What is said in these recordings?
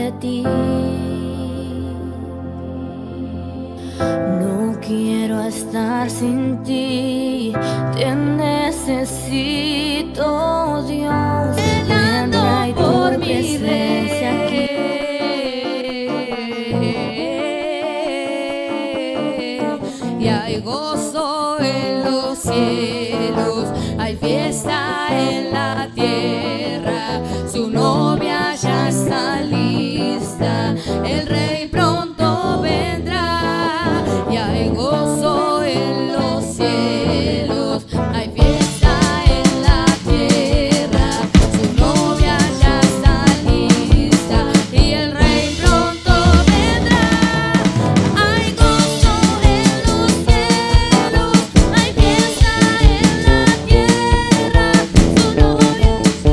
de ti. No quiero estar sin ti, te necesito, Dios. Vendrá por mi presencia aquí. Y hay gozo en los cielos, hay fiesta en la tierra, su novia ya está lista, el rey pronto vendrá. Y hay gozo en los cielos, hay fiesta en la tierra, su novia ya está lista y el rey pronto vendrá. Hay gozo en los cielos, hay fiesta en la tierra, su novia ya está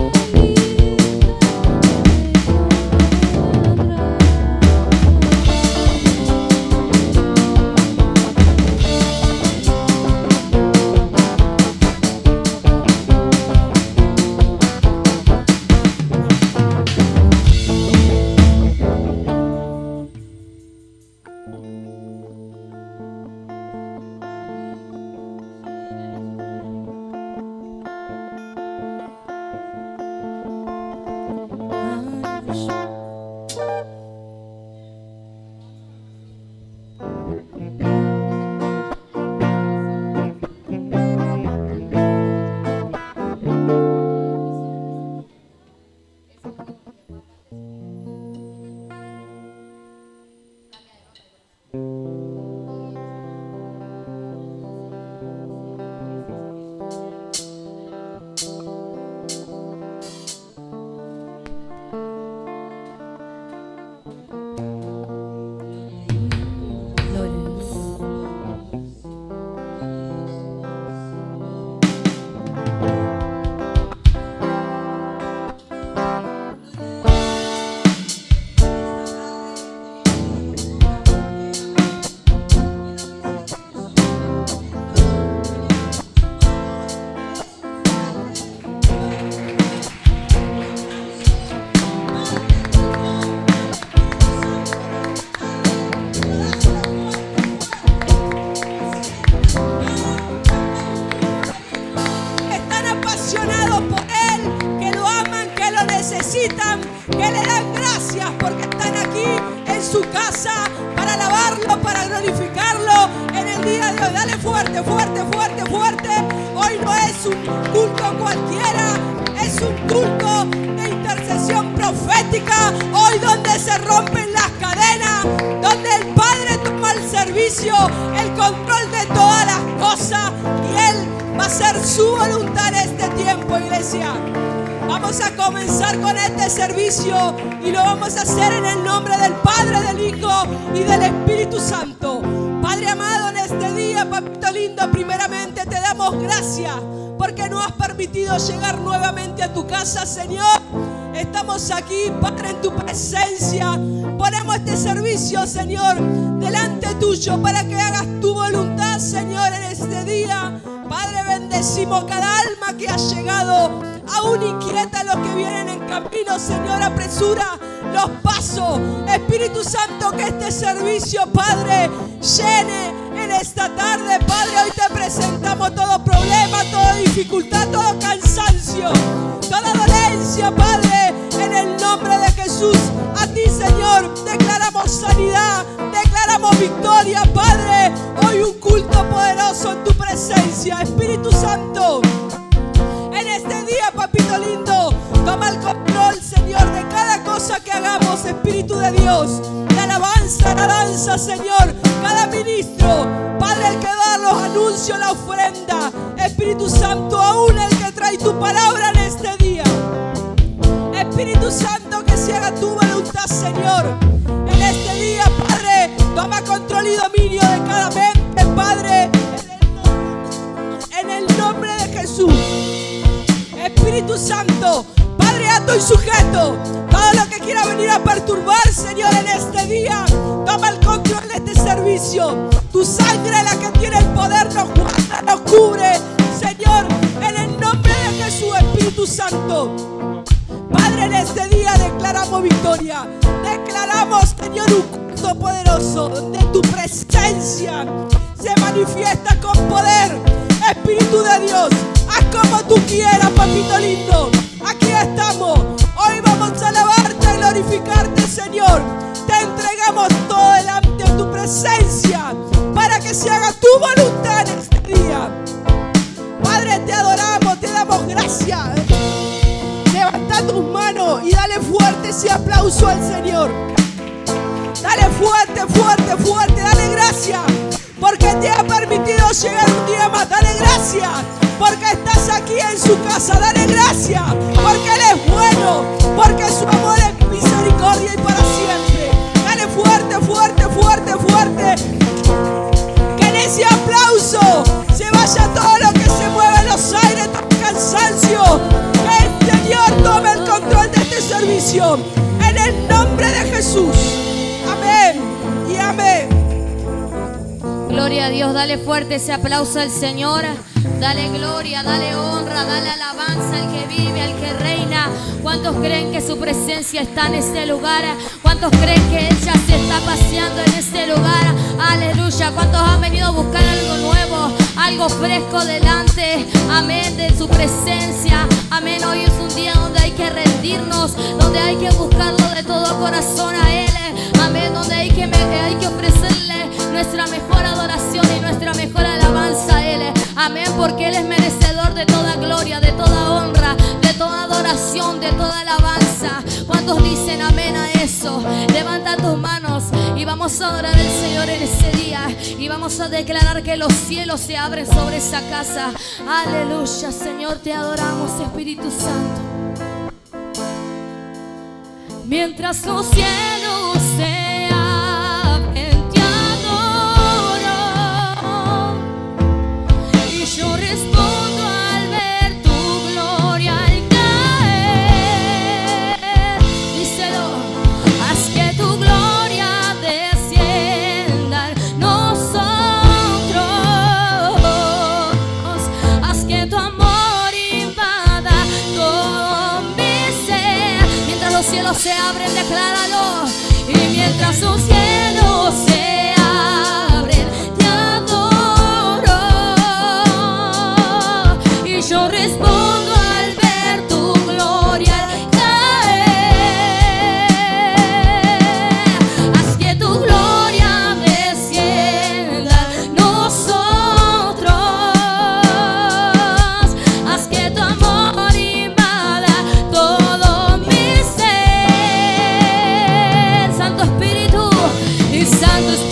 Están apasionados por Él, que lo aman, que lo necesitan, que le dan gracias porque están aquí en su casa para alabarlo, para glorificarlo en el día de hoy. Dale fuerte, fuerte, fuerte, fuerte. Hoy no es un culto cualquiera, es un culto de intercesión profética. Hoy donde se rompen las cadenas, donde el Padre toma el servicio, el control de todas las cosas y Él va a hacer su voluntad en este tiempo, iglesia. Vamos a comenzar con este servicio y lo vamos a hacer en el nombre del Padre, del Hijo y del Espíritu Santo. Padre amado, en este día, papito lindo, primeramente te damos gracias porque nos has permitido llegar nuevamente a tu casa, Señor. Estamos aquí, Padre, en tu presencia. Ponemos este servicio, Señor, delante tuyo para que hagas tu voluntad, Señor, en este día. Padre, bendecimos cada alma que ha llegado, aún inquieta los que vienen en camino, Señor, apresura los pasos. Espíritu Santo, que este servicio, Padre, llene en esta tarde, Padre. Hoy te presentamos todo problema, toda dificultad, todo cansancio, toda dolencia, Padre, en el nombre de Jesús. A ti, Señor, declaramos sanidad, declaramos victoria, Padre. Hoy un culto poderoso en tu presencia, Espíritu Santo. En este día, papito lindo, toma el control, Señor, de cada cosa que hagamos, Espíritu de Dios. La alabanza, la danza, Señor, cada ministro, Padre, el que da los anuncios, la ofrenda, Espíritu Santo, aún el que trae tu palabra en este día. Espíritu Santo, que se haga tu voluntad, Señor, en este día, Padre. Toma control y dominio de cada mente, Padre, en el nombre de Jesús. Espíritu Santo, Padre, ato y sujeto todo lo que quiera venir a perturbar, Señor, en este día. Toma el control de este servicio. Tu sangre, la que tiene el poder, nos guarda, nos cubre, Señor, en el nombre de Jesús. Espíritu Santo, Padre, en este día declaramos victoria. Declaramos, Señor, un culto poderoso donde tu presencia se manifiesta con poder. Espíritu de Dios, haz como tú quieras, papito lindo. Aquí estamos. Hoy vamos a alabarte, a glorificarte, Señor. Te entregamos todo delante de tu presencia para que se haga tu voluntad en este día. Padre, te adoramos, te damos gracias. Levanta tus manos y dale fuerte ese aplauso al Señor. Dale fuerte, fuerte, fuerte. Dale gracias porque te ha permitido llegar un día más. Dale gracias porque estás aquí en su casa. Dale gracias porque Él es bueno, porque su amor es misericordia y para siempre. Dale fuerte, fuerte, fuerte, fuerte. Que en ese aplauso se vaya todo lo que se mueve en los aires, todo el cansancio. Que el Señor tome el control de este servicio. En el nombre de Jesús. Amén y amén. Gloria a Dios, dale fuerte ese aplauso al Señor. Dale gloria, dale honra, dale alabanza al que vive, al que reina. ¿Cuántos creen que su presencia está en este lugar? ¿Cuántos creen que Él ya se está paseando en este lugar? Aleluya. ¿Cuántos han venido a buscar algo nuevo, algo fresco delante? Amén, de su presencia. Amén, hoy es un día donde hay que rendirnos, donde hay que buscarlo de todo corazón a Él. Amén, donde hay que ofrecerle nuestra mejor adoración y nuestra mejor alabanza a Él. Amén, porque Él es merecedor de toda gloria, de toda honra, de toda adoración, de toda alabanza. ¿Cuántos dicen amén a eso? Levanta tus manos y vamos a adorar al Señor en este día. Y vamos a declarar que los cielos se abren sobre esa casa. Aleluya, Señor, te adoramos, Espíritu Santo. Mientras los cielos se abren, te adoro. Y yo respondo al ver tu gloria al caer. Díselo, haz que tu gloria descienda en nosotros. Haz que tu amor invada todo mi ser. Mientras los cielos se abren, decláralo. Y mientras los cielos se abren, te adoro. Y yo respondo al ver tu gloria al caer. Haz que tu gloria descienda en nosotros. Haz que tu amor invada todo mi ser. Santo Espíritu y Santo Espíritu.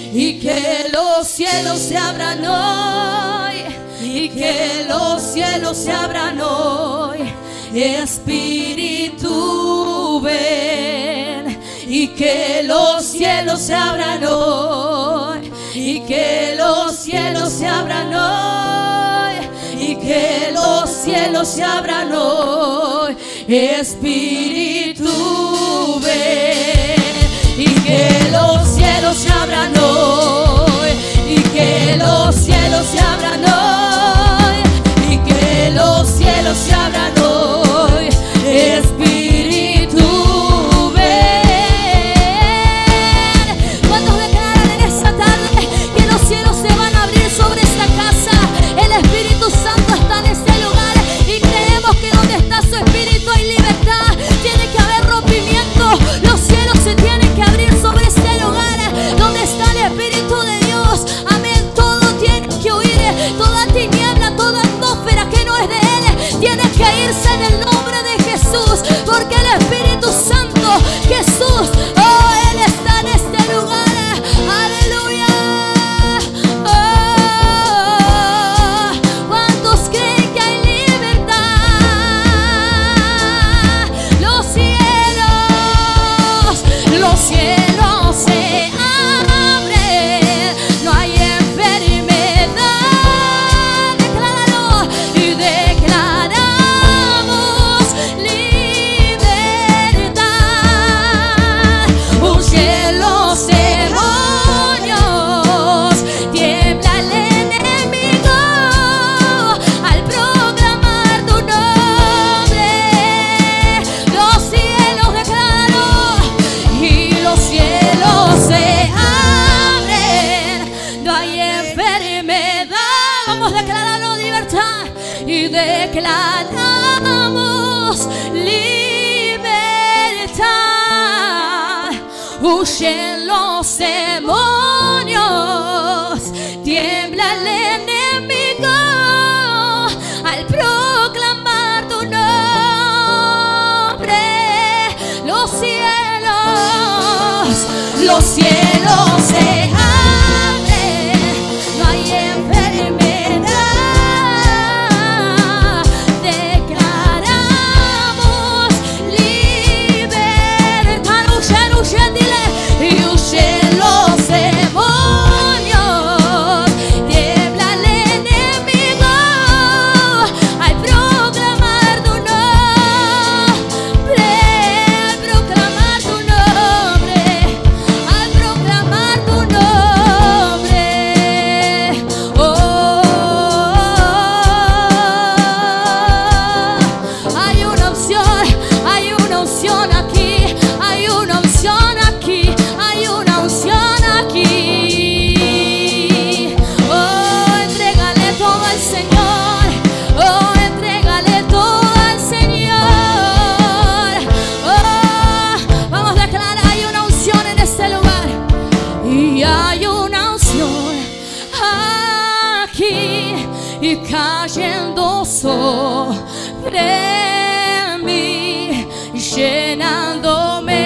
y que los cielos se abran hoy, y que los cielos se abran hoy. Espíritu, ven, y que los cielos se abran hoy, y que los cielos se abran hoy, y que los cielos se abran hoy. Espíritu, ven, y que los cielos se abran hoy, y que los cielos se abran hoy, y que los cielos se abran hoy. Espíritu, ven. ¿Cuántos declaran en esta tarde que los cielos se van a abrir sobre esta casa? El Espíritu Santo está en este lugar y creemos que donde está su Espíritu hay libertad. Tiene que haber rompimiento. Los cielos se tienen que abrir sobre este lugar donde está el Espíritu de Dios. Amén. Todo tiene que huir, toda tiniebla, toda atmósfera que no es de Él tiene que irse en el nombre de Jesús, porque el Espíritu Santo, Jesús, oh, Él está en este lugar. Aleluya. Oh, ¿cuántos creen que hay libertad? Los cielos se abren, no hay enfermedad. Decláralo y declaramos libertad. Huyen los demonios, tiembla el enemigo al proclamar tu nombre. Los cielos declaro y los cielos se abren, no hay enfermedad. Vamos a declararlo libertad y declaramos libertad. Huyen los demonios, tiembla el enemigo al proclamar tu nombre. Los cielos se abren, no hay enfermedad. Declaramos libertad. Huyen, dile, y huyen los demonios, tiembla el enemigo al proclamar tu nombre, al proclamar tu nombre, al proclamar tu nombre. Oh, hay una unción aquí, hay una unción aquí, hay una unción aquí. Oh, entrégale todo al Señor, oh, entrégale todo al Señor. Oh, vamos a declarar, hay una unción en este lugar, y hay una unción aquí y cayendo sobre mí, llenándome,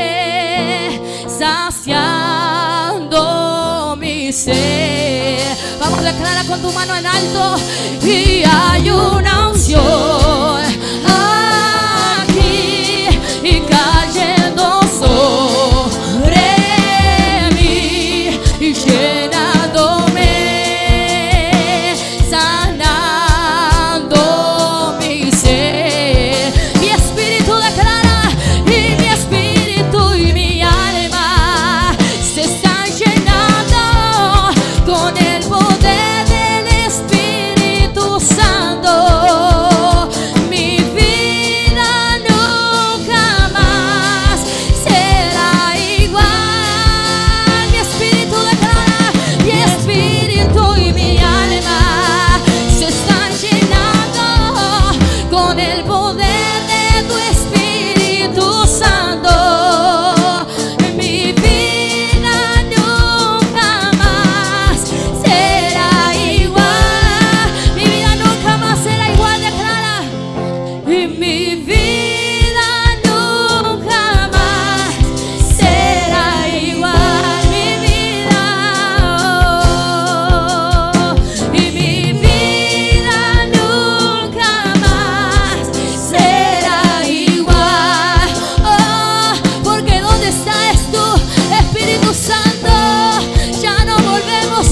saciando mi ser. Vamos a declarar con tu mano en alto, y hay una unción aquí y cayendo sobre mí y llenándome, sanando mi ser. Mi espíritu declara, y mi espíritu y mi alma se están llenando con el poder del Espíritu Santo.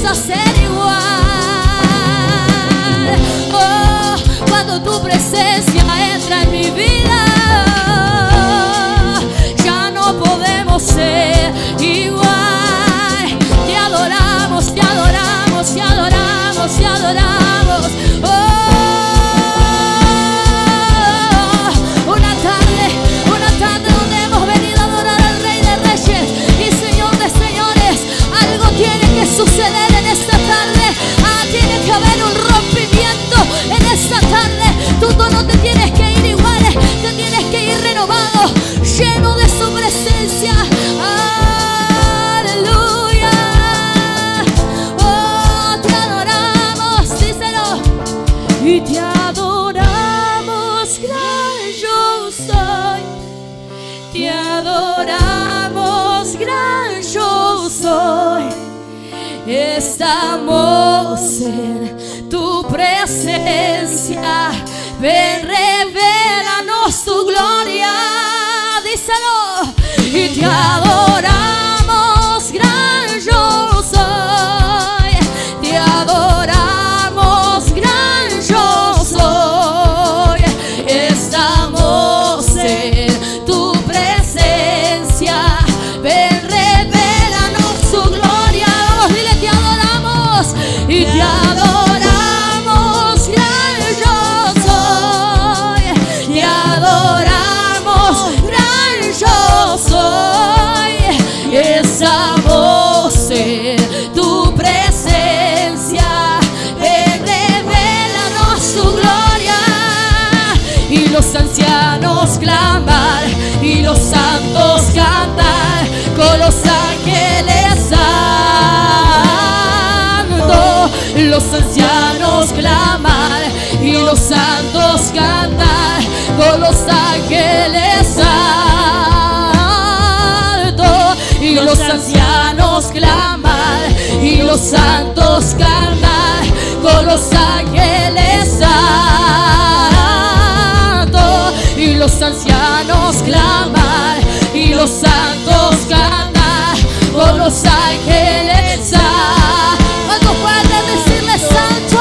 a ser igual. Oh, cuando tu presencia entra en mi vida, ya no podemos ser igual. Te adoramos, te adoramos, te adoramos, te adoramos. Una tarde donde hemos venido a adorar al Rey de Reyes y Señor de Señores. Algo tiene que suceder en esta tarde. Tiene que haber un rompimiento en esta tarde. Tú no te tienes que ir iguales, te tienes que ir renovado, lleno de su presencia. Aleluya. Oh, te adoramos, díselo. Y te adoramos, gran yo soy. Te adoramos, gran yo soy. Estamos en tu presencia. Ven, revélanos tu gloria. Díselo. Y te adoramos, gran yo soy. Te adoramos, gran yo soy. Estamos en tu presencia. Ven, revélanos tu gloria. Vamos, dile, te adoramos. Y te adoramos, gran yo soy. Te adoramos, gran yo soy. Estamos en tu presencia. Ven, revélanos tu gloria. Y los ancianos claman y los santos cantan con los ángeles santos. Los ancianos claman y los santos cantan con los ángeles santos. Y los ancianos claman y los santos cantan con los ángeles santos. Y los ancianos claman y los santos cantan con los ángeles santos. ¿Cuántos pueden decirle santo?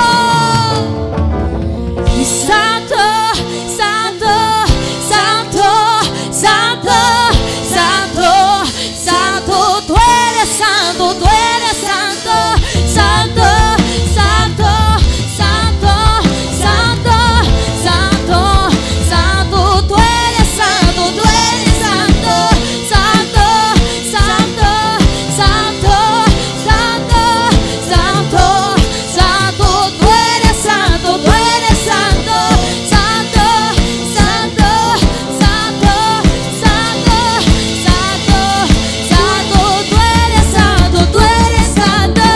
Y santo, santo, santo, santo, santo, santo. Tú eres santo, tú eres santo, santo, santo, santo, santo, santo, santo. Tú eres santo, tú eres santo, santo, santo, santo, santo, santo, santo. Tú eres santo, tú eres santo, santo, santo, santo, santo, santo, santo. Tú eres santo, tú eres santo.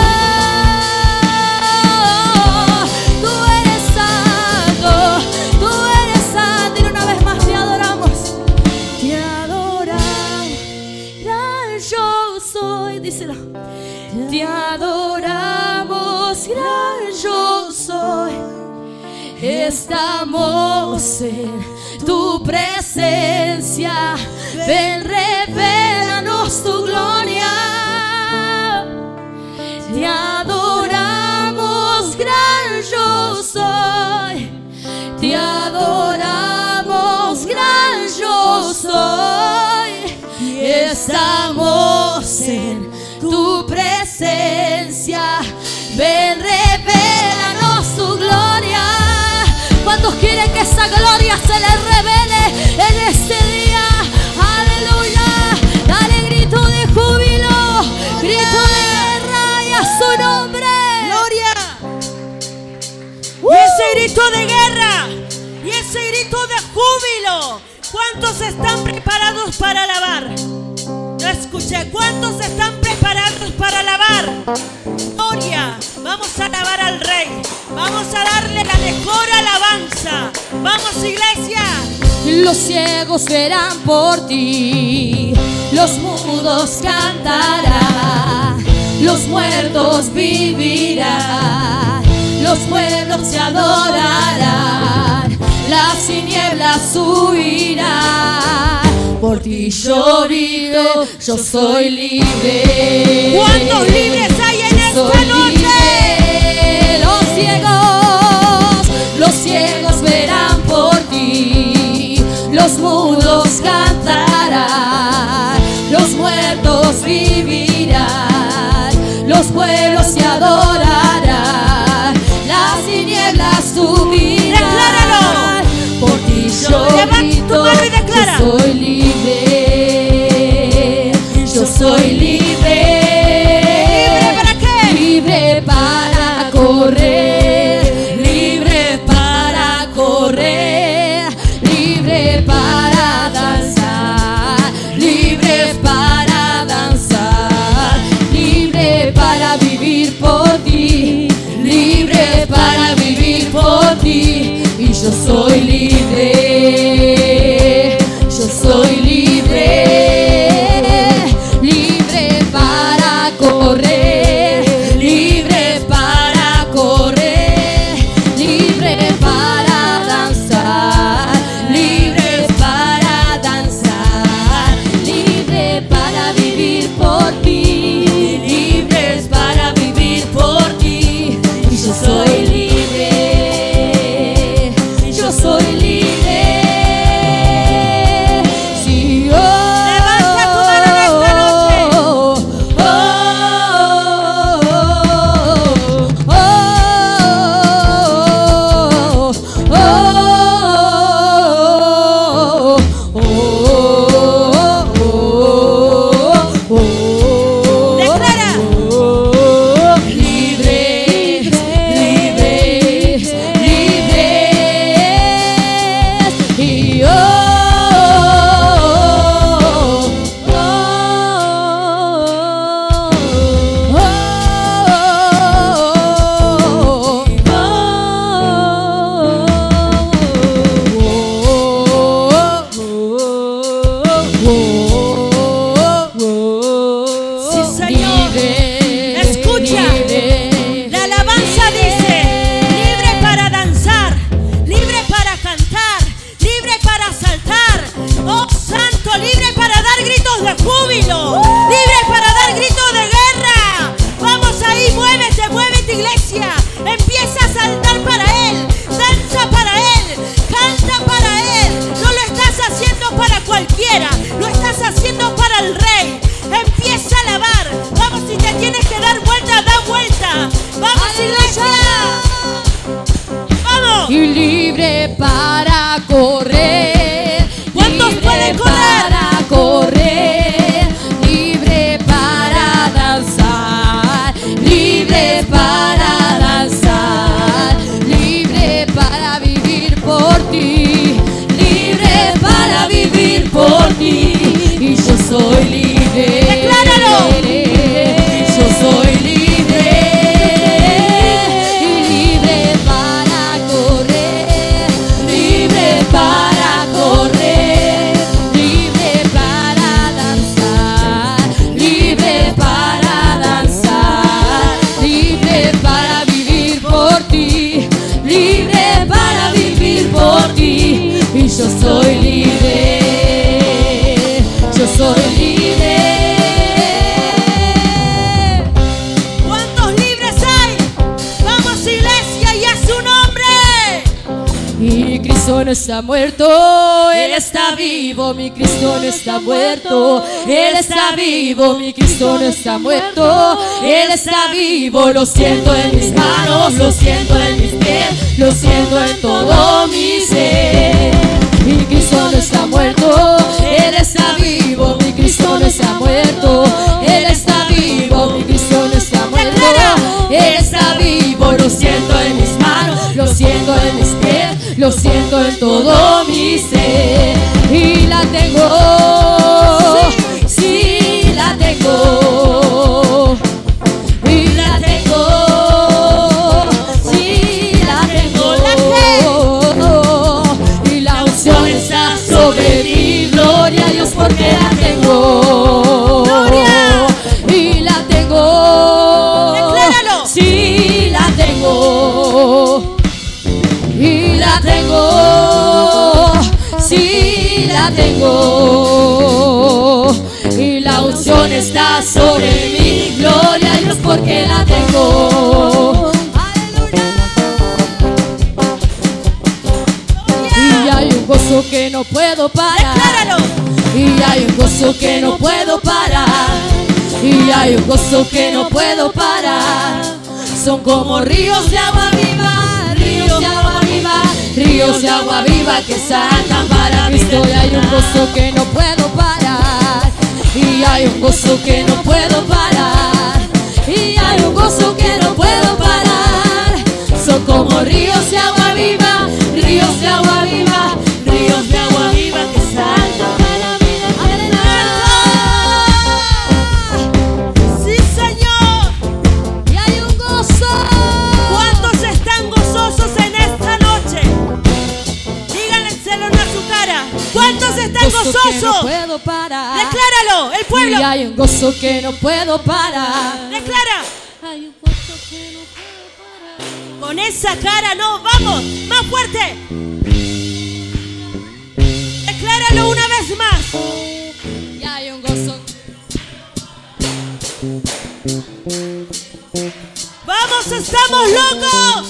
Tú eres santo, tú eres santo. Y una vez más te adoramos. Te adoramos, gran yo soy. Díselo. Te adoramos, gran yo soy. Estamos en tu presencia. Ven, revélanos tu gloria. Te adoramos, gran yo soy. Te adoramos, gran yo soy. Estamos en tu presencia. Ven, revélanos tu gloria. ¿Cuántos quieren que esa gloria se les revele en este día? Aleluya. Dale grito de júbilo, grito de guerra y a su nombre. Gloria. Y ese grito de guerra y ese grito de júbilo. ¿Cuántos están preparados para alabar? No escuché. ¿Cuántos están preparados para alabar? Gloria. Vamos a alabar al Rey. Vamos a darle la mejor alabanza. Vamos, iglesia. Los ciegos verán por ti, los mudos cantarán, los muertos vivirán, los pueblos se adorarán, las tinieblas huirán. Por ti yo vivo, yo soy libre. ¿Cuántos libres hay en esta noche? adorarán, las tinieblas subirán. Decláralo. Por ti yo Levanta tu grito, mano y declara. yo soy libre, yo soy libre. ¿Libre para qué? Libre para correr, libre para correr, libre para danzar, libre para danzar, libre para vivir por ti, libre para vivir por ti. Y yo soy libre, yo soy libre, libre para correr, libre para correr, libre para danzar, libre para danzar, libre para vivir por ti, libres para vivir por ti. Y yo soy libre, yo soy libre. Si yo Levanta tu mano en esta noche. Declara. Libres, libres, libres. Y yo Sí, Señor. Escucha. La alabanza dice: libre para danzar, libre para cantar, libre para saltar. Oh Santo, libre para dar gritos de júbilo, libre para dar gritos de guerra. Vamos ahí, muévete, muévete, iglesia. Empieza a saltar para Él, danza para Él, canta para Él. No lo estás haciendo para cualquiera, lo estás haciendo para el Rey. Empieza a alabar. Vamos, si te tienes que dar vuelta, da vuelta. Vamos, iglesia. Vamos. y libre para correr. ¿Cuántos libre pueden correr? para correr, libre para danzar, libre para danzar, libre para vivir por ti, libre para vivir por ti. Y yo soy libre. Decláralo. Yo soy libre, y libre para correr, libre para correr, libre para danzar, libre para danzar, libre para vivir por ti, libre para vivir por ti. Y yo soy libre, yo soy libre. ¿Cuántos libres hay? Vamos, iglesia, y a su nombre. Mi Cristo no está muerto, Él está vivo. Mi Cristo no está muerto, Él está vivo. Mi Cristo no está muerto, Él está vivo. Lo siento en mis manos, lo siento en mis pies, lo siento en todo mi ser. Mi Cristo no está muerto, Él está vivo. Mi Cristo no está muerto, Él está vivo. Mi Cristo no está muerto, Él está vivo. Lo siento en mis manos, lo siento en mis pies, lo siento en todo mi ser. Y la tengo, sí, la tengo. Y la tengo, sí, la tengo. Y la unción está sobre mí, gloria a Dios porque la tengo. Gloria. Y la tengo. Decláralo. Sí, la tengo. Y la tengo. Sí, la tengo. Y la unción está sobre mí, gloria a Dios porque la tengo. Y hay un gozo que no puedo parar. Decláralo. Y hay un gozo que no puedo parar. Y hay un gozo que no puedo parar. son como ríos de agua viva, ríos de agua viva, ríos de agua viva que saltan para Cristo. Y hay un gozo que no puedo parar, y hay un gozo que no puedo parar, y hay un gozo que no puedo parar. Son como ríos de agua viva, ríos de agua viva, ríos de agua viva que saltan para vida eterna. Sí, Señor. Y hay un gozo. ¿Cuántos están gozosos en esta noche? Díganleselo en su cara. ¿Cuántos están Gozo que no gozosos? puedo parar. Decláralo, el pueblo. Y hay un gozo que no puedo parar. Declara. Hay un gozo que no puedo parar. Con esa cara no, vamos, más fuerte. Decláralo una vez más. Y hay un gozo. Vamos, estamos locos.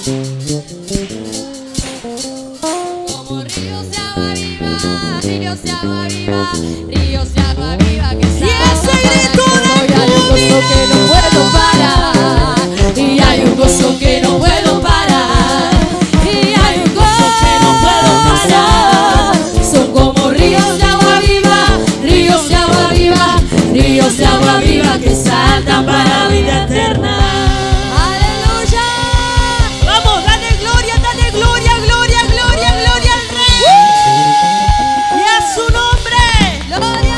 Como ríos de agua viva, ríos de agua viva, ríos de agua viva que saltan. ese grito de Y hay un gozo que no puedo parar. Y hay un gozo que no puedo parar. Y hay un gozo que no puedo parar. Son como ríos de agua viva, ríos de agua viva, ríos de agua viva que saltan para vida eterna. Aleluya. Vamos, dale gloria, gloria, gloria, gloria al Rey. Y a su nombre. Gloria.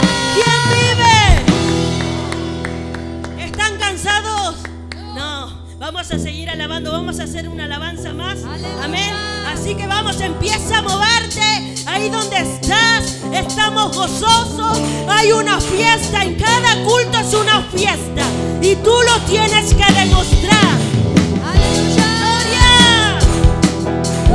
¿Quién vive? ¿Están cansados? No, vamos a seguir alabando, vamos a hacer una alabanza más. Amén. Así que vamos, empieza a moverte ahí donde estás. Estamos gozosos. Hay una fiesta, en cada culto es una fiesta. Y tú lo tienes que demostrar. Aleluya. ¡Gloria!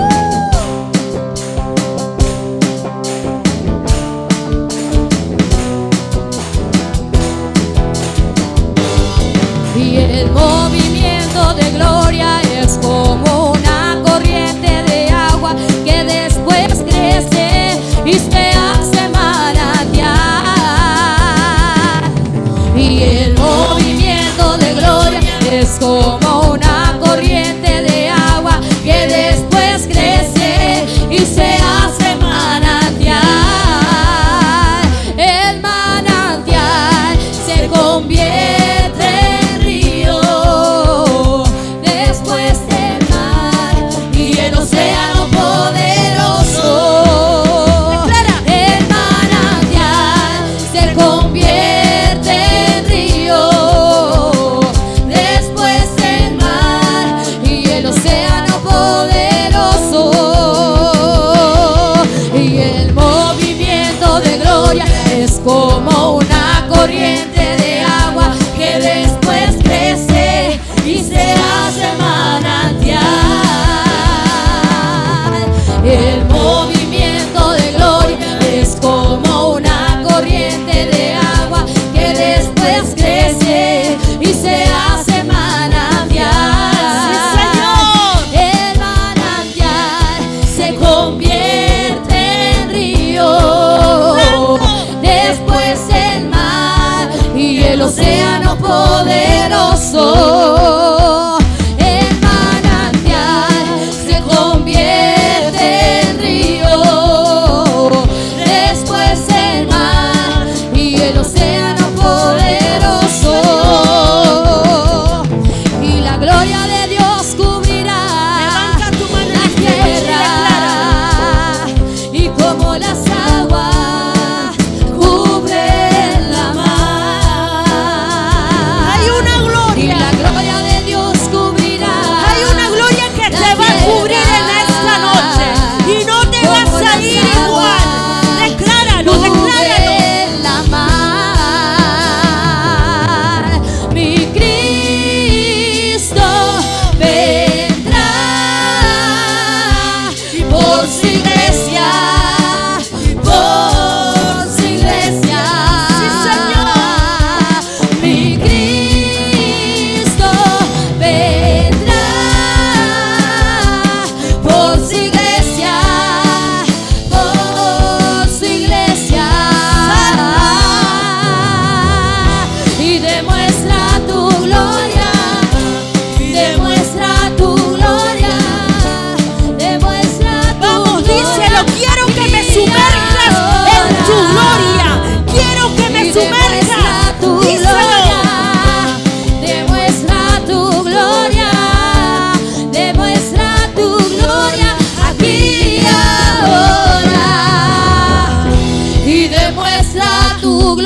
Y el movimiento de gloria es como una corriente de agua que después crece y se hace manantial. Y el movimiento de gloria es como una corriente de agua que después crece y se hace manantial. El manantial se convierte en río después del mar y el océano poderoso. Declara. El manantial se convierte en río después del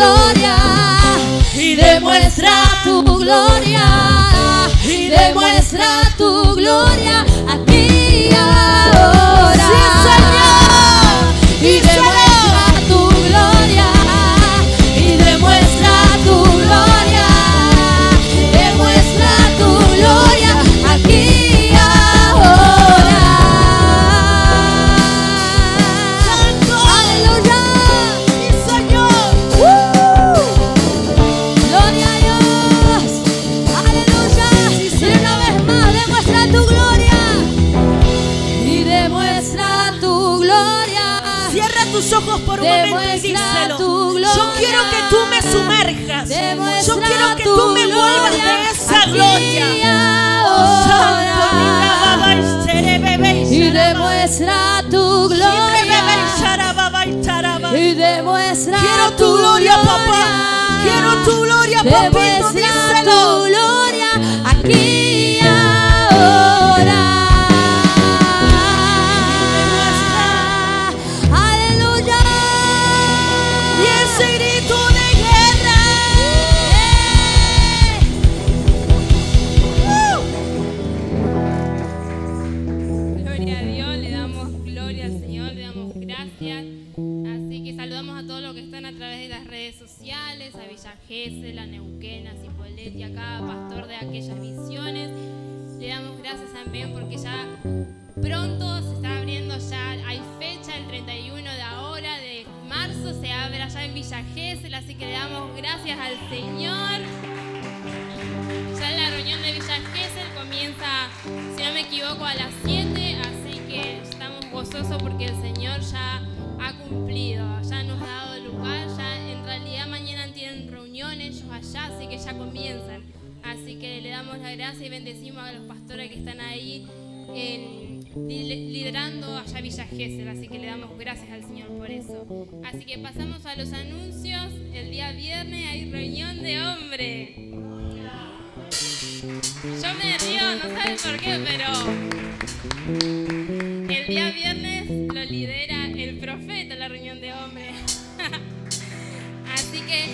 gloria y demuestra tu gloria y demuestra tu gloria aquí ahora. Y demuestra tu gloria y demuestra tu gloria, demuestra tu gloria aquí ahora. Aleluya, sí, Señor. Gloria a Dios. Aleluya. Y una vez más, demuestra tu gloria y demuestra tu gloria. Cierra tus ojos por un momento y díselo. Yo quiero que tú me sumerjas. Yo quiero que tú me envuelvas de esa gloria. Y demuestra tu gloria. Y demuestra quiero tu gloria, papá. Quiero tu gloria, papito. Demuestra tu gloria aquí ahora. Aleluya. Y ese grito de guerra. Gloria a Dios, le damos gloria al Señor, le damos gracias. Así que saludamos a todos los que están a través de las redes sociales, a Villa Gesell, a Neuquén, a Cipolletti, a cada pastor de aquellas visiones. Le damos gracias también porque ya pronto se está abriendo, ya hay fecha, el 31 de ahora, de marzo, se abre allá en Villa Gesell, así que le damos gracias al Señor. Ya la reunión de Villa Gesell comienza, si no me equivoco, a las 7, así que estamos gozosos porque el Señor ya ha cumplido, ya nos ha dado lugar, ya en realidad mañana tienen reunión ellos allá, así que ya comienzan. Así que le damos la gracia y bendecimos a los pastores que están ahí liderando allá Villa Gesell, así que le damos gracias al Señor por eso. Así que pasamos a los anuncios. El día viernes hay reunión de hombres. Yo me río, no saben por qué, pero el día viernes lo lidera el profeta, la reunión de hombres. Así que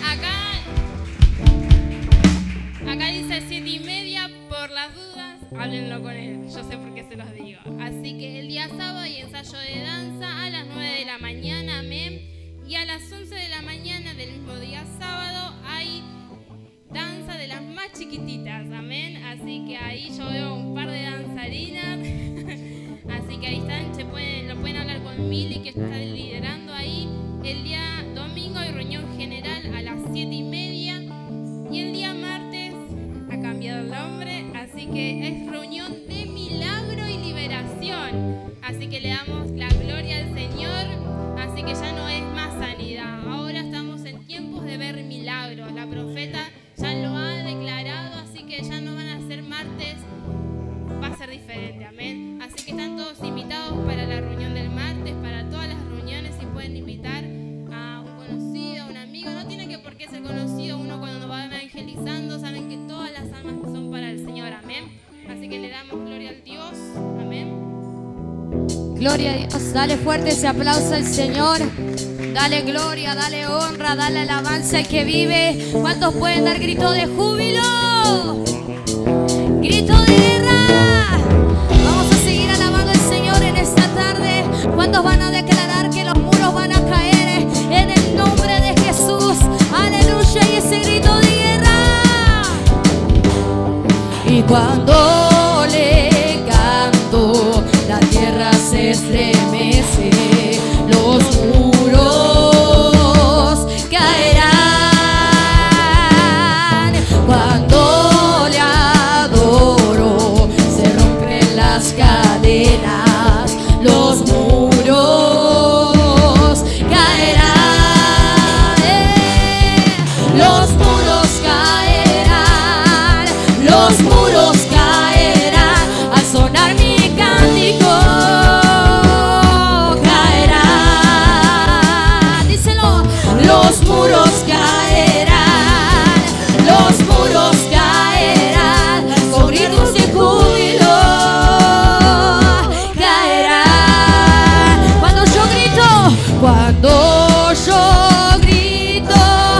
acá dice 7:30, por las dudas, háblenlo con él, yo sé por qué se los digo. Así que el día sábado hay ensayo de danza a las 9 de la mañana, amén. Y a las 11 de la mañana del mismo día sábado hay danza de las más chiquititas, amén. Así que ahí yo veo un par de danzarinas. Así que ahí están, lo pueden hablar con Mili, que está liderando ahí. El día domingo hay reunión general a las 7:30. Y el día martes ha cambiado el nombre, así que es reunión de milagro y liberación. Así que le damos la gloria al Señor. Así que ya no es más sanidad. Ahora estamos en tiempos de ver milagros. La profeta ya lo ha declarado, así que ya no van a ser martes, va a ser diferente, amén. Así que están todos invitados para la reunión del martes, para todas las reuniones, y pueden invitar a un conocido, a un amigo. No tiene que por qué ser conocido. Uno cuando va evangelizando, saben que todas las almas son para el Señor, amén. Así que le damos gloria al Dios, amén. Gloria a Dios, dale fuerte ese aplauso al Señor. Dale gloria, dale honra, dale alabanza al que vive. ¿Cuántos pueden dar grito de júbilo? Grito de guerra. Vamos a seguir alabando al Señor en esta tarde. ¿Cuántos van a declarar que los muros van a caer en el nombre de Jesús? Aleluya, y ese grito de guerra. Y cuando le canto, la tierra se estremece, los muros caerán. Cuando le adoro, se rompen las cadenas, los muros caerán. Los muros caerán, los muros caerán al sonar mi cántico. Caerán, díselo. Los muros caerán, los muros caerán, con gritos de júbilo caerán. Cuando yo grito,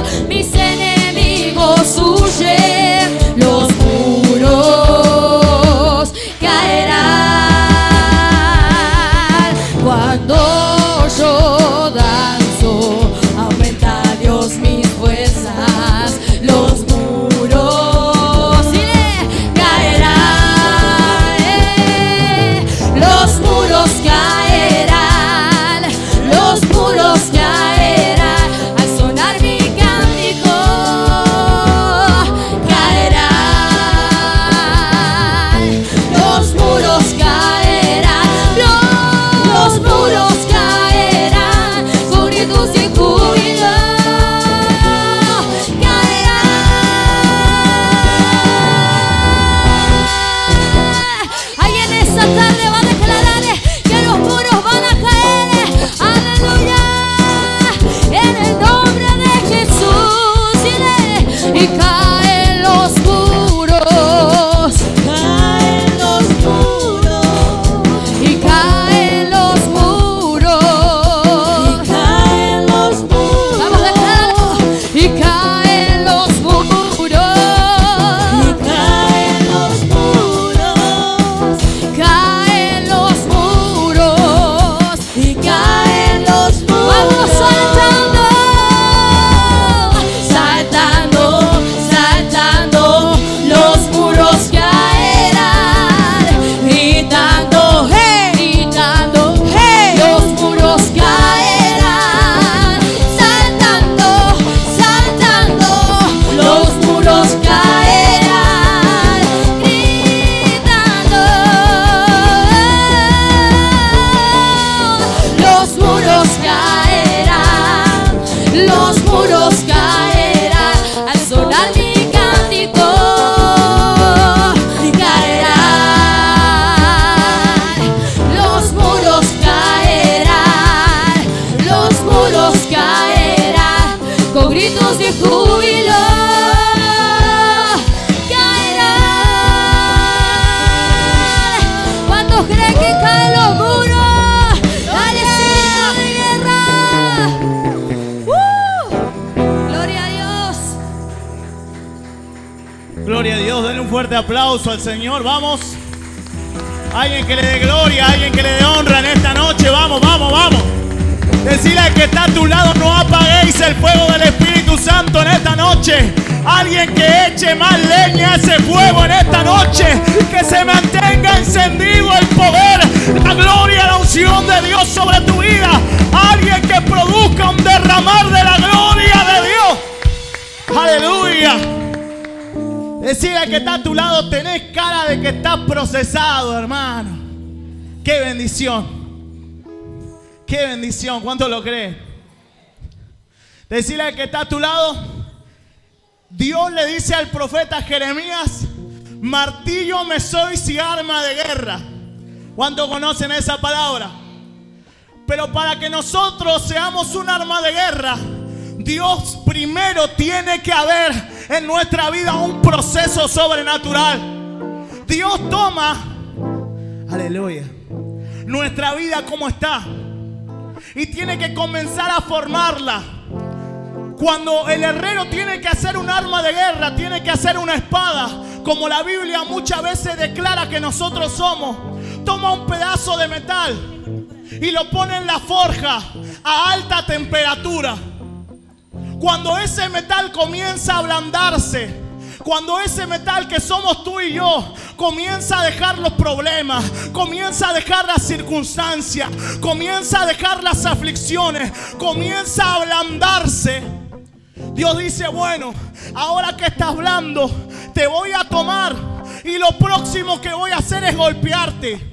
fuerte aplauso al Señor. Vamos. Alguien que le dé gloria, alguien que le dé honra en esta noche. Vamos, vamos, vamos. Decirle al que está a tu lado, no apaguéis el fuego del Espíritu Santo en esta noche. Alguien que eche más leña a ese fuego en esta noche. Que se mantenga encendido el poder, la gloria, la unción de Dios sobre tu vida. Alguien que produzca un derramar de la gloria de Dios. Aleluya. Decirle al que está a tu lado, tenés cara de que estás procesado, hermano. Qué bendición. Qué bendición, ¿cuánto lo creen? Decirle al que está a tu lado, Dios le dice al profeta Jeremías, martillo me sois y arma de guerra. ¿Cuántos conocen esa palabra? Pero para que nosotros seamos un arma de guerra, Dios primero tiene que haber en nuestra vida un proceso sobrenatural. Dios toma, aleluya, nuestra vida como está y tiene que comenzar a formarla. Cuando el herrero tiene que hacer un arma de guerra, tiene que hacer una espada, como la Biblia muchas veces declara que nosotros somos, toma un pedazo de metal y lo pone en la forja a alta temperatura. Cuando ese metal comienza a ablandarse, cuando ese metal que somos tú y yo comienza a dejar los problemas, comienza a dejar las circunstancias, comienza a dejar las aflicciones, comienza a ablandarse, Dios dice, bueno, ahora que estás blando, te voy a tomar y lo próximo que voy a hacer es golpearte.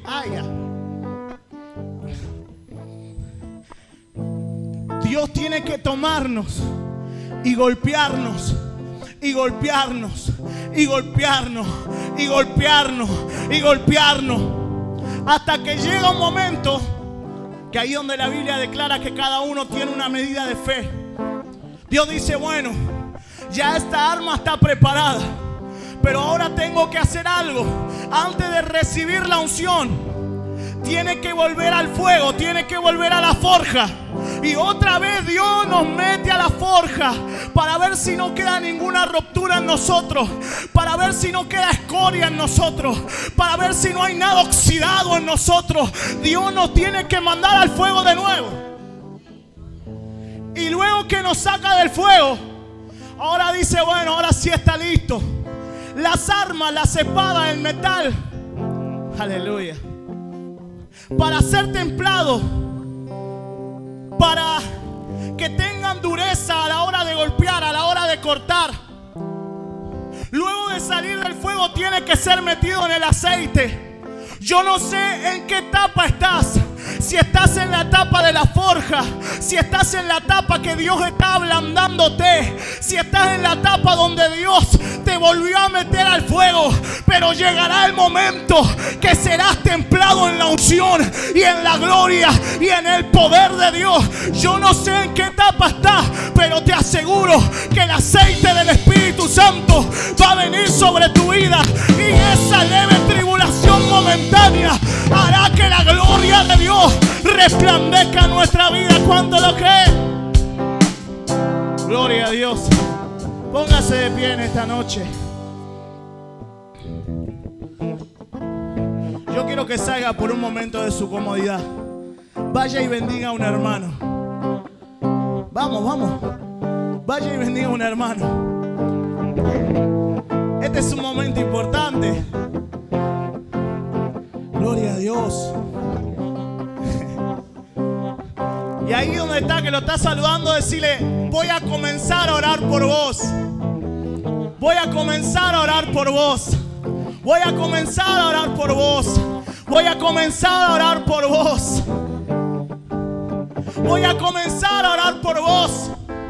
Dios tiene que tomarnos y golpearnos, y golpearnos, y golpearnos, y golpearnos, y golpearnos, hasta que llega un momento que ahí donde la Biblia declara que cada uno tiene una medida de fe. Dios dice, bueno, ya esta arma está preparada, pero ahora tengo que hacer algo. Antes de recibir la unción, tiene que volver al fuego, tiene que volver a la forja. Y otra vez Dios nos mete a la forja para ver si no queda ninguna ruptura en nosotros, para ver si no queda escoria en nosotros, para ver si no hay nada oxidado en nosotros. Dios nos tiene que mandar al fuego de nuevo. Y luego que nos saca del fuego, ahora dice, bueno, ahora sí está listo. Las armas, las espadas, el metal, aleluya, para ser templado, para que tengan dureza a la hora de golpear, a la hora de cortar. Luego de salir del fuego tiene que ser metido en el aceite. Yo no sé en qué etapa estás. Si estás en la etapa de la forja, si estás en la etapa que Dios está ablandándote, si estás en la etapa donde Dios te volvió a meter al fuego, pero llegará el momento que serás templado en la unción y en la gloria y en el poder de Dios. Yo no sé en qué etapa estás, pero te aseguro que el aceite del Espíritu Santo va a venir sobre tu vida, y esa leve tribulación momentánea hará que la gloria de Dios resplandezca en nuestra vida. ¿Cuánto lo creen? Gloria a Dios. Póngase de pie en esta noche. Yo quiero que salga por un momento de su comodidad. Vaya y bendiga a un hermano. Vamos, vamos. Vaya y bendiga a un hermano. Este es un momento importante. Gloria a Dios. Y ahí donde está, que lo está saludando, decirle, voy a comenzar a orar por vos. Voy a comenzar a orar por vos. Voy a comenzar a orar por vos. Voy a comenzar a orar por vos. Voy a comenzar a orar por vos.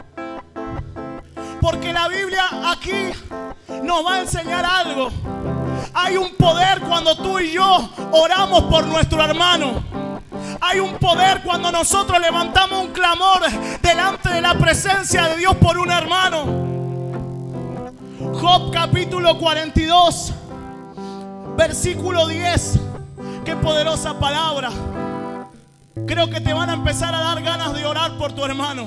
Porque la Biblia aquí nos va a enseñar algo. Hay un poder cuando tú y yo oramos por nuestro hermano. Hay un poder cuando nosotros levantamos un clamor delante de la presencia de Dios por un hermano. Job capítulo 42, versículo 10. Qué poderosa palabra. Creo que te van a empezar a dar ganas de orar por tu hermano.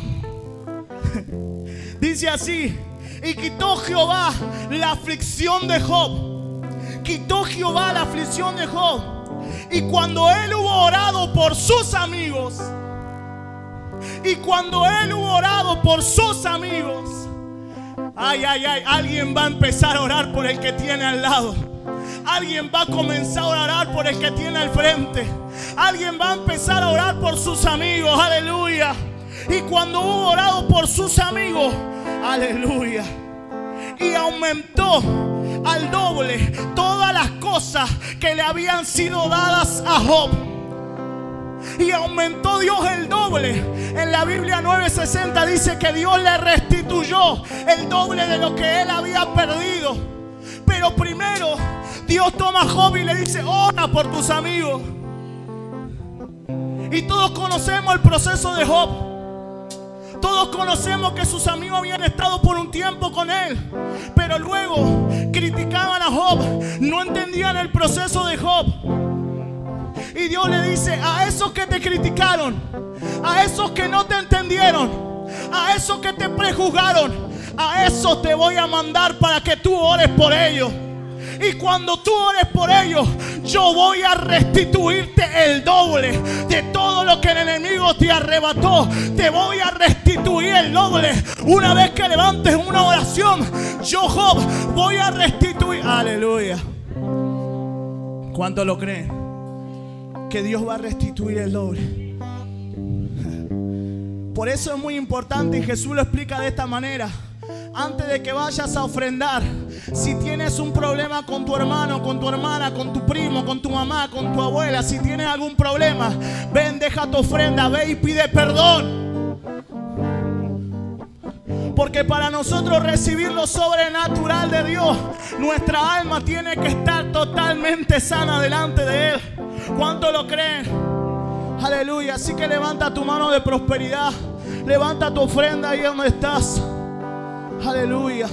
Dice así: y quitó Jehová la aflicción de Job quitó Jehová la aflicción de Job. Y cuando él hubo orado por sus amigos, alguien va a empezar a orar por el que tiene al lado. Alguien va a comenzar a orar por el que tiene al frente. Alguien va a empezar a orar por sus amigos. Aleluya. Y cuando hubo orado por sus amigos, aleluya, y aumentó al doble todas las cosas que le habían sido dadas a Job. Y aumentó Dios el doble. En la Biblia 9:60 dice que Dios le restituyó el doble de lo que él había perdido. Pero primero Dios toma a Job y le dice: ora por tus amigos. Y todos conocemos el proceso de Job. Todos conocemos que sus amigos habían estado por un tiempo con él, pero luego criticaban a Job, no entendían el proceso de Job. Y Dios le dice: a esos que te criticaron, a esos que no te entendieron, a esos que te prejuzgaron, a esos te voy a mandar para que tú ores por ellos. Y cuando tú ores por ellos, yo voy a restituirte el doble de todo lo que el enemigo te arrebató. Te voy a restituir el doble. Una vez que levantes una oración, yo, Job, voy a restituir. Aleluya. ¿Cuántos lo creen? Que Dios va a restituir el doble. Por eso es muy importante, y Jesús lo explica de esta manera: antes de que vayas a ofrendar, si tienes un problema con tu hermano, con tu hermana, con tu primo, con tu mamá, con tu abuela, si tienes algún problema, ven, deja tu ofrenda, ve y pide perdón. Porque para nosotros recibir lo sobrenatural de Dios, nuestra alma tiene que estar totalmente sana delante de Él. ¿Cuántos lo creen? Aleluya. Así que levanta tu mano de prosperidad, levanta tu ofrenda ahí donde estás. Aleluya.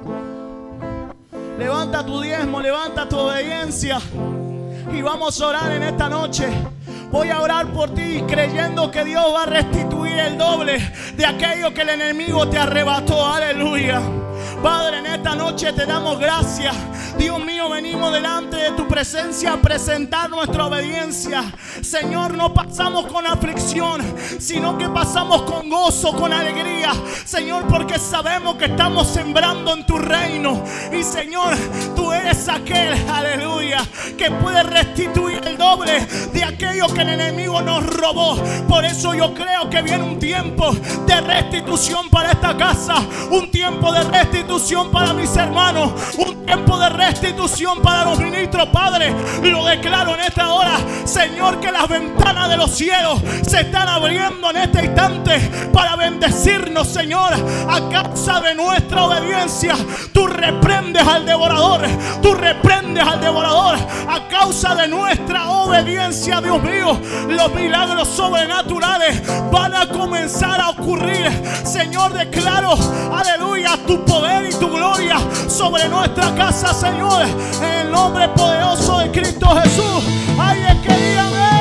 Levanta tu diezmo, levanta tu obediencia. Y vamos a orar en esta noche. Voy a orar por ti creyendo que Dios va a restituir el doble de aquello que el enemigo te arrebató. Aleluya. Padre, en esta noche te damos gracias. Dios mío, venimos delante de tu presencia a presentar nuestra obediencia. Señor, no pasamos con aflicción, sino que pasamos con gozo, con alegría. Señor, porque sabemos que estamos sembrando en tu reino. Y Señor, tú eres aquel, aleluya, que puede restituir el doble de aquello que el enemigo nos robó. Por eso yo creo que viene un tiempo de restitución para esta casa. Un tiempo de restitución para mis hermanos. Un tiempo de restitución para los ministros. Padre, lo declaro en esta hora, Señor, que las ventanas de los cielos se están abriendo en este instante para bendecirnos, Señor, a causa de nuestra obediencia. Tú reprendes al devorador, tú reprendes al devorador a causa de nuestra obediencia. Dios mío, los milagros sobrenaturales van a comenzar a ocurrir. Señor, declaro, aleluya, tu poder y tu gloria sobre nuestra casa, Señor, en el nombre poderoso de Cristo Jesús. Ay, es que dígame.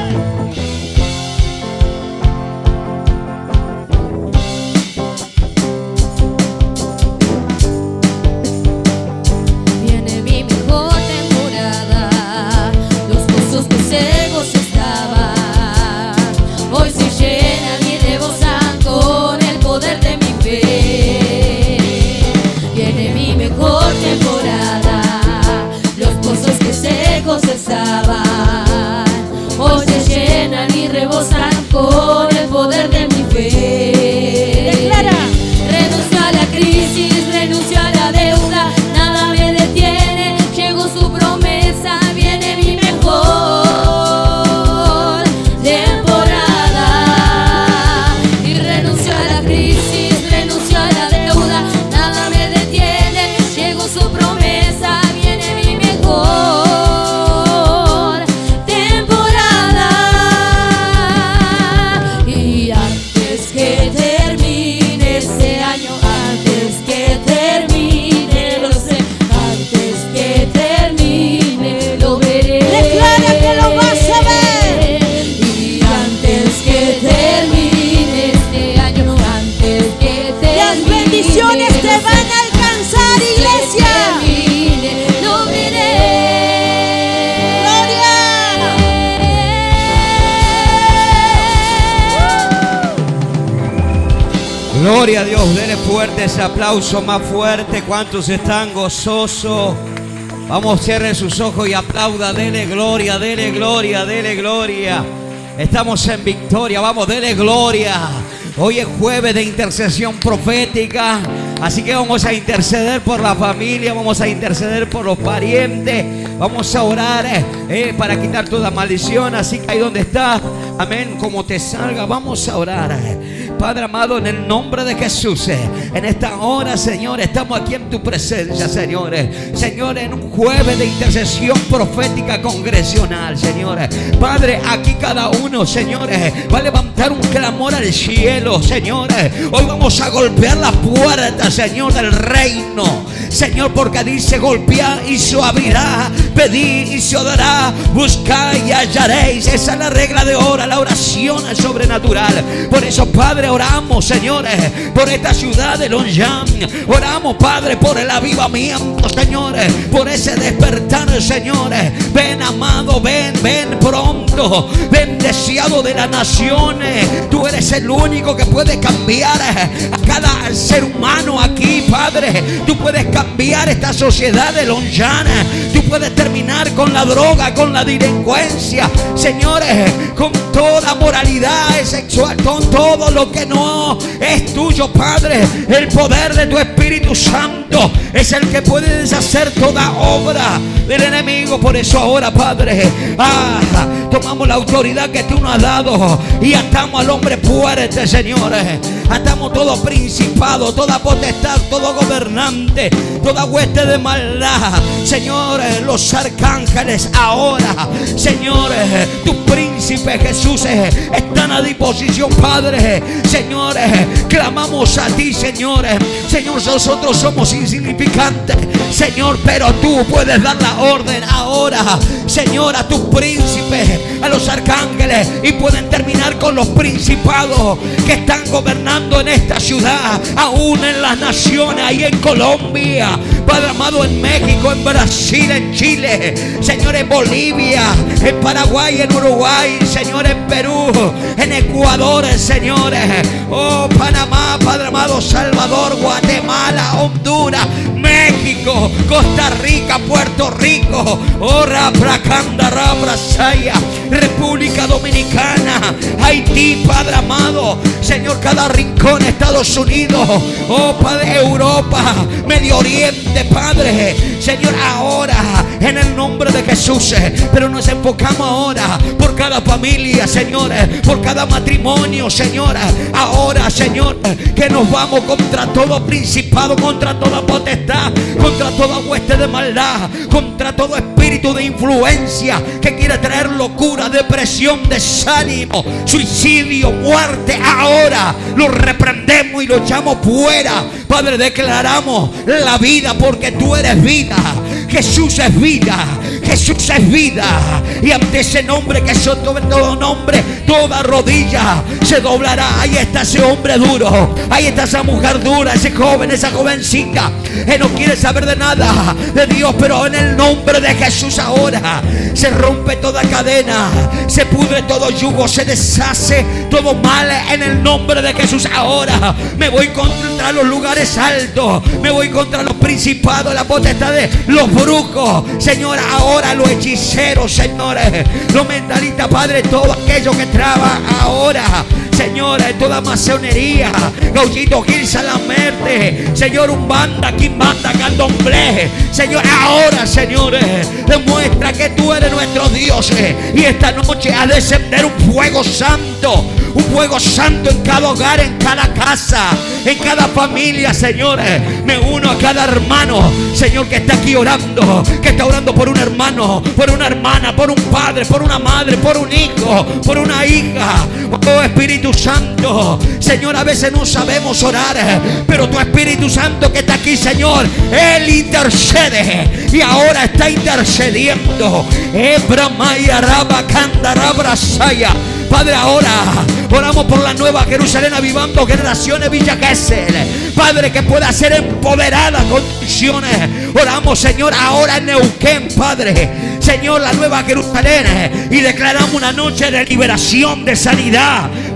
Viene mi mejor temporada, los pozos que secos estaban, hoy se llenan y rebosan con el poder de mi fe. Viene mi mejor temporada, los pozos que secos estaban, Gloria a Dios, denle fuerte ese aplauso, más fuerte. ¿Cuántos están gozosos? Vamos, cierren sus ojos y aplauda, dele gloria, dele gloria, dele gloria. Estamos en victoria, vamos, dele gloria. Hoy es jueves de intercesión profética, así que vamos a interceder por la familia, vamos a interceder por los parientes, vamos a orar para quitar toda maldición. Así que ahí donde está, amén, como te salga, vamos a orar. Padre amado, en el nombre de Jesús, en esta hora, Señor, estamos aquí en tu presencia, Señor. Señor, en un jueves de intercesión profética congresional, Señor. Padre, aquí cada uno, Señor, va a levantar un clamor al cielo, Señor. Hoy vamos a golpear las puertas, Señor, del reino, Señor, porque dice: golpear y se abrirá, pedir y se os dará, buscar y hallaréis. Esa es la regla de ora, la oración es sobrenatural. Por eso, Padre, oramos, señores, por esta ciudad de Lonjan. Oramos, Padre, por el avivamiento, señores, por ese despertar, señores. Ven, amado, ven, ven pronto. Ven, deseado de las naciones. Tú eres el único que puede cambiar a cada ser humano aquí, Padre. Tú puedes cambiar esta sociedad de Lonjan. Tú puedes terminar con la droga, con la delincuencia, señores, con toda moralidad sexual, con todo lo que no es tuyo, Padre. El poder de tu Espíritu Santo es el que puede deshacer toda obra del enemigo. Por eso ahora, Padre, tomamos la autoridad que tú nos has dado y atamos al hombre fuerte, señores. Atamos todo principado, toda potestad, todo gobernante, toda hueste de maldad, señores. Los arcángeles ahora, señores, tus príncipes, Jesús, están a disposición, Padre. Señores, clamamos a ti, señores. Señor, nosotros somos insignificantes, Señor, pero tú puedes dar la orden ahora, Señor, a tus príncipes, a los arcángeles, y pueden terminar con los principados que están gobernando en esta ciudad, aún en las naciones, ahí en Colombia, Padre amado, en México, en Brasil, en Chile, Señor, en Bolivia, en Paraguay, en Uruguay, Señor, en Perú, en Ecuador, señores, oh, Panamá, Padre amado, Salvador, Guatemala, Honduras, México, Costa Rica, Puerto Rico, oh, Rabracanda, Rabrasaya, República Dominicana, Haití, Padre amado, Señor, cada rincón, Estados Unidos, oh, Padre, Europa, Medio Oriente, Padre, Señor, ahora, en el nombre de Jesús, pero nos enfocamos ahora por cada familia, señores, por cada matrimonio, señora. Ahora, Señor, que nos vamos contra todo principado, contra toda potestad, contra toda hueste de maldad, contra todo espíritu de influencia que quiere traer locura, depresión, desánimo, suicidio, muerte. Ahora lo reprendemos y lo echamos fuera, Padre. Declaramos la vida, porque tú eres vida. Jesús es vida, Jesús es vida, y ante ese nombre que sobre todo nombre, toda rodilla se doblará. Ahí está ese hombre duro, ahí está esa mujer dura, ese joven, esa jovencita que no quiere saber de nada de Dios, pero en el nombre de Jesús ahora se rompe toda cadena, se pudre todo yugo, se deshace todo mal en el nombre de Jesús. Ahora me voy contra los lugares altos, me voy contra los principados, la potestad de los brujos, Señor, ahora los hechiceros, señores, los mentalistas, Padre, todo aquello que traba ahora, Señor, toda masonería, Gauchito Gil, Salamerte, Señor, Umbanda, Quimbanda, Candomblé, Señor, ahora, señores, demuestra que tú eres nuestro Dios, y esta noche ha de descender un fuego santo, un fuego santo en cada hogar, en cada casa, en cada familia, señores. Me uno a cada hermano, Señor, que está aquí orando, que está orando por un hermano, por una hermana, por un padre, por una madre, por un hijo, por una hija. Oh, Espíritu Santo, Señor, a veces no sabemos orar, pero tu Espíritu Santo que está aquí, Señor, Él intercede y ahora está intercediendo. Ebramaya Rabakanda Rabrasaya. Padre, ahora oramos por la nueva Jerusalén, avivando generaciones, Villa Gesell, Padre, que pueda ser empoderada con unciones. Oramos, Señor, ahora en Neuquén, Padre, Señor, la nueva Jerusalén, y declaramos una noche de liberación, de sanidad.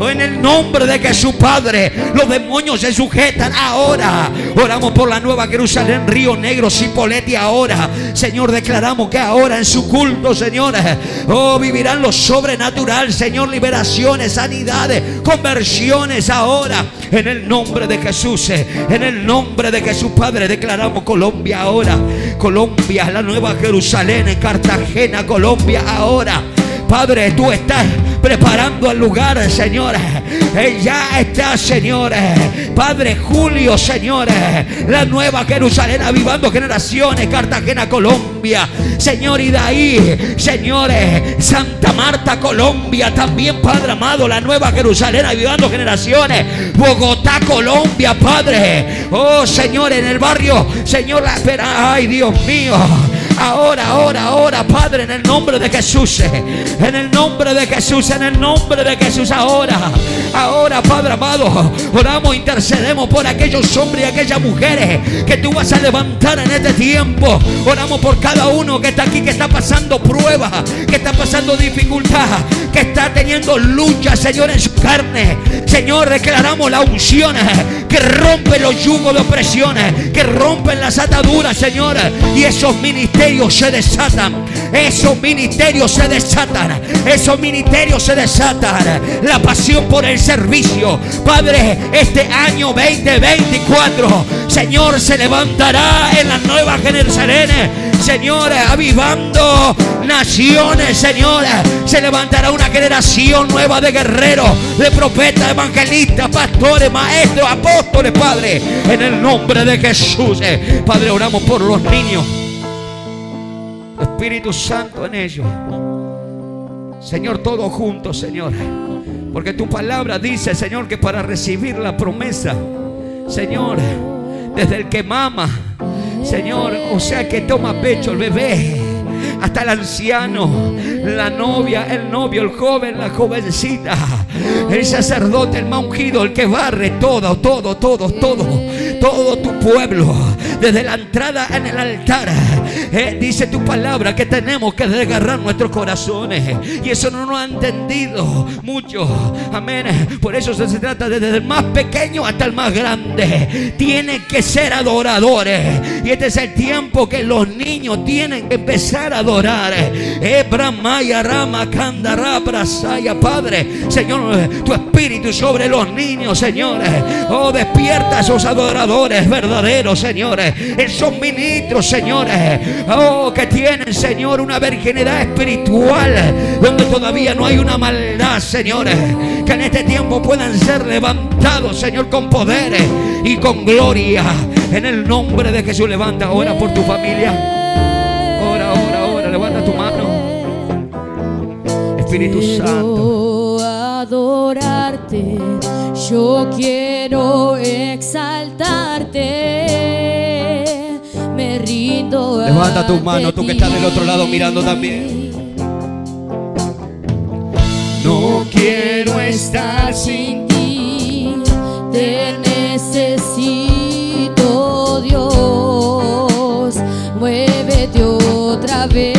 En el nombre de Jesús, Padre, los demonios se sujetan ahora. Oramos por la Nueva Jerusalén, Río Negro, Cipolletti ahora. Señor, declaramos que ahora en su culto, Señor, vivirán lo sobrenatural, Señor, liberaciones, sanidades, conversiones ahora. En el nombre de Jesús, en el nombre de Jesús, Padre, declaramos Colombia ahora. Colombia, la Nueva Jerusalén, en Cartagena, Colombia ahora. Padre, tú estás preparando el lugar, Señor. Ya está, Señor. Padre, Julio, Señor. La Nueva Jerusalén, avivando generaciones, Cartagena, Colombia. Señor, y de ahí, Señor, Santa Marta, Colombia. También, Padre amado, la Nueva Jerusalén, avivando generaciones. Bogotá, Colombia, Padre. Oh, Señor, en el barrio, Señor, la espera. Ay, Dios mío. Ahora, Padre, en el nombre de Jesús. En el nombre de Jesús, en el nombre de Jesús, ahora, Padre amado, oramos, intercedemos por aquellos hombres y aquellas mujeres que tú vas a levantar en este tiempo. Oramos por cada uno que está aquí, que está pasando pruebas, que está pasando dificultad, que está teniendo lucha, Señor, en su carne. Señor, declaramos la unción que rompe los yugos de opresiones, que rompen las ataduras, Señor, y esos ministerios se desatan. Esos ministerios se desatan. Esos ministerios se desatan. La pasión por el servicio, Padre, este año 2024, Señor, se levantará en las nuevas generaciones, Señor, avivando naciones, Señor. Se levantará una generación nueva de guerreros, de profetas, evangelistas, pastores, maestros, apóstoles, Padre, en el nombre de Jesús. Padre, oramos por los niños. Espíritu Santo en ellos, Señor, todos juntos, Señor, porque tu palabra dice, Señor, que para recibir la promesa, Señor, desde el que mama, Señor, o sea, que toma pecho el bebé, hasta el anciano, la novia, el novio, el joven, la jovencita, el sacerdote, el más ungido, el que barre todo tu pueblo, desde la entrada en el altar. Dice tu palabra que tenemos que desgarrar nuestros corazones, y eso no lo han entendido mucho. Amén. Por eso se trata desde el más pequeño hasta el más grande. Tienen que ser adoradores, y este es el tiempo que los niños tienen que empezar a adorar. Ebramaya Rama Kandara Brasaya, Padre, Señor, tu espíritu sobre los niños, Señor. Oh, despierta a esos adoradores verdaderos, señores. Esos ministros, señores, oh, que tienen, Señor, una virginidad espiritual, donde todavía no hay una maldad, señores. Que en este tiempo puedan ser levantados, Señor, con poder y con gloria. En el nombre de Jesús, levanta ahora por tu familia. Ora, levanta tu mano. Espíritu Santo, adorarte, yo quiero exaltarte, me rindo. Levanta tu mano, tú que estás del otro lado mirando también. No quiero estar sin ti, te necesito, Dios, muévete otra vez.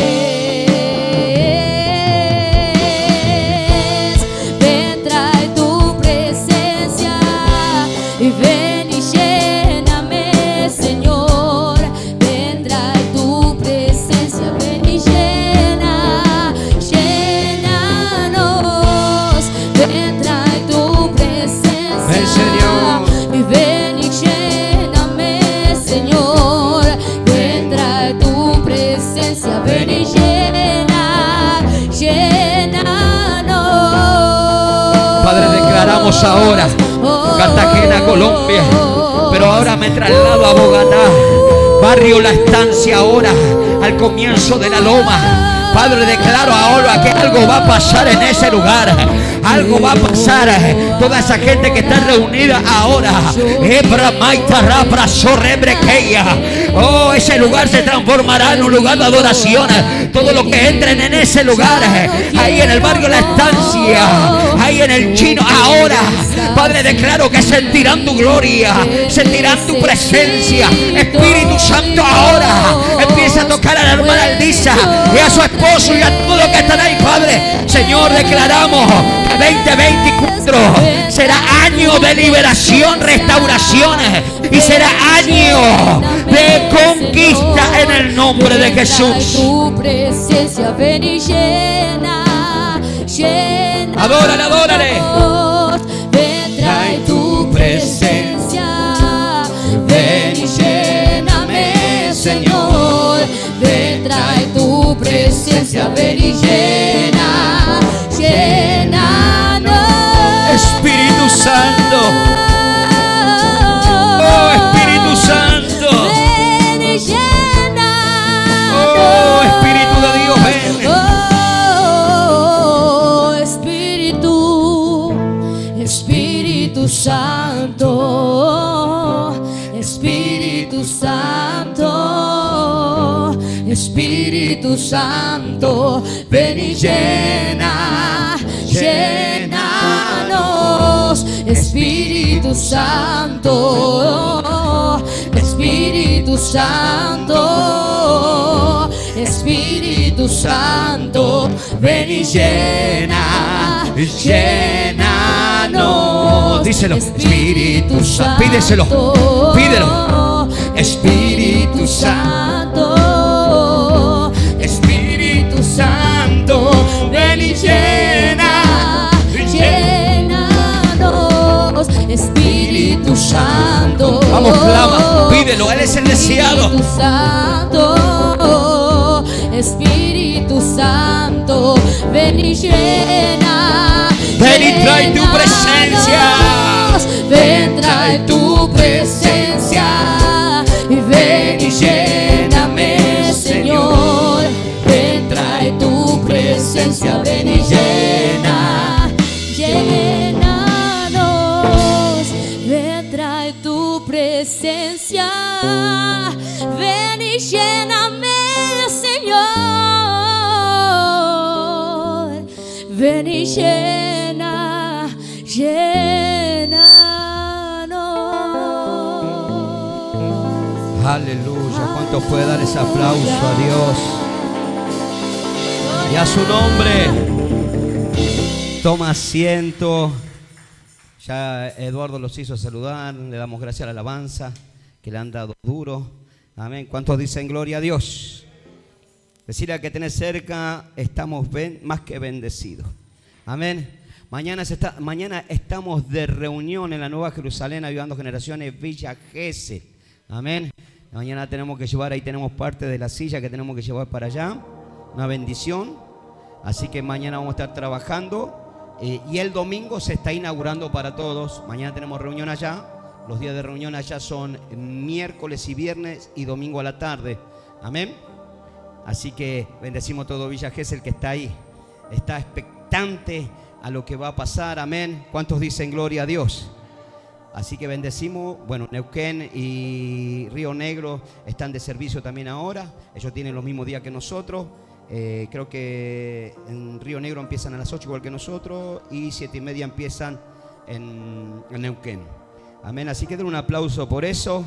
Ahora Cartagena, Colombia, pero ahora me traslado a Bogotá, barrio La Estancia, ahora al comienzo de la loma. Padre, declaro ahora que algo va a pasar en ese lugar. Algo va a pasar. Toda esa gente que está reunida ahora, oh, ese lugar se transformará en un lugar de adoración. Todo lo que entren en ese lugar, ahí en el barrio La Estancia, ahí en el Chino, ahora, Padre, declaro que sentirán tu gloria, sentirán tu presencia. Espíritu Santo, ahora empieza a tocar a la hermana Aldisa y a su esposo y a todo lo que están ahí, Padre. Señor, declaramos 2024 será año de liberación, restauración y será año de conquista en el nombre de Jesús. Tu presencia, ven y llena, llena. Adórale, adórale. Ven, trae tu presencia, ven y lléname, Señor. Ven, trae tu presencia, ven y llena, llénanos. Espíritu Santo, oh Espíritu Santo, ven y llénanos. oh Espíritu de Dios, ven. Oh, Espíritu, Espíritu Santo, Espíritu Santo, Espíritu Santo, ven y llena, llénanos. Espíritu Santo, Espíritu Santo, Espíritu Santo, ven y llena, llénanos. Díselo, Espíritu Santo, pídeselo, pídelo. Espíritu Santo, Espíritu Santo, ven y llena, llénanos. Espíritu Santo, Vamos, clama, pídelo, Él es el deseado. Espíritu Santo, Espíritu Santo, ven y llena. Ven y trae tu presencia. Ven, trae tu presencia. Y ven y lléname, Señor. Ven, trae tu presencia. Ven y llena, llénanos. Ven, trae tu presencia. Ven y lléname, Señor. Ven y llena, llénanos. Aleluya. ¿Cuánto puede dar ese aplauso a Dios y a su nombre? Toma asiento. Ya Eduardo los hizo saludar. Le damos gracias a la alabanza que le han dado duro. Amén. ¿Cuántos dicen gloria a Dios? Decirle al que tenés cerca, estamos más que bendecidos. Amén. Mañana estamos de reunión en la Nueva Jerusalén, Ayudando Generaciones, Villa Gesell. Amén. Mañana tenemos que llevar, ahí tenemos parte de la silla que tenemos que llevar para allá. Una bendición. Así que mañana vamos a estar trabajando. Y el domingo se está inaugurando para todos. Mañana tenemos reunión allá. Los días de reunión allá son miércoles y viernes y domingo a la tarde. Amén. Así que bendecimos todo Villa Gesell que está ahí. Está expectante a lo que va a pasar. Amén. ¿Cuántos dicen gloria a Dios? Así que bendecimos. Bueno, Neuquén y Río Negro están de servicio también ahora. Ellos tienen los mismos días que nosotros. Creo que en Río Negro empiezan a las 8 igual que nosotros. Y 7:30 empiezan en Neuquén. Amén. Así que den un aplauso por eso.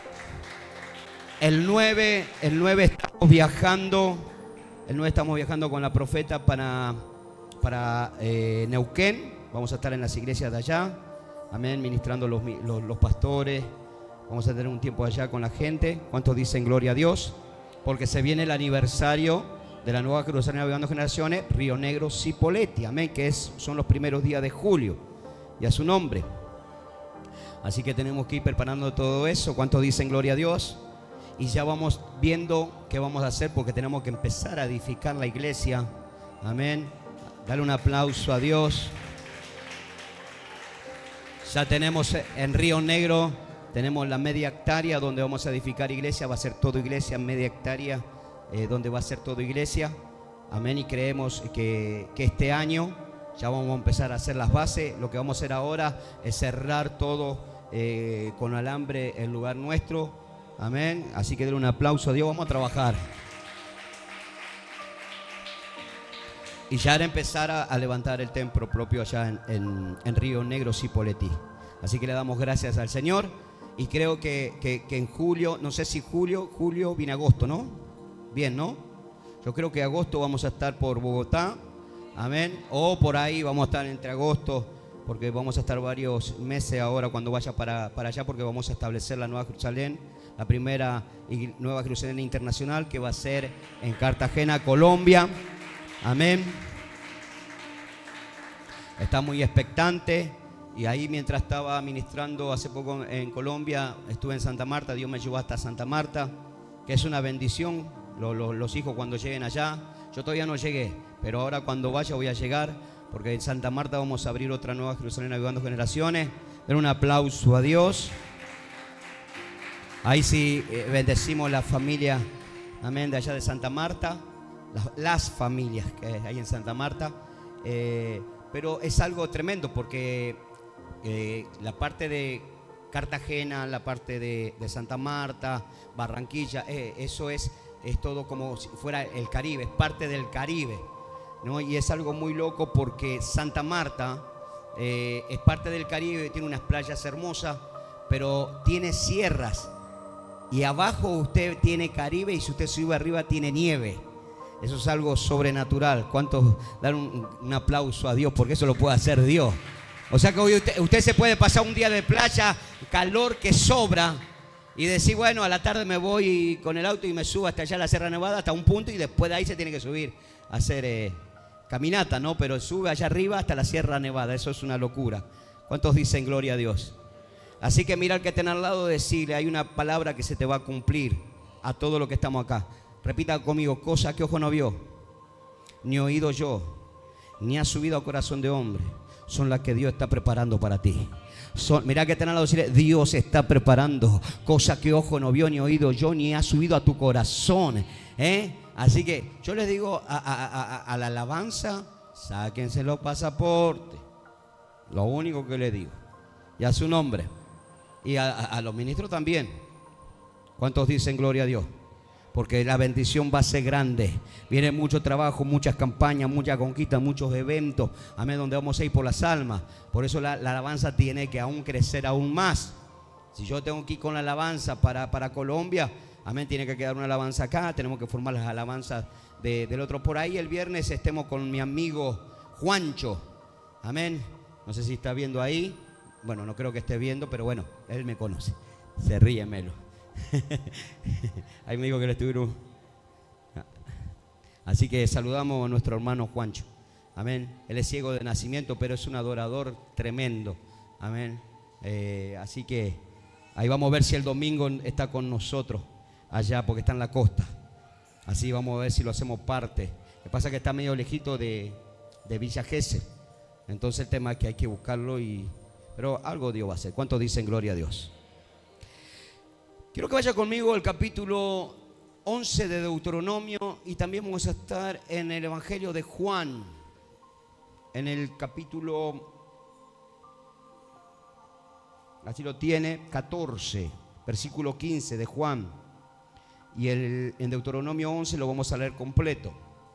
El 9 estamos viajando. El 9 estamos viajando con la profeta para Neuquén. Vamos a estar en las iglesias de allá. Amén, ministrando los pastores. Vamos a tener un tiempo allá con la gente. ¿Cuántos dicen gloria a Dios? Porque se viene el aniversario de la Nueva Jerusalén Ayudando Generaciones, Río Negro, Cipolletti. Amén, que son los primeros días de julio. Y a su nombre. Así que tenemos que ir preparando todo eso. ¿Cuántos dicen gloria a Dios? Y ya vamos viendo qué vamos a hacer porque tenemos que empezar a edificar la iglesia. Amén. Dale un aplauso a Dios. Ya tenemos en Río Negro, tenemos la media hectárea donde vamos a edificar iglesia. Va a ser todo iglesia, media hectárea donde va a ser todo iglesia. Amén. Y creemos que este año ya vamos a empezar a hacer las bases. Lo que vamos a hacer ahora es cerrar todo con alambre el lugar nuestro. Amén. Así que denle un aplauso a Dios. Vamos a trabajar. Y ya era empezar a levantar el templo propio allá en Río Negro, Cipolletti. Así que le damos gracias al Señor. Y creo que en julio, no sé si julio viene agosto, ¿no? Bien, ¿no? Yo creo que agosto vamos a estar por Bogotá. Amén. O por ahí vamos a estar entre agosto, porque vamos a estar varios meses ahora cuando vaya para allá, porque vamos a establecer la Nueva Jerusalén, la primera Nueva Jerusalén internacional, que va a ser en Cartagena, Colombia. Amén. Está muy expectante. Y ahí, mientras estaba ministrando hace poco en Colombia, estuve en Santa Marta. Dios me llevó hasta Santa Marta, que es una bendición. Los hijos cuando lleguen allá, yo todavía no llegué, pero ahora cuando vaya voy a llegar, porque en Santa Marta vamos a abrir otra Nueva Jerusalén Avivando Generaciones. Den un aplauso a Dios. Ahí sí bendecimos la familia, amén, de allá de Santa Marta, las familias que hay en Santa Marta. Pero es algo tremendo, porque la parte de Cartagena, la parte de Santa Marta, Barranquilla, eso es todo como si fuera el Caribe, es parte del Caribe, ¿no? Y es algo muy loco, porque Santa Marta es parte del Caribe, tiene unas playas hermosas, pero tiene sierras, y abajo usted tiene Caribe, y si usted sube arriba tiene nieve. Eso es algo sobrenatural. ¿Cuántos dan un aplauso a Dios? Porque eso lo puede hacer Dios. O sea que hoy usted se puede pasar un día de playa, calor que sobra, y decir, bueno, a la tarde me voy con el auto y me subo hasta allá a la Sierra Nevada, hasta un punto, y después de ahí se tiene que subir a hacer caminata, ¿no? Pero sube allá arriba hasta la Sierra Nevada. Eso es una locura. ¿Cuántos dicen gloria a Dios? Así que mira al que está al lado, decirle, hay una palabra que se te va a cumplir a todo lo que estamos acá. Repita conmigo: cosa que ojo no vio, ni oído yo, ni ha subido a corazón de hombre, son las que Dios está preparando para ti. Mira que están al lado, decirle: Dios está preparando cosa que ojo no vio, ni oído yo, ni ha subido a tu corazón. Así que yo les digo a la alabanza: sáquense los pasaportes. Lo único que les digo. Y a su nombre. Y a los ministros también. ¿Cuántos dicen gloria a Dios? Porque la bendición va a ser grande. Viene mucho trabajo, muchas campañas, muchas conquistas, muchos eventos, amén, donde vamos a ir por las almas. Por eso la alabanza tiene que aún crecer aún más. Si yo tengo que ir con la alabanza para Colombia, amén, tiene que quedar una alabanza acá. Tenemos que formar las alabanzas del otro. Por ahí el viernes estemos con mi amigo Juancho, amén. No sé si está viendo ahí. Bueno, no creo que esté viendo, pero bueno, él me conoce. Se ríe, Melo. Ahí me dijo que le estuvieron. Así que saludamos a nuestro hermano Juancho. Amén. Él es ciego de nacimiento, pero es un adorador tremendo. Amén. Así que ahí vamos a ver si el domingo está con nosotros allá, porque está en la costa. Así vamos a ver si lo hacemos parte. Lo que pasa es que está medio lejito de Villa Gesell. Entonces el tema es que hay que buscarlo, pero algo Dios va a hacer. ¿Cuántos dicen gloria a Dios? Quiero que vaya conmigo al capítulo 11 de Deuteronomio, y también vamos a estar en el Evangelio de Juan, en el capítulo, así lo tiene, 14, versículo 15 de Juan, y en Deuteronomio 11 lo vamos a leer completo.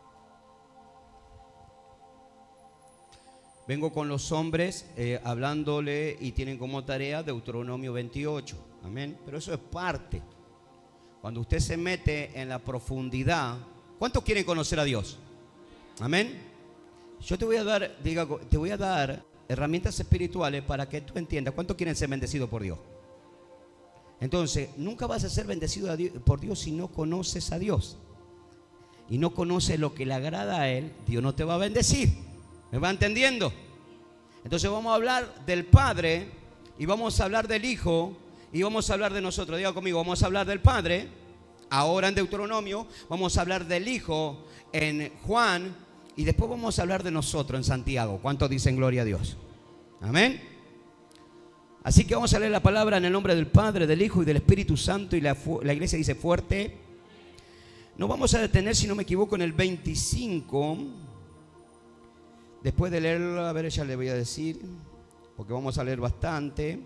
Vengo con los hombres hablándole, y tienen como tarea Deuteronomio 28. Amén. Pero eso es parte. Cuando usted se mete en la profundidad, ¿cuántos quieren conocer a Dios? Amén. Yo te voy a dar herramientas espirituales para que tú entiendas. ¿Cuántos quieren ser bendecidos por Dios? Entonces, nunca vas a ser bendecido por Dios si no conoces a Dios. Y no conoces lo que le agrada a Él. Dios no te va a bendecir. ¿Me va entendiendo? Entonces vamos a hablar del Padre, y vamos a hablar del Hijo, y vamos a hablar de nosotros. Diga conmigo: vamos a hablar del Padre ahora en Deuteronomio, vamos a hablar del Hijo en Juan, y después vamos a hablar de nosotros en Santiago. ¿Cuántos dicen gloria a Dios? Amén. Así que vamos a leer la palabra en el nombre del Padre, del Hijo y del Espíritu Santo. Y la iglesia dice fuerte. Nos vamos a detener, si no me equivoco, en el 25. Después de leerlo, a ver, ya le voy a decir, porque vamos a leer bastante.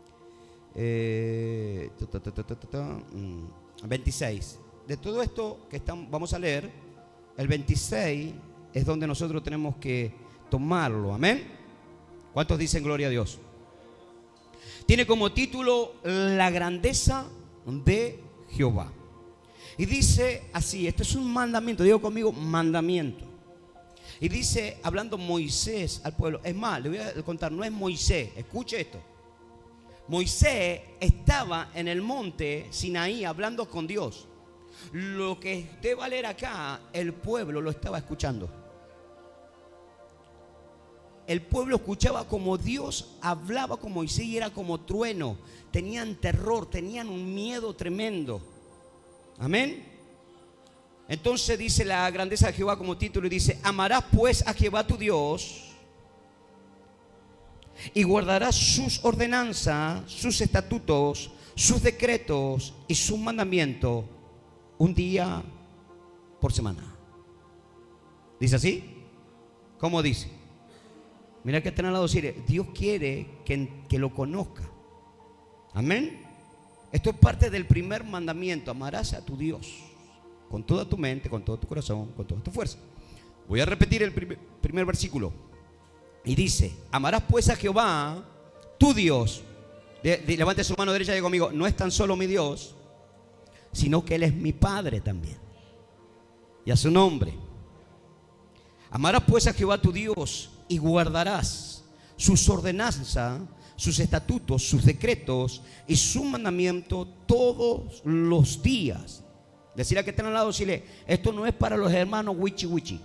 26. De todo esto que vamos a leer, el 26 es donde nosotros tenemos que tomarlo. Amén. ¿Cuántos dicen gloria a Dios? Tiene como título La grandeza de Jehová. Y dice así, esto es un mandamiento. Digo conmigo, mandamiento. Y dice, hablando Moisés al pueblo. Es más, le voy a contar, no es Moisés. Escuche esto. Moisés estaba en el monte Sinaí hablando con Dios. Lo que usted va a leer acá, el pueblo lo estaba escuchando. El pueblo escuchaba como Dios hablaba con Moisés y era como trueno. Tenían terror, tenían un miedo tremendo. Amén. Entonces dice la grandeza de Jehová como título y dice: amarás pues a Jehová tu Dios y guardarás sus ordenanzas, sus estatutos, sus decretos y sus mandamientos un día por semana. ¿Dice así? ¿Cómo dice? Mira que está al lado, decir, Dios quiere que lo conozca. Amén. Esto es parte del primer mandamiento: amarás a tu Dios con toda tu mente, con todo tu corazón, con toda tu fuerza. Voy a repetir el primer versículo. Y dice: amarás pues a Jehová tu Dios. Levante su mano derecha y diga conmigo: no es tan solo mi Dios, sino que Él es mi Padre también. Y a su nombre. Amarás pues a Jehová tu Dios y guardarás sus ordenanzas, sus estatutos, sus decretos y su mandamiento todos los días. Decirle a que están al lado, decirle: esto no es para los hermanos wichi wichi.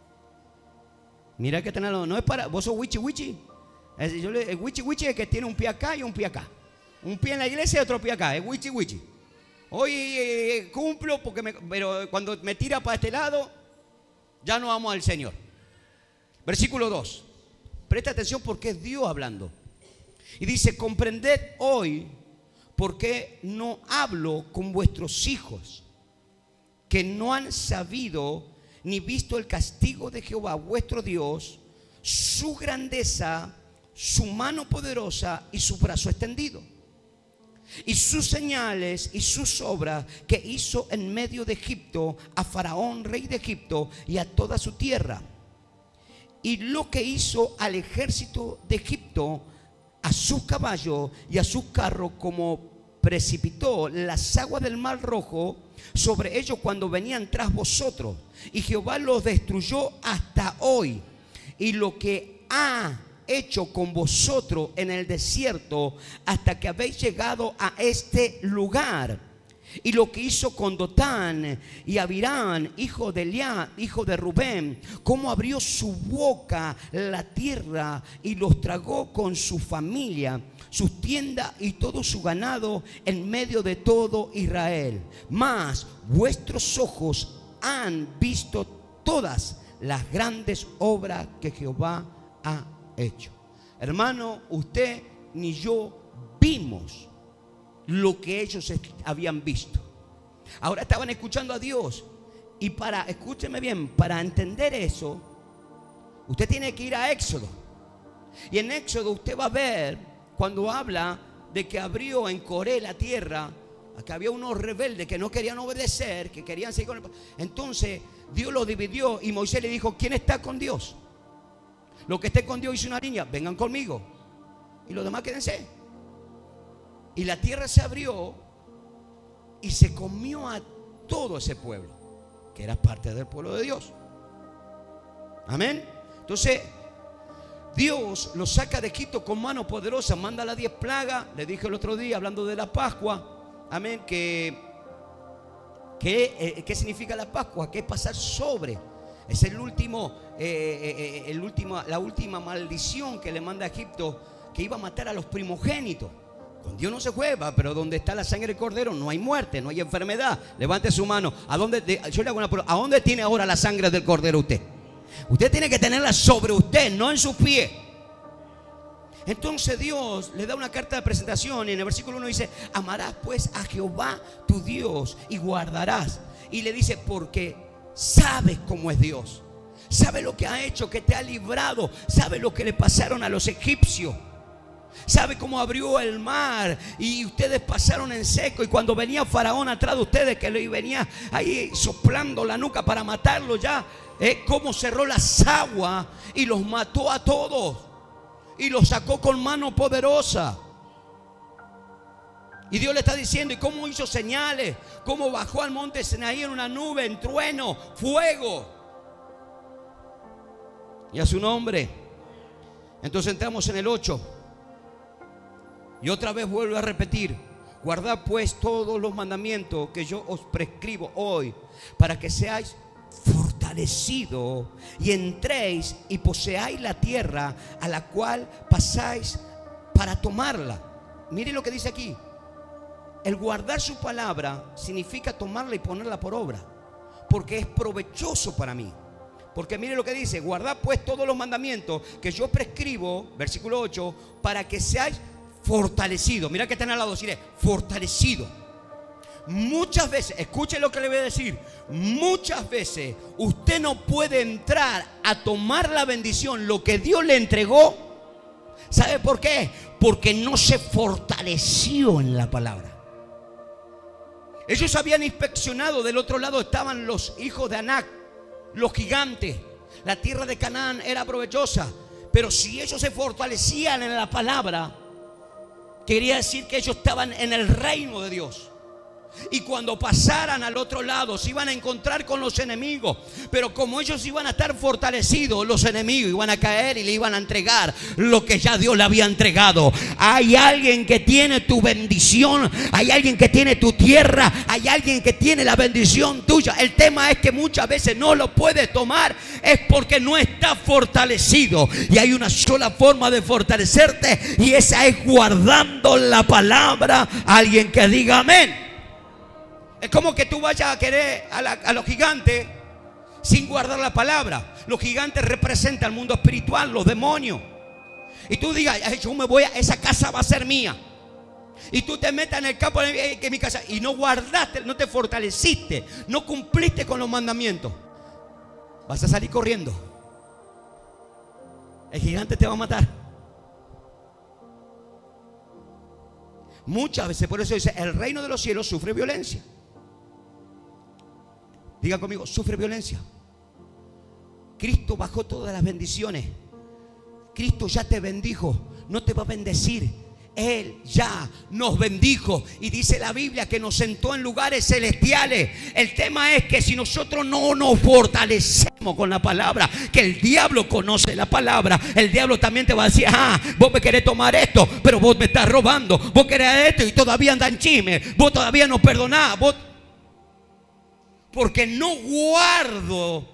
Mira que están al lado, no es para, vos sos wichi wichi. El wichi wichi es que tiene un pie acá y un pie acá. Un pie en la iglesia y otro pie acá, es wichi wichi. Hoy cumplo pero cuando me tira para este lado, ya no amo al Señor. Versículo 2. Presta atención porque es Dios hablando. Y dice: comprended hoy por qué no hablo con vuestros hijos, que no han sabido ni visto el castigo de Jehová vuestro Dios, su grandeza, su mano poderosa y su brazo extendido, y sus señales y sus obras que hizo en medio de Egipto a Faraón, rey de Egipto, y a toda su tierra, y lo que hizo al ejército de Egipto, a sus caballos y a sus carros, como precipitó las aguas del mar rojo sobre ellos cuando venían tras vosotros, y Jehová los destruyó hasta hoy, y lo que ha hecho con vosotros en el desierto hasta que habéis llegado a este lugar, y lo que hizo con Dotán y Abirán, hijo de Eliá, hijo de Rubén, cómo abrió su boca la tierra y los tragó con su familia, sus tiendas y todo su ganado en medio de todo Israel. Mas vuestros ojos han visto todas las grandes obras que Jehová ha hecho. Hermano, usted ni yo vimos lo que ellos habían visto. Ahora estaban escuchando a Dios. Y escúcheme bien, para entender eso, usted tiene que ir a Éxodo. Y en Éxodo usted va a ver cuando habla de que abrió en Coré la tierra, que había unos rebeldes que no querían obedecer, que querían seguir con el... Entonces Dios lo dividió y Moisés le dijo: ¿quién está con Dios? Los que estén con Dios, hizo una línea: vengan conmigo, y los demás quédense. Y la tierra se abrió y se comió a todo ese pueblo, que era parte del pueblo de Dios. Amén. Entonces Dios los saca de Egipto con mano poderosa, manda las 10 plagas. Le dije el otro día, hablando de la Pascua, amén, ¿qué significa la Pascua? Que es pasar sobre. Es la última maldición que le manda a Egipto, que iba a matar a los primogénitos. Con Dios no se juega, pero donde está la sangre del cordero no hay muerte, no hay enfermedad. Levante su mano. Yo le hago una pregunta: ¿a dónde tiene ahora la sangre del cordero usted? Usted tiene que tenerla sobre usted, no en sus pies. Entonces Dios le da una carta de presentación y en el versículo 1 dice: amarás pues a Jehová tu Dios y guardarás. Y le dice: porque sabes cómo es Dios, sabe lo que ha hecho, que te ha librado, sabe lo que le pasaron a los egipcios, sabe cómo abrió el mar y ustedes pasaron en seco, y cuando venía Faraón atrás de ustedes, que le venía ahí soplando la nuca para matarlo ya, cómo cerró las aguas y los mató a todos y los sacó con mano poderosa. Y Dios le está diciendo: y cómo hizo señales, cómo bajó al monte Sinaí en una nube, en trueno, fuego. y a su nombre. Entonces entramos en el 8. Y otra vez vuelvo a repetir: guardad pues todos los mandamientos que yo os prescribo hoy, para que seáis fortalecidos y entréis y poseáis la tierra a la cual pasáis para tomarla. Mire lo que dice aquí. El guardar su palabra significa tomarla y ponerla por obra, porque es provechoso para mí. Porque mire lo que dice: guardad pues todos los mandamientos que yo prescribo, versículo 8, para que seáis fortalecidos. Mira que están al lado, decirle fortalecido. Muchas veces, escuche lo que le voy a decir, muchas veces usted no puede entrar a tomar la bendición, lo que Dios le entregó. ¿Sabe por qué? Porque no se fortaleció en la palabra. Ellos habían inspeccionado, del otro lado estaban los hijos de Anac, los gigantes. La tierra de Canaán era provechosa, pero si ellos se fortalecían en la palabra, quería decir que ellos estaban en el reino de Dios. Y cuando pasaran al otro lado se iban a encontrar con los enemigos, pero como ellos iban a estar fortalecidos, los enemigos iban a caer y le iban a entregar lo que ya Dios le había entregado. Hay alguien que tiene tu bendición, hay alguien que tiene tu tierra, hay alguien que tiene la bendición tuya. El tema es que muchas veces no lo puedes tomar, es porque no está fortalecido. Y hay una sola forma de fortalecerte, y esa es guardando la palabra. Alguien que diga amén. Es como que tú vayas a querer a los gigantes sin guardar la palabra. Los gigantes representan el mundo espiritual, los demonios. Y tú digas: yo me voy a esa casa, va a ser mía. Y tú te metas en el campo que es mi casa, y no guardaste, no te fortaleciste, no cumpliste con los mandamientos. Vas a salir corriendo. El gigante te va a matar. Muchas veces, por eso dice: el reino de los cielos sufre violencia. Diga conmigo: sufre violencia. Cristo bajó todas las bendiciones. Cristo ya te bendijo, no te va a bendecir. Él ya nos bendijo. Y dice la Biblia que nos sentó en lugares celestiales. El tema es que si nosotros no nos fortalecemos con la palabra, que el diablo conoce la palabra, el diablo también te va a decir: vos me querés tomar esto, pero vos me estás robando. Vos querés esto y todavía andan chisme. Vos todavía no perdonás. Porque no guardo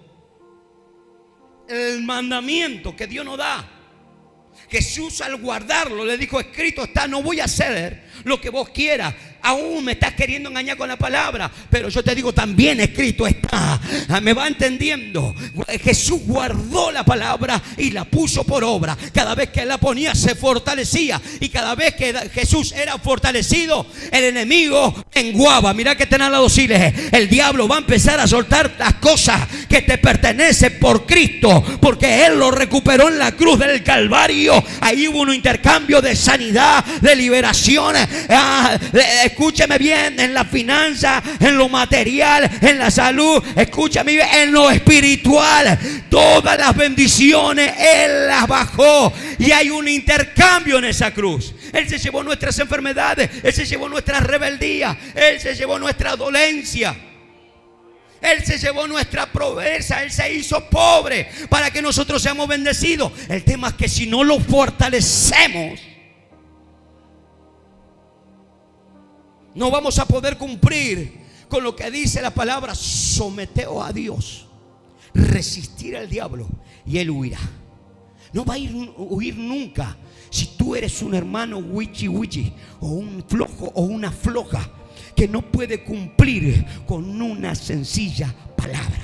el mandamiento que Dios nos da. Jesús, al guardarlo, le dijo: escrito está, no voy a hacer lo que vos quieras. Aún me estás queriendo engañar con la palabra, pero yo te digo, también escrito está. ¿Me va entendiendo? Jesús guardó la palabra y la puso por obra. Cada vez que la ponía se fortalecía, y cada vez que Jesús era fortalecido, el enemigo menguaba. Mira que están al lado, el diablo va a empezar a soltar las cosas que te pertenecen por Cristo, porque Él lo recuperó en la cruz del Calvario. Ahí hubo un intercambio de sanidad, de liberación. Escúcheme bien, en la finanza, en lo material, en la salud, escúchame bien, en lo espiritual, todas las bendiciones Él las bajó, y hay un intercambio en esa cruz. Él se llevó nuestras enfermedades, Él se llevó nuestra rebeldía, Él se llevó nuestra dolencia, Él se llevó nuestra pobreza, Él se hizo pobre para que nosotros seamos bendecidos. El tema es que si no lo fortalecemos, no vamos a poder cumplir con lo que dice la palabra: someteos a Dios, resistir al diablo y él huirá. No va a huir nunca si tú eres un hermano wichi wichi, o un flojo o una floja que no puede cumplir con una sencilla palabra.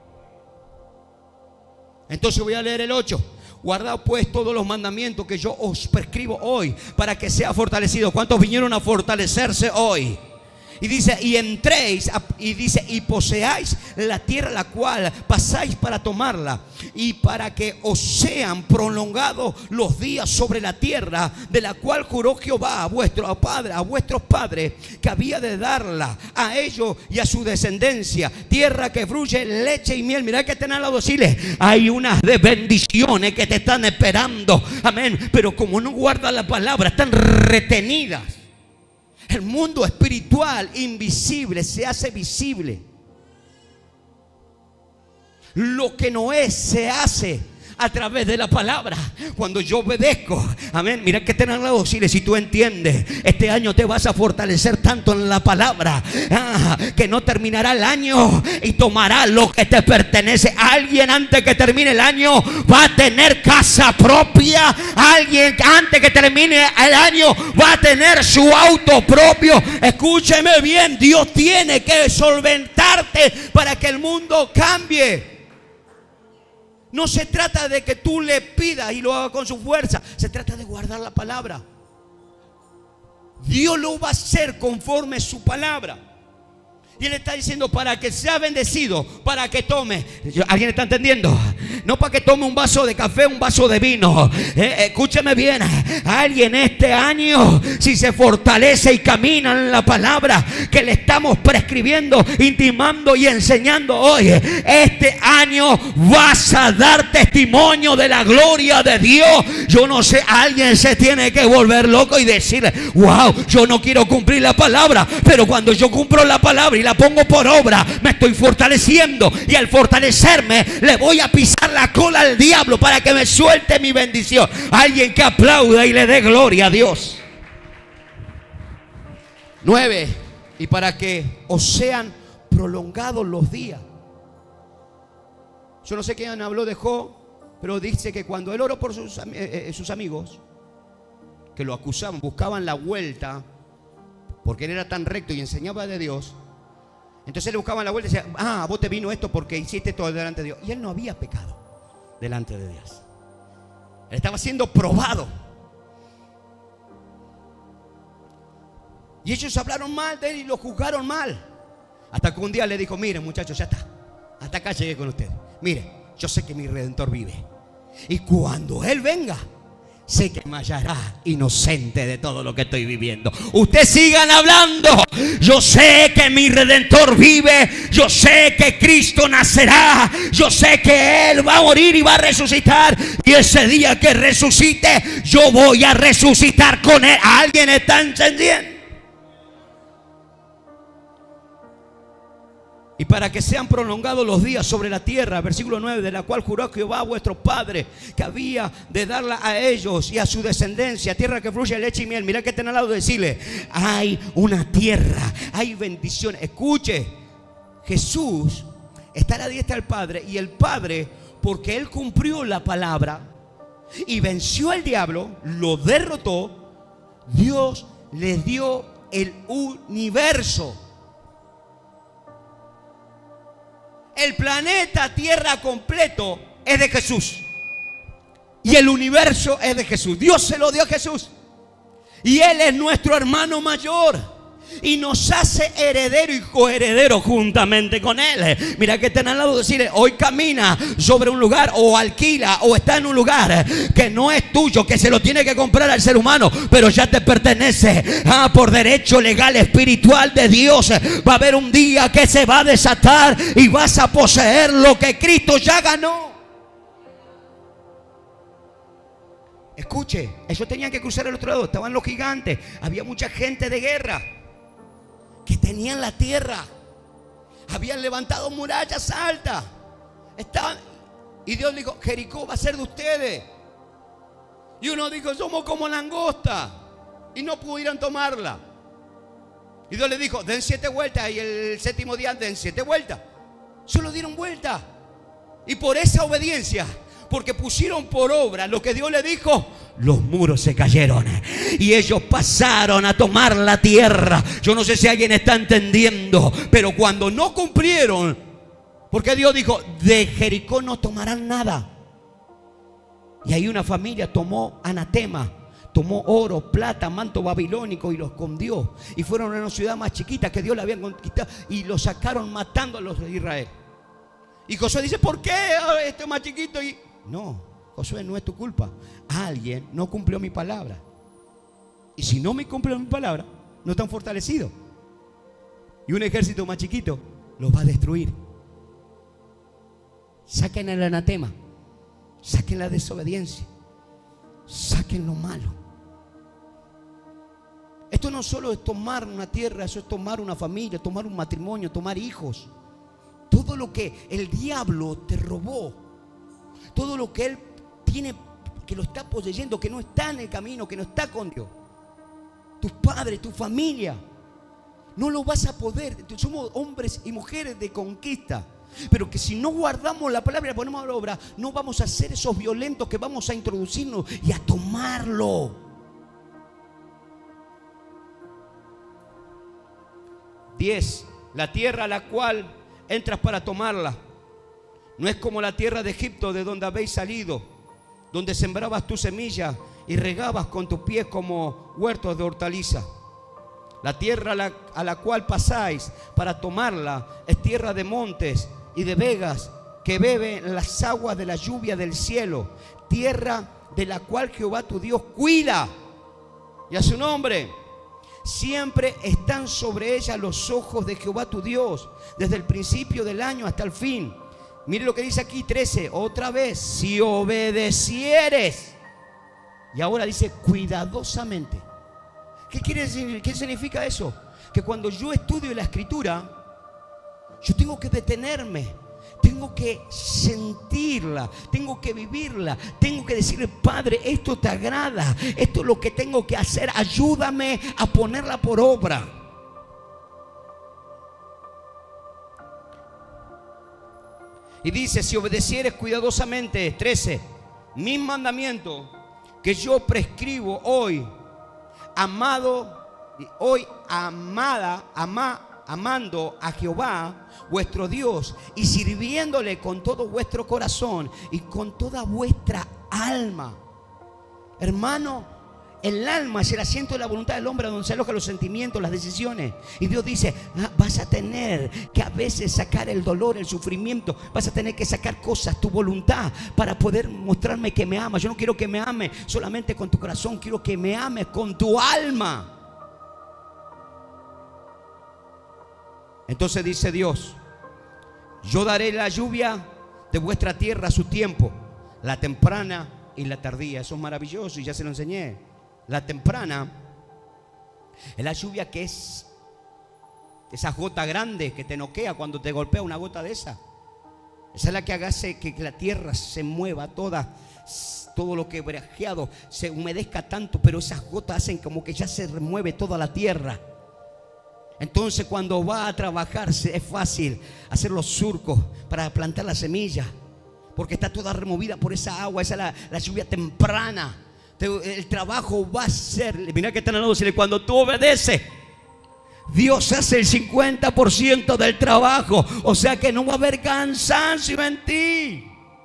Entonces voy a leer el 8. Guardad pues todos los mandamientos que yo os prescribo hoy, para que sea fortalecido. ¿Cuántos vinieron a fortalecerse hoy? Y dice: y entréis, y dice: y poseáis la tierra la cual pasáis para tomarla, y para que os sean prolongados los días sobre la tierra de la cual juró Jehová a vuestros padres que había de darla a ellos y a su descendencia, tierra que fluye leche y miel. Mirá que están al lado, decirles: hay unas de bendiciones que te están esperando, amén, pero como no guardas la palabra, están retenidas. El mundo espiritual invisible se hace visible. Lo que no es se hace a través de la palabra. Cuando yo obedezco, amén. Mira que te han dado, si tú entiendes, este año te vas a fortalecer tanto en la palabra, que no terminará el año y tomará lo que te pertenece. Alguien antes que termine el año va a tener casa propia. Alguien antes que termine el año va a tener su auto propio. Escúcheme bien, Dios tiene que solventarte para que el mundo cambie. No se trata de que tú le pidas y lo haga con su fuerza. Se trata de guardar la palabra. Dios lo va a hacer conforme su palabra. Y Él está diciendo para que sea bendecido, para que tome. ¿Alguien está entendiendo? No para que tome un vaso de café, un vaso de vino. Escúcheme bien. Alguien este año, si se fortalece y camina en la palabra que le estamos prescribiendo, intimando y enseñando hoy, este año vas a dar testimonio de la gloria de Dios. Yo no sé, alguien se tiene que volver loco y decir: wow, yo no quiero cumplir la palabra, pero cuando yo cumplo la palabra y la pongo por obra, me estoy fortaleciendo, y al fortalecerme le voy a pisar la cola al diablo para que me suelte mi bendición. Alguien que aplauda y le dé gloria a Dios. 9. Y para que os sean prolongados los días. Yo no sé quién habló de Job, pero dice que cuando él oró por sus amigos, que lo acusaban, buscaban la vuelta, porque él era tan recto y enseñaba de Dios. Entonces le buscaban la vuelta y decían: ah, vos te vino esto porque hiciste todo delante de Dios. Y él no había pecado delante de Dios. Él estaba siendo probado. Y ellos hablaron mal de él y lo juzgaron mal. Hasta que un día le dijo: miren, muchachos, ya está. Hasta acá llegué con ustedes. Miren, yo sé que mi Redentor vive. Y cuando Él venga, sé que me hallará inocente de todo lo que estoy viviendo. Ustedes sigan hablando. Yo sé que mi Redentor vive. Yo sé que Cristo nacerá. Yo sé que Él va a morir y va a resucitar. Y ese día que resucite, yo voy a resucitar con Él. ¿Alguien está entendiendo? Y para que sean prolongados los días sobre la tierra, versículo 9, de la cual juró Jehová a vuestros padres que había de darla a ellos y a su descendencia, tierra que fluye leche y miel. Mirá que está al lado de decirle: hay una tierra, hay bendición. Escuche, Jesús está a la diestra del Padre, y el Padre, porque Él cumplió la palabra y venció al diablo, lo derrotó, Dios les dio el universo. El planeta Tierra completo es de Jesús. Y el universo es de Jesús. Dios se lo dio a Jesús. Y Él es nuestro hermano mayor. Y nos hace heredero y coheredero juntamente con Él. Mira que están al lado de decirle: hoy camina sobre un lugar, o alquila, o está en un lugar que no es tuyo, que se lo tiene que comprar al ser humano, pero ya te pertenece por derecho legal espiritual de Dios. Va a haber un día que se va a desatar y vas a poseer lo que Cristo ya ganó. Escuche, ellos tenían que cruzar al otro lado. Estaban los gigantes, había mucha gente de guerra que tenían la tierra, habían levantado murallas altas, estaban, y Dios dijo: Jericó va a ser de ustedes. Y uno dijo: somos como langosta, y no pudieron tomarla. Y Dios le dijo: den 7 vueltas, y el séptimo día den 7 vueltas. Solo dieron vuelta. Y por esa obediencia, porque pusieron por obra lo que Dios le dijo, los muros se cayeron y ellos pasaron a tomar la tierra. Yo no sé si alguien está entendiendo, pero cuando no cumplieron, porque Dios dijo: de Jericó no tomarán nada. Y ahí una familia tomó anatema, tomó oro, plata, manto babilónico y lo escondió. Y fueron a una ciudad más chiquita que Dios le había conquistado y lo sacaron matando a los de Israel. Y Josué dice: ¿por qué este es más chiquito? Y no, Josué, no es tu culpa. Alguien no cumplió mi palabra. Y si no me cumple mi palabra, no están fortalecidos. Y un ejército más chiquito los va a destruir. Saquen el anatema, saquen la desobediencia, saquen lo malo. Esto no solo es tomar una tierra, eso es tomar una familia, tomar un matrimonio, tomar hijos. Todo lo que el diablo te robó, todo lo que él que lo está poseyendo, que no está en el camino, que no está con Dios. Tus padres, tu familia. No lo vas a poder. Somos hombres y mujeres de conquista. Pero que si no guardamos la palabra y la ponemos a la obra, no vamos a ser esos violentos que vamos a introducirnos y a tomarlo. 10. La tierra a la cual entras para tomarla no es como la tierra de Egipto, de donde habéis salido, donde sembrabas tu semilla y regabas con tus pies como huertos de hortaliza. La tierra a la cual pasáis para tomarla es tierra de montes y de vegas que beben las aguas de la lluvia del cielo, tierra de la cual Jehová tu Dios cuida, y a su nombre siempre están sobre ella los ojos de Jehová tu Dios, desde el principio del año hasta el fin. Mire lo que dice aquí 13, otra vez, si obedecieres. Y ahora dice cuidadosamente. ¿Qué quiere decir? ¿Qué significa eso? Que cuando yo estudio la escritura, yo tengo que detenerme, tengo que sentirla, tengo que vivirla, tengo que decirle, Padre, esto te agrada, esto es lo que tengo que hacer, ayúdame a ponerla por obra. Y dice, si obedecieres cuidadosamente, 13, mis mandamientos que yo prescribo hoy, amando a Jehová vuestro Dios y sirviéndole con todo vuestro corazón y con toda vuestra alma. Hermano, el alma es el asiento de la voluntad del hombre, donde se alojan los sentimientos, las decisiones. Y Dios dice, vas a tener que a veces sacar el dolor, el sufrimiento. Vas a tener que sacar cosas, tu voluntad, para poder mostrarme que me amas. Yo no quiero que me ames solamente con tu corazón, quiero que me ames con tu alma. Entonces dice Dios, yo daré la lluvia de vuestra tierra a su tiempo, la temprana y la tardía. Eso es maravilloso y ya se lo enseñé. La temprana es la lluvia que es esa gota grande que te noquea cuando te golpea una gota de esa. Esa es la que hace que la tierra se mueva toda, todo lo que brejeado se humedezca tanto, pero esas gotas hacen como que ya se remueve toda la tierra. Entonces cuando va a trabajar es fácil hacer los surcos para plantar la semilla, porque está toda removida por esa agua. Esa es la lluvia temprana. El trabajo va a ser, mira que están hablando, cuando tú obedeces, Dios hace el 50% del trabajo. O sea que no va a haber cansancio en ti.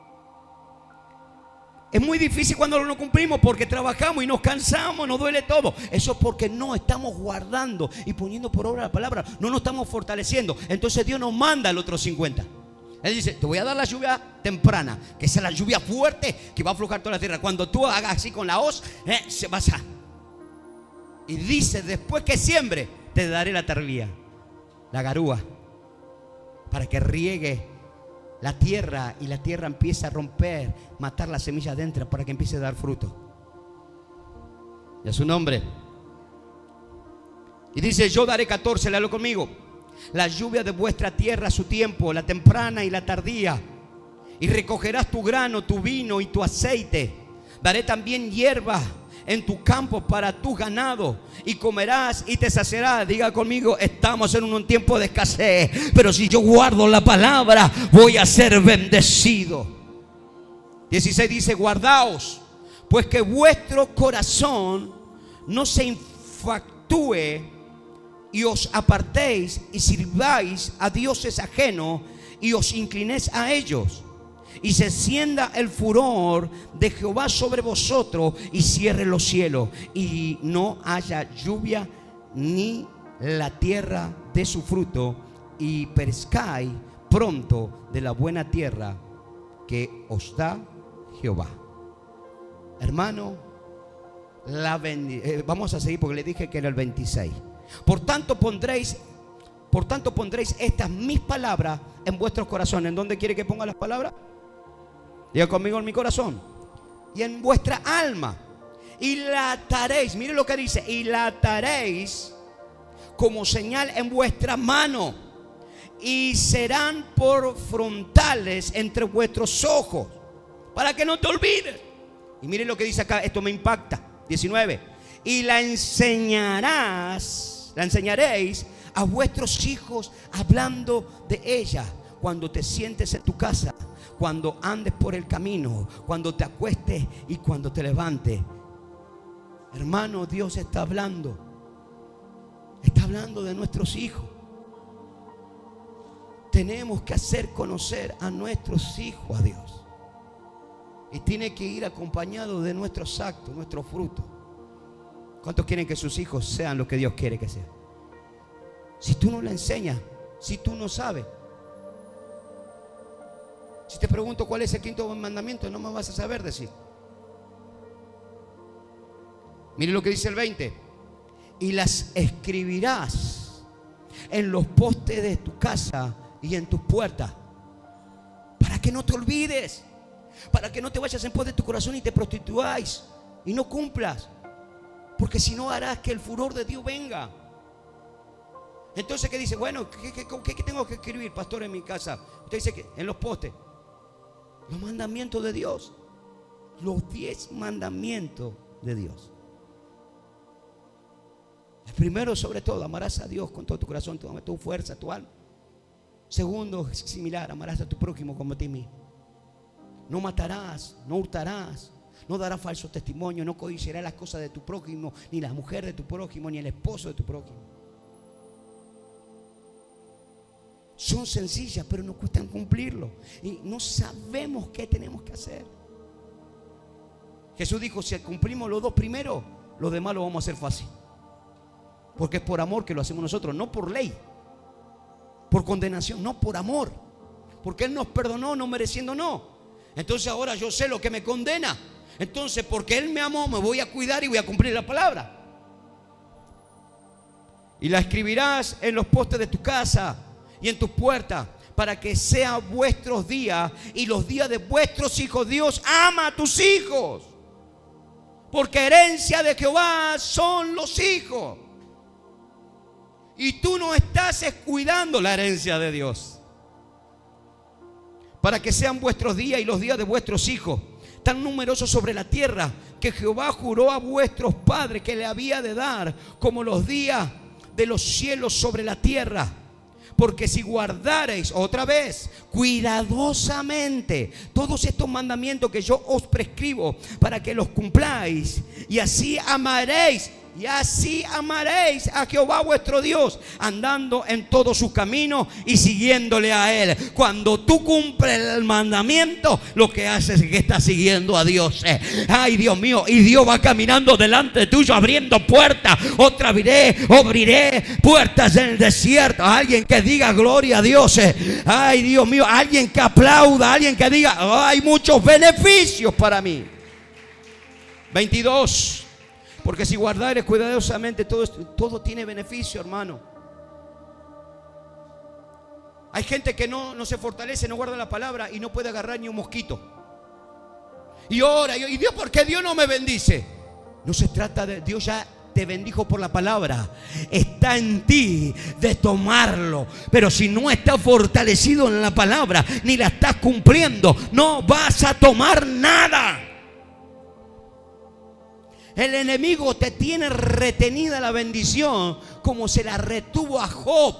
Es muy difícil cuando no cumplimos, porque trabajamos y nos cansamos, nos duele todo. Eso es porque no estamos guardando y poniendo por obra la palabra. No nos estamos fortaleciendo. Entonces Dios nos manda el otro 50%. Él dice, te voy a dar la lluvia temprana, que es la lluvia fuerte que va a aflojar toda la tierra. Cuando tú hagas así con la hoz, se vas a... Y dice, después que siembre, te daré la tardía, la garúa, para que riegue la tierra y la tierra empiece a romper, matar la semilla adentro para que empiece a dar fruto. Y a su nombre. Y dice, yo daré 14, léalo conmigo. La lluvia de vuestra tierra a su tiempo, la temprana y la tardía. Y recogerás tu grano, tu vino y tu aceite. Daré también hierba en tu campo para tu ganado, y comerás y te saciarás. Diga conmigo, estamos en un tiempo de escasez, pero si yo guardo la palabra, voy a ser bendecido. 16 dice, guardaos, pues que vuestro corazón no se infactúe y os apartéis y sirváis a dioses ajenos y os inclinéis a ellos, y se encienda el furor de Jehová sobre vosotros y cierre los cielos y no haya lluvia ni la tierra de su fruto, y perezcáis pronto de la buena tierra que os da Jehová. Hermano, vamos a seguir porque le dije que era el 26. Por tanto pondréis estas mis palabras en vuestros corazones. ¿En dónde quiere que ponga las palabras? Diga conmigo, en mi corazón. Y en vuestra alma. Y la ataréis. Mire lo que dice. Y la ataréis como señal en vuestra mano. Y serán por frontales entre vuestros ojos, para que no te olvides. Y miren lo que dice acá, esto me impacta. 19. Y la enseñaréis a vuestros hijos hablando de ella, cuando te sientes en tu casa, cuando andes por el camino, cuando te acuestes y cuando te levantes. Hermano, Dios está hablando de nuestros hijos. Tenemos que hacer conocer a nuestros hijos a Dios. Y tiene que ir acompañado de nuestros actos, nuestros frutos. ¿Cuántos quieren que sus hijos sean lo que Dios quiere que sean? Si tú no le enseñas, si tú no sabes. Si te pregunto cuál es el quinto mandamiento, no me vas a saber decir. Mire lo que dice el 20. Y las escribirás en los postes de tu casa y en tus puertas, para que no te olvides, para que no te vayas en pos de tu corazón y te prostituáis y no cumplas, porque si no harás que el furor de Dios venga. Entonces, ¿qué dice? Bueno, ¿qué tengo que escribir, pastor, en mi casa? Usted dice que en los postes, los mandamientos de Dios, los 10 mandamientos de Dios. El primero, sobre todo, amarás a Dios con todo tu corazón, tu fuerza, tu alma. Segundo, es similar, amarás a tu prójimo como a ti mismo. No matarás, no hurtarás, no darás falso testimonio, no codiciarás las cosas de tu prójimo, ni la mujer de tu prójimo, ni el esposo de tu prójimo. Son sencillas, pero nos cuestan cumplirlo. Y no sabemos qué tenemos que hacer. Jesús dijo, si cumplimos los 2 primeros, los demás lo vamos a hacer fácil. Porque es por amor que lo hacemos nosotros, no por ley, por condenación, no por amor. Porque Él nos perdonó, no mereciendo no. Entonces ahora yo sé lo que me condena. Entonces porque Él me amó, me voy a cuidar y voy a cumplir la palabra. Y la escribirás en los postes de tu casa y en tus puertas, para que sean vuestros días y los días de vuestros hijos. Dios ama a tus hijos, porque herencia de Jehová son los hijos. Y tú no estás cuidando la herencia de Dios. Para que sean vuestros días y los días de vuestros hijos, tan numerosos sobre la tierra, que Jehová juró a vuestros padres que le había de dar, como los días de los cielos sobre la tierra. Porque si guardareis, otra vez, cuidadosamente todos estos mandamientos que yo os prescribo, para que los cumpláis, y así amaréis a Jehová vuestro Dios, andando en todos sus caminos y siguiéndole a Él. Cuando tú cumples el mandamiento, lo que haces es que estás siguiendo a Dios. Ay, Dios mío, y Dios va caminando delante de tuyo, abriendo puertas. Abriré puertas en el desierto. Alguien que diga gloria a Dios. Ay, Dios mío, alguien que aplauda, alguien que diga, hay muchos beneficios para mí. 22. Porque si guardares cuidadosamente todo tiene beneficio, hermano. Hay gente que no se fortalece, no guarda la palabra y no puede agarrar ni un mosquito. Y ora, y Dios, ¿por qué Dios no me bendice? No se trata de Dios, ya te bendijo por la palabra. Está en ti de tomarlo. Pero si no estás fortalecido en la palabra, ni la estás cumpliendo, no vas a tomar nada. El enemigo te tiene retenida la bendición, como se la retuvo a Job.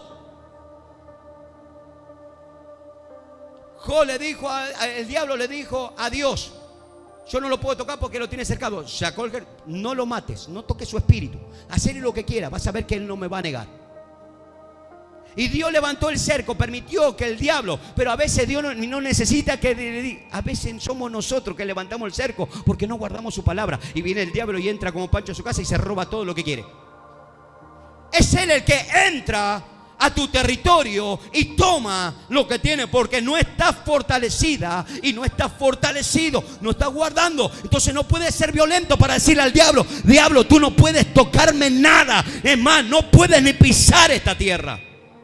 Job le dijo, el diablo le dijo a Dios, yo no lo puedo tocar porque lo tiene cercado. No lo mates, no toques su espíritu. Hacerle lo que quiera, vas a ver que él no me va a negar. Y Dios levantó el cerco, permitió que el diablo, pero a veces Dios no necesita que, a veces somos nosotros que levantamos el cerco porque no guardamos su palabra. Y viene el diablo y entra como Pancho a su casa y se roba todo lo que quiere. Es él el que entra a tu territorio y toma lo que tiene, porque no estás fortalecida y no estás fortalecido, no estás guardando. Entonces no puedes ser violento para decirle al diablo, diablo, tú no puedes tocarme nada. Es más, no puedes ni pisar esta tierra.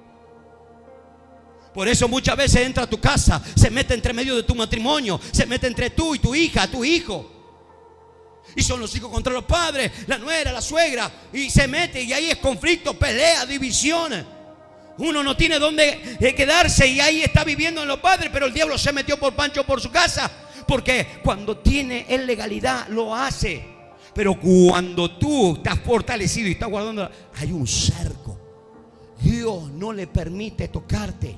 Por eso muchas veces entra a tu casa, se mete entre medio de tu matrimonio, se mete entre tú y tu hija, tu hijo. Y son los hijos contra los padres, la nuera, la suegra, y se mete y ahí es conflicto, pelea, divisiones. Uno no tiene dónde quedarse y ahí está viviendo en los padres, pero el diablo se metió por Pancho por su casa. Porque cuando tiene en legalidad lo hace. Pero cuando tú estás fortalecido y estás guardando, hay un cerco. Dios no le permite tocarte.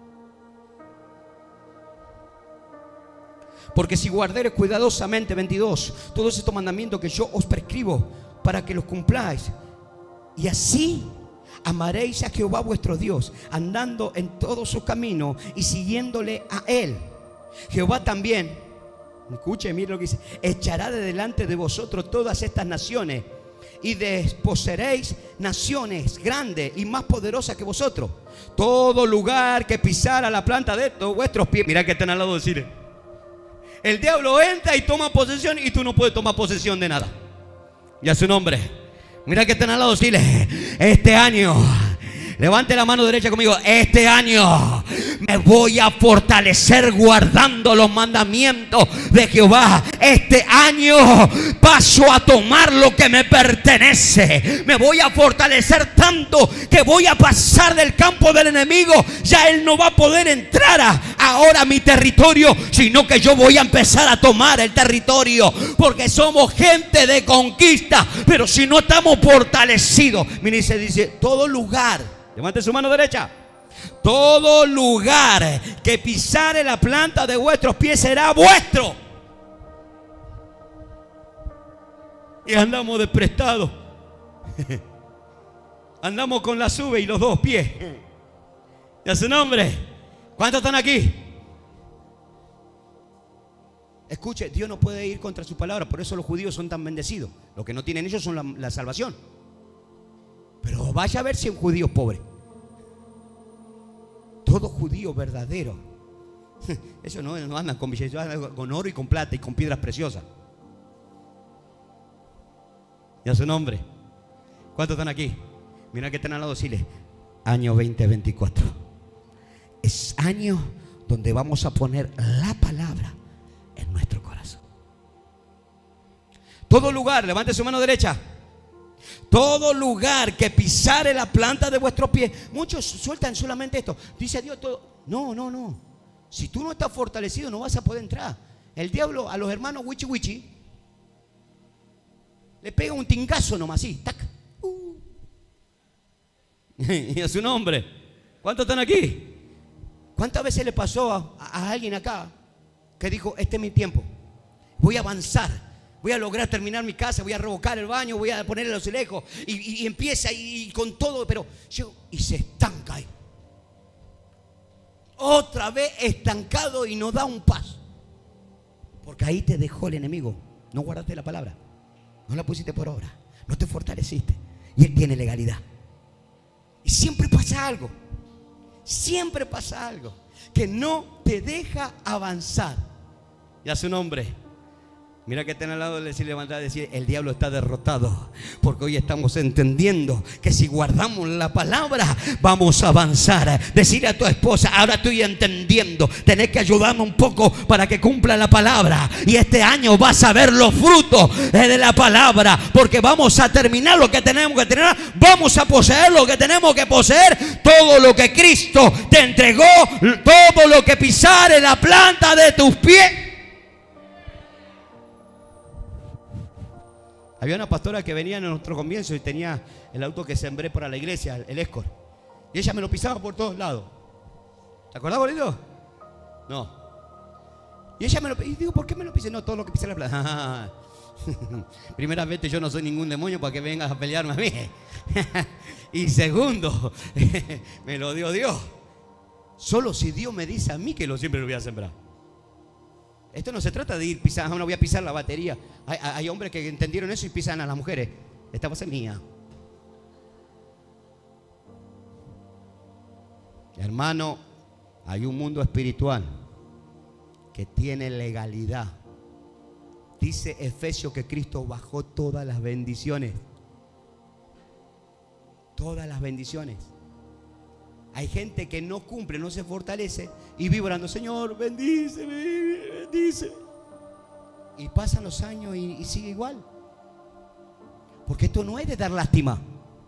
Porque si guardares cuidadosamente, 22, todos estos mandamientos que yo os prescribo para que los cumpláis, y así amaréis a Jehová vuestro Dios, andando en todos sus caminos y siguiéndole a Él. Jehová también, escuche, mire lo que dice, echará de delante de vosotros todas estas naciones, y desposeeréis naciones grandes y más poderosas que vosotros. Todo lugar que pisara la planta de vuestros pies. Mira que están al lado de decirle, el diablo entra y toma posesión, y tú no puedes tomar posesión de nada. Y a su nombre. Mira que están al lado, dile, este año, levante la mano derecha conmigo, este año me voy a fortalecer guardando los mandamientos de Jehová. Este año paso a tomar lo que me pertenece. Me voy a fortalecer tanto que voy a pasar del campo del enemigo. Ya él no va a poder entrar ahora a mi territorio, sino que yo voy a empezar a tomar el territorio. Porque somos gente de conquista, pero si no estamos fortalecidos. Mire, se dice, todo lugar, levante su mano derecha, todo lugar que pisare la planta de vuestros pies será vuestro. Y andamos desprestados. Andamos con la sube y los dos pies. Y a su nombre. ¿Cuántos están aquí? Escuche, Dios no puede ir contra su palabra. Por eso los judíos son tan bendecidos. Lo que no tienen ellos son la salvación. Pero vaya a ver si un judío es pobre. Todo judío verdadero, eso no andan con billetes, andan con oro y con plata y con piedras preciosas. Y a su nombre. ¿Cuántos están aquí? Mira que están al lado, decirle, año 2024 es año donde vamos a poner la palabra en nuestro corazón. Todo lugar, levante su mano derecha, todo lugar que pisare la planta de vuestros pies. Muchos sueltan solamente esto. Dice Dios todo. No. Si tú no estás fortalecido, no vas a poder entrar. El diablo a los hermanos wichi le pega un tingazo nomás así. Tac. Y a su nombre. ¿Cuántos están aquí? ¿Cuántas veces le pasó a alguien acá que dijo, este es mi tiempo, voy a avanzar, voy a lograr terminar mi casa, voy a revocar el baño, voy a ponerle los azulejos, y empieza y con todo, pero y se estanca ahí. Otra vez estancado y no da un paso. Porque ahí te dejó el enemigo. No guardaste la palabra, no la pusiste por obra, no te fortaleciste. Y él tiene legalidad. Y siempre pasa algo. Siempre pasa algo que no te deja avanzar. Y a su nombre. Mira que están al lado de decir, levantar, decir, el diablo está derrotado. Porque hoy estamos entendiendo que si guardamos la palabra, vamos a avanzar. Decirle a tu esposa, ahora estoy entendiendo, tenés que ayudarme un poco para que cumpla la palabra. Y este año vas a ver los frutos de la palabra. Porque vamos a terminar lo que tenemos que terminar. Vamos a poseer lo que tenemos que poseer. Todo lo que Cristo te entregó, todo lo que pisare la planta de tus pies. Había una pastora que venía en nuestro comienzo y tenía el auto que sembré para la iglesia, el Escort. Y ella me lo pisaba por todos lados. ¿Te acordás, bolito? No. Y ella me lo pisaba. Y digo, ¿por qué me lo pisa? No, todo lo que pisa la plata. Primeramente, yo no soy ningún demonio para que vengas a pelearme a mí. Y segundo, me lo dio Dios. Solo si Dios me dice a mí que siempre lo voy a sembrar. Esto no se trata de ir pisando, no voy a pisar la batería. Hay hombres que entendieron eso y pisan a las mujeres. Esta va a ser mía. Hermano, hay un mundo espiritual que tiene legalidad. Dice Efesios que Cristo bajó todas las bendiciones. Todas las bendiciones. Hay gente que no cumple, no se fortalece y vive orando, Señor, bendíceme, bendice. Y pasan los años y sigue igual. Porque esto no es de dar lástima.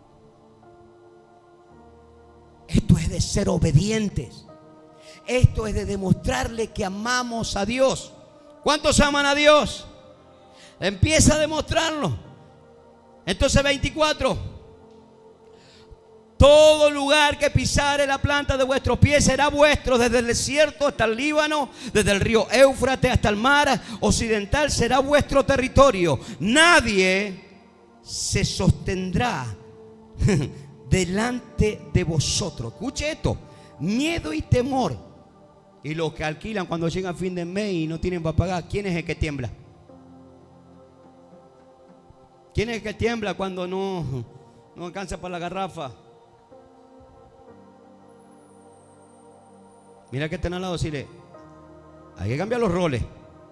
Esto es de ser obedientes. Esto es de demostrarle que amamos a Dios. ¿Cuántos aman a Dios? Empieza a demostrarlo. Entonces 24. Todo lugar que pisare la planta de vuestros pies será vuestro, desde el desierto hasta el Líbano, desde el río Éufrates hasta el mar occidental será vuestro territorio. Nadie se sostendrá delante de vosotros. Escuche esto: miedo y temor. Y los que alquilan cuando llega fin de mes y no tienen para pagar, ¿quién es el que tiembla? ¿Quién es el que tiembla cuando no alcanza para la garrafa? Mira que están al lado, decirle, hay que cambiar los roles.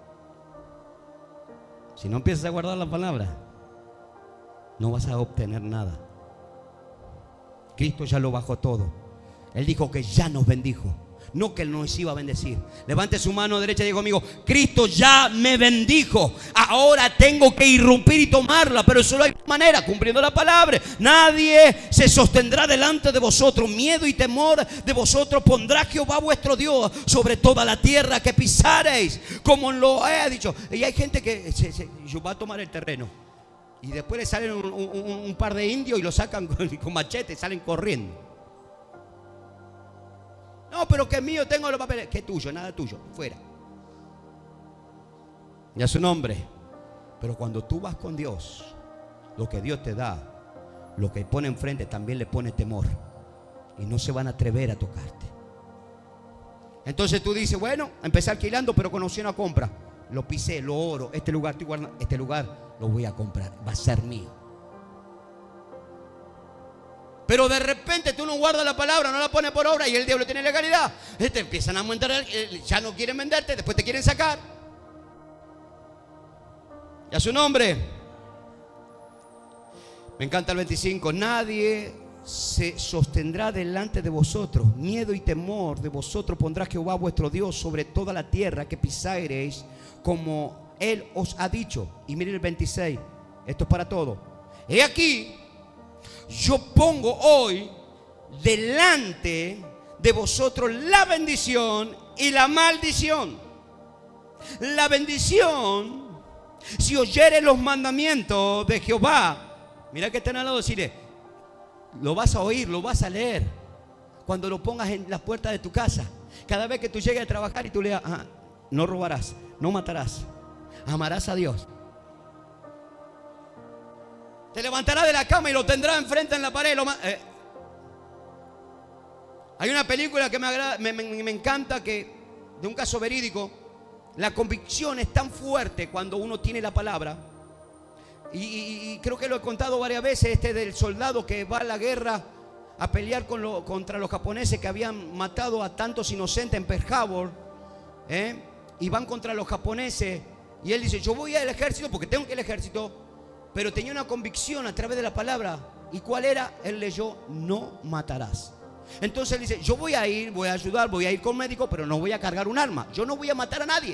Si no empiezas a guardar la palabra, no vas a obtener nada. Cristo ya lo bajó todo. Él dijo que ya nos bendijo, no que Él nos iba a bendecir. Levante su mano derecha y diga conmigo: Cristo ya me bendijo. Ahora tengo que irrumpir y tomarla, pero solo hay manera, cumpliendo la palabra. Nadie se sostendrá delante de vosotros. Miedo y temor de vosotros pondrá Jehová vuestro Dios sobre toda la tierra que pisareis, como lo he dicho. Y hay gente que va a tomar el terreno y después le salen un par de indios y lo sacan con machete, salen corriendo. No, pero que es mío, tengo los papeles. Que es tuyo, nada tuyo, fuera. Y a su nombre. Pero cuando tú vas con Dios, lo que Dios te da, lo que pone enfrente también le pone temor. Y no se van a atrever a tocarte. Entonces tú dices, bueno, empecé alquilando, pero conocí una compra. Lo pisé, lo oro, este lugar lo voy a comprar, va a ser mío. Pero de repente tú no guardas la palabra, no la pones por obra y el diablo tiene legalidad. Te empiezan a aumentar, ya no quieren venderte, después te quieren sacar. Y a su nombre. Me encanta el 25. Nadie se sostendrá delante de vosotros. Miedo y temor de vosotros pondrá Jehová vuestro Dios sobre toda la tierra que pisareis, como Él os ha dicho. Y miren el 26. Esto es para todo. He aquí, yo pongo hoy delante de vosotros la bendición y la maldición. La bendición, si oyeres los mandamientos de Jehová. Mira que están al lado, decirle, lo vas a oír, lo vas a leer cuando lo pongas en las puertas de tu casa. Cada vez que tú llegues a trabajar y tú leas, no robarás, no matarás, amarás a Dios. Te levantará de la cama y lo tendrá enfrente en la pared. Hay una película que me encanta, que de un caso verídico. La convicción es tan fuerte cuando uno tiene la palabra. Y creo que lo he contado varias veces, del soldado que va a la guerra a pelear contra los japoneses que habían matado a tantos inocentes en Pearl Harbor. Y van contra los japoneses. Y él dice, yo voy al ejército porque tengo que ir al ejército. Pero tenía una convicción a través de la palabra. ¿Y cuál era? Él leyó, no matarás. Entonces él dice, yo voy a ir, voy a ayudar, voy a ir con médico, pero no voy a cargar un arma. Yo no voy a matar a nadie.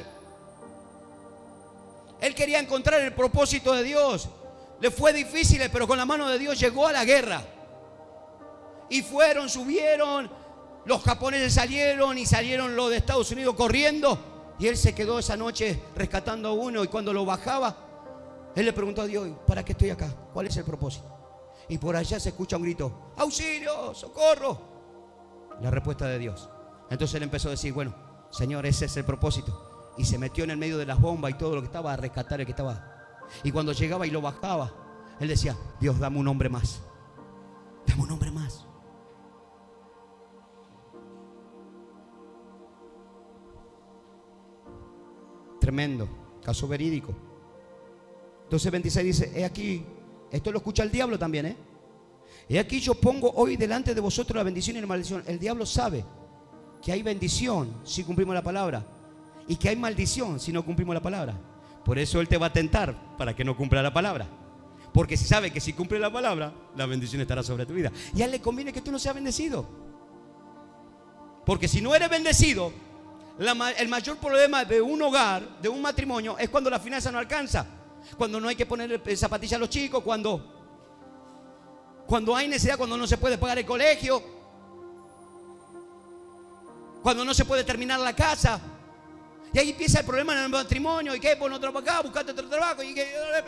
Él quería encontrar el propósito de Dios. Le fue difícil, pero con la mano de Dios llegó a la guerra. Y fueron, subieron, los japoneses salieron y salieron los de Estados Unidos corriendo. Y él se quedó esa noche rescatando a uno, y cuando lo bajaba, él le preguntó a Dios, ¿para qué estoy acá? ¿Cuál es el propósito? Y por allá se escucha un grito, ¡auxilio! ¡Socorro! La respuesta de Dios. Entonces él empezó a decir, bueno, Señor, ese es el propósito. Y se metió en el medio de las bombas y todo lo que estaba a rescatar el que estaba. Y cuando llegaba y lo bajaba, él decía, Dios, dame un hombre más. Dame un hombre más. Tremendo, caso verídico. Entonces 26 dice, he aquí, esto lo escucha el diablo también, he aquí yo pongo hoy delante de vosotros la bendición y la maldición. El diablo sabe que hay bendición si cumplimos la palabra y que hay maldición si no cumplimos la palabra. Por eso él te va a tentar para que no cumpla la palabra, porque si sabe que si cumple la palabra, la bendición estará sobre tu vida. Y a él le conviene que tú no seas bendecido, porque si no eres bendecido, el mayor problema de un hogar, de un matrimonio, es cuando la finanza no alcanza. Cuando no hay que poner zapatillas a los chicos, cuando hay necesidad, cuando no se puede pagar el colegio, cuando no se puede terminar la casa. Y ahí empieza el problema en el matrimonio. ¿Y qué? Pon otro para acá, buscate otro trabajo. Y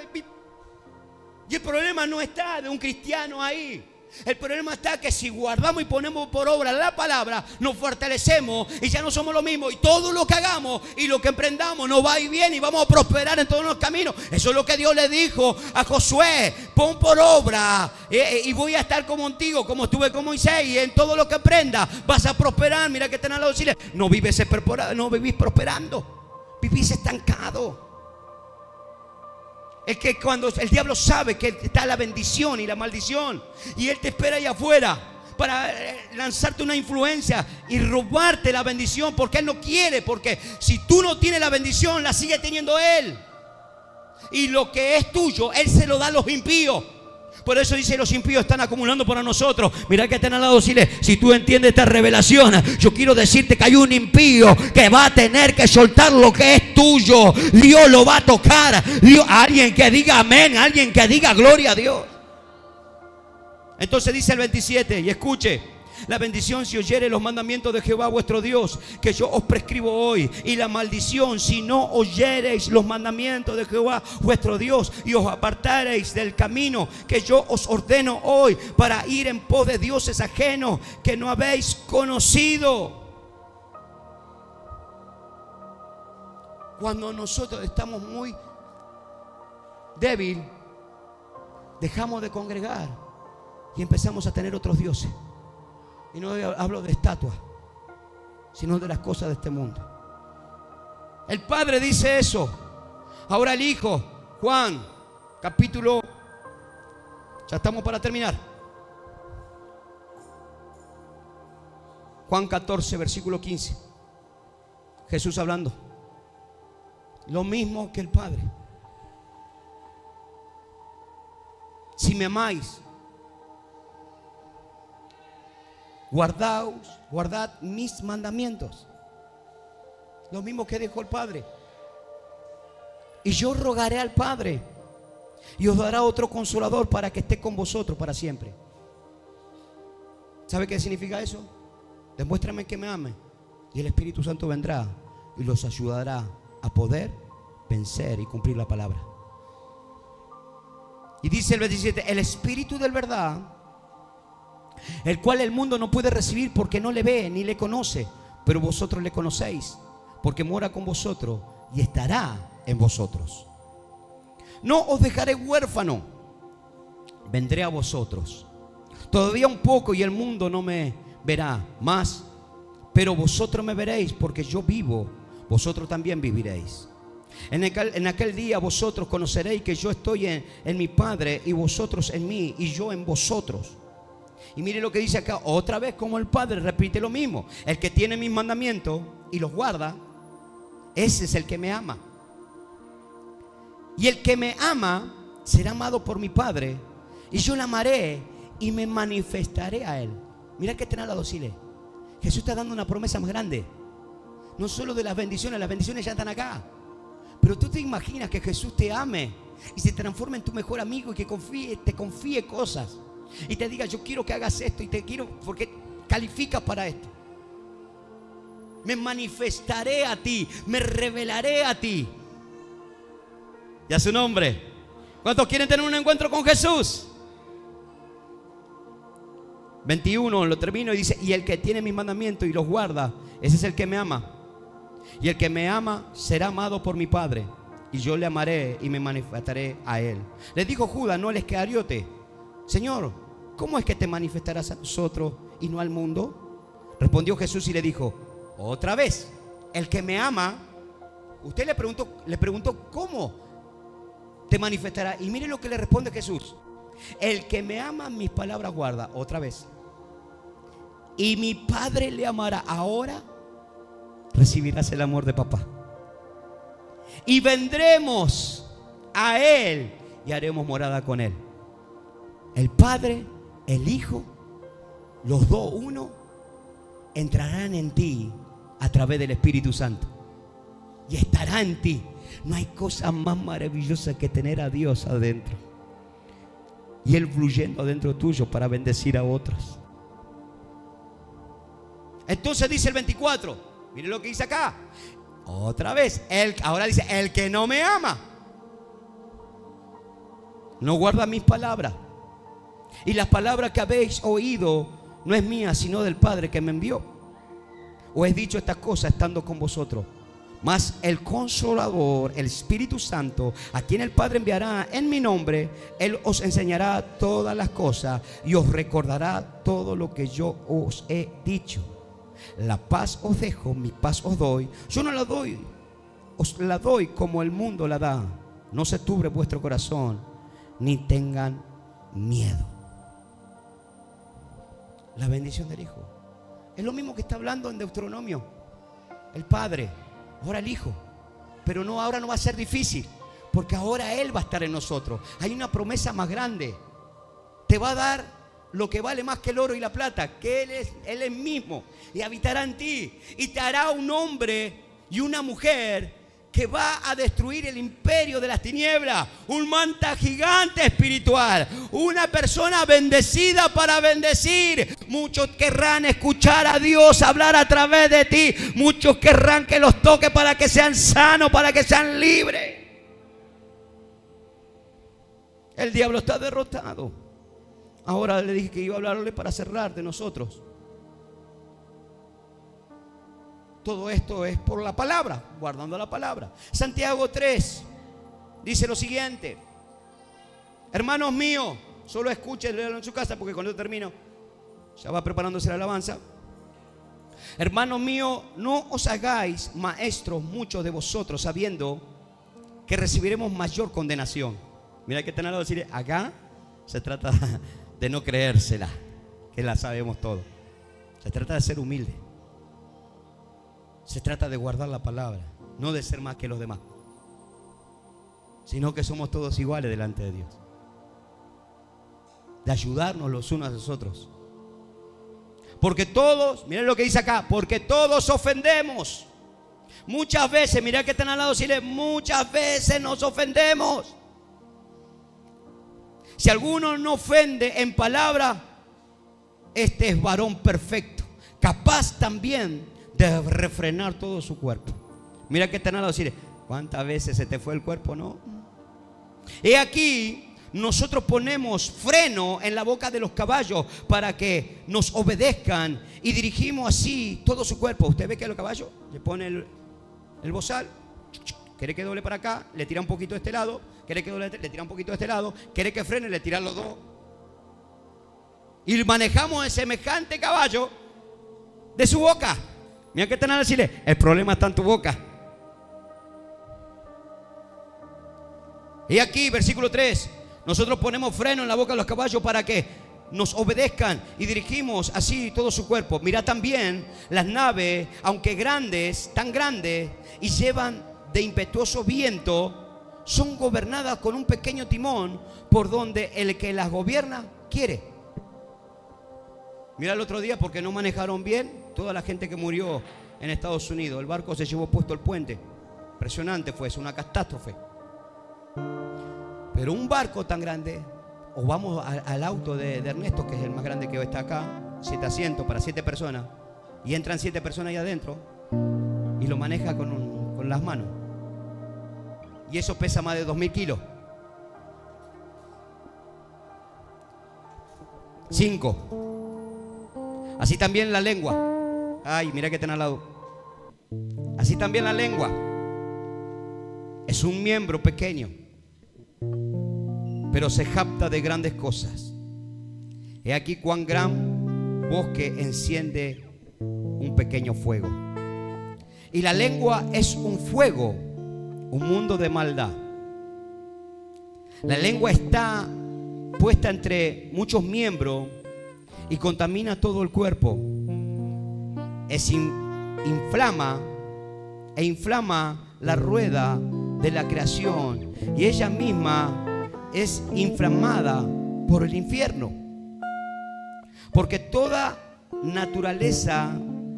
el problema no está de un cristiano ahí. El problema está que si guardamos y ponemos por obra la palabra, nos fortalecemos y ya no somos lo mismo. Y todo lo que hagamos y lo que emprendamos nos va a ir bien y vamos a prosperar en todos los caminos. Eso es lo que Dios le dijo a Josué: pon por obra y voy a estar contigo como estuve con Moisés, y en todo lo que emprendas vas a prosperar. Mira que te han dado decirle: no vivís prosperando, vivís estancado. Es que cuando el diablo sabe que está la bendición y la maldición, y él te espera allá afuera para lanzarte una influencia y robarte la bendición, porque él no quiere, porque si tú no tienes la bendición, la sigue teniendo él. Y lo que es tuyo, él se lo da a los impíos. Por eso dice: los impíos están acumulando para nosotros. Mira que están al lado, decirle: si tú entiendes esta revelación, yo quiero decirte que hay un impío que va a tener que soltar lo que es tuyo. Dios lo va a tocar. Dios, alguien que diga amén, alguien que diga gloria a Dios. Entonces dice el 27, y escuche: la bendición si oyere los mandamientos de Jehová vuestro Dios, que yo os prescribo hoy, y la maldición si no oyereis los mandamientos de Jehová vuestro Dios, y os apartareis del camino que yo os ordeno hoy, para ir en pos de dioses ajenos que no habéis conocido. Cuando nosotros estamos muy débiles, dejamos de congregar y empezamos a tener otros dioses. Y no hablo de estatuas, sino de las cosas de este mundo. El Padre dice eso. Ahora el Hijo, Juan, capítulo, ya estamos para terminar. Juan 14, versículo 15. Jesús hablando. Lo mismo que el Padre. Si me amáis, guardad mis mandamientos. Lo mismo que dijo el Padre. Y yo rogaré al Padre, y os dará otro consolador para que esté con vosotros para siempre. ¿Sabe qué significa eso? Demuéstrame que me amen, y el Espíritu Santo vendrá y los ayudará a poder vencer y cumplir la palabra. Y dice el 27: el Espíritu de verdad, el cual el mundo no puede recibir porque no le ve ni le conoce, pero vosotros le conocéis, porque mora con vosotros y estará en vosotros. No os dejaré huérfano, vendré a vosotros. Todavía un poco y el mundo no me verá más, pero vosotros me veréis, porque yo vivo, vosotros también viviréis. En aquel día vosotros conoceréis que yo estoy en mi Padre, y vosotros en mí, y yo en vosotros. Y mire lo que dice acá, otra vez como el Padre repite lo mismo: el que tiene mis mandamientos y los guarda, ese es el que me ama. Y el que me ama será amado por mi Padre, y yo le amaré y me manifestaré a él. Mira que está al lado, Sile. Jesús está dando una promesa más grande. No solo de las bendiciones ya están acá. Pero tú te imaginas que Jesús te ame y se transforme en tu mejor amigo, y que te confíe cosas y te diga: yo quiero que hagas esto, y te quiero porque calificas para esto. Me manifestaré a ti, me revelaré a ti. Y a su nombre. ¿Cuántos quieren tener un encuentro con Jesús? 21, lo termino y dice: y el que tiene mis mandamientos y los guarda, ese es el que me ama. Y el que me ama será amado por mi Padre, y yo le amaré y me manifestaré a él. Le dijo Judas, no el Iscariote: Señor, ¿cómo es que te manifestarás a nosotros y no al mundo? Respondió Jesús y le dijo otra vez: el que me ama. Usted le preguntó ¿cómo te manifestará? Y mire lo que le responde Jesús: el que me ama mis palabras guarda. Otra vez: y mi Padre le amará. Ahora recibirás el amor de papá. Y vendremos a él y haremos morada con él. El Padre, el Hijo, los dos uno, entrarán en ti a través del Espíritu Santo y estará en ti. No hay cosa más maravillosa que tener a Dios adentro y Él fluyendo adentro tuyo para bendecir a otros. Entonces dice el 24, mire lo que dice acá: Otra vez, ahora dice, el que no me ama, no guarda mis palabras. Y las palabras que habéis oído no es mía, sino del Padre que me envió. Os he dicho estas cosas estando con vosotros. Mas el Consolador, el Espíritu Santo, a quien el Padre enviará en mi nombre, Él os enseñará todas las cosas y os recordará todo lo que yo os he dicho. La paz os dejo, mi paz os doy. Yo no la doy, os la doy como el mundo la da. No se turbe vuestro corazón, ni tengan miedo. La bendición del Hijo es lo mismo que está hablando en Deuteronomio el Padre. Ahora el Hijo, pero no, ahora no va a ser difícil, porque ahora Él va a estar en nosotros. Hay una promesa más grande. Te va a dar lo que vale más que el oro y la plata, que Él es mismo, y habitará en ti, y te hará un hombre y una mujer que va a destruir el imperio de las tinieblas, un manta gigante espiritual, una persona bendecida para bendecir. Muchos querrán escuchar a Dios hablar a través de ti, muchos querrán que los toque para que sean sanos, para que sean libres. El diablo está derrotado. Ahora le dije que iba a hablarle para cerrar de nosotros. Todo esto es por la palabra, guardando la palabra. Santiago 3 dice lo siguiente: hermanos míos, solo escuchen, léanlo en su casa, porque cuando yo termino ya va preparándose la alabanza. Hermanos míos, no os hagáis maestros muchos de vosotros, sabiendo que recibiremos mayor condenación. Mira que están al lado de decir, acá se trata de no creérsela, que la sabemos todo. Se trata de ser humilde. Se trata de guardar la palabra, no de ser más que los demás, sino que somos todos iguales delante de Dios. De ayudarnos los unos a los otros. Porque todos, miren lo que dice acá, porque todos ofendemos. Muchas veces, mirá que están al lado, decirle, muchas veces nos ofendemos. Si alguno no ofende en palabra, este es varón perfecto, capaz también de refrenar todo su cuerpo. Mira que están al lado, decirle, ¿cuántas veces se te fue el cuerpo? No. Y aquí nosotros ponemos freno en la boca de los caballos para que nos obedezcan y dirigimos así todo su cuerpo. Usted ve que a los caballos le pone el bozal, quiere que doble para acá, le tira un poquito de este lado, quiere que doble, le tira un poquito de este lado, quiere que frene, le tira los dos. Y manejamos el semejante caballo de su boca. Mira que están a decirle, el problema está en tu boca. Y aquí, versículo 3, nosotros ponemos freno en la boca de los caballos para que nos obedezcan y dirigimos así todo su cuerpo. Mira también las naves, aunque grandes, tan grandes, y llevan de impetuoso viento, son gobernadas con un pequeño timón por donde el que las gobierna quiere. Mira el otro día, porque no manejaron bien, toda la gente que murió en Estados Unidos. El barco se llevó puesto el puente. Impresionante fue, es una catástrofe. Pero un barco tan grande, o vamos al auto de Ernesto, que es el más grande que está acá, 7 asientos para 7 personas, y entran 7 personas ahí adentro, y lo maneja con las manos. Y eso pesa más de 2000 kilos. 5. Así también la lengua. Ay, mira que están al lado. Así también la lengua es un miembro pequeño, pero se jacta de grandes cosas. He aquí cuán gran bosque enciende un pequeño fuego. Y la lengua es un fuego, un mundo de maldad. La lengua está puesta entre muchos miembros y contamina todo el cuerpo. Inflama la rueda de la creación, y ella misma es inflamada por el infierno. Porque toda naturaleza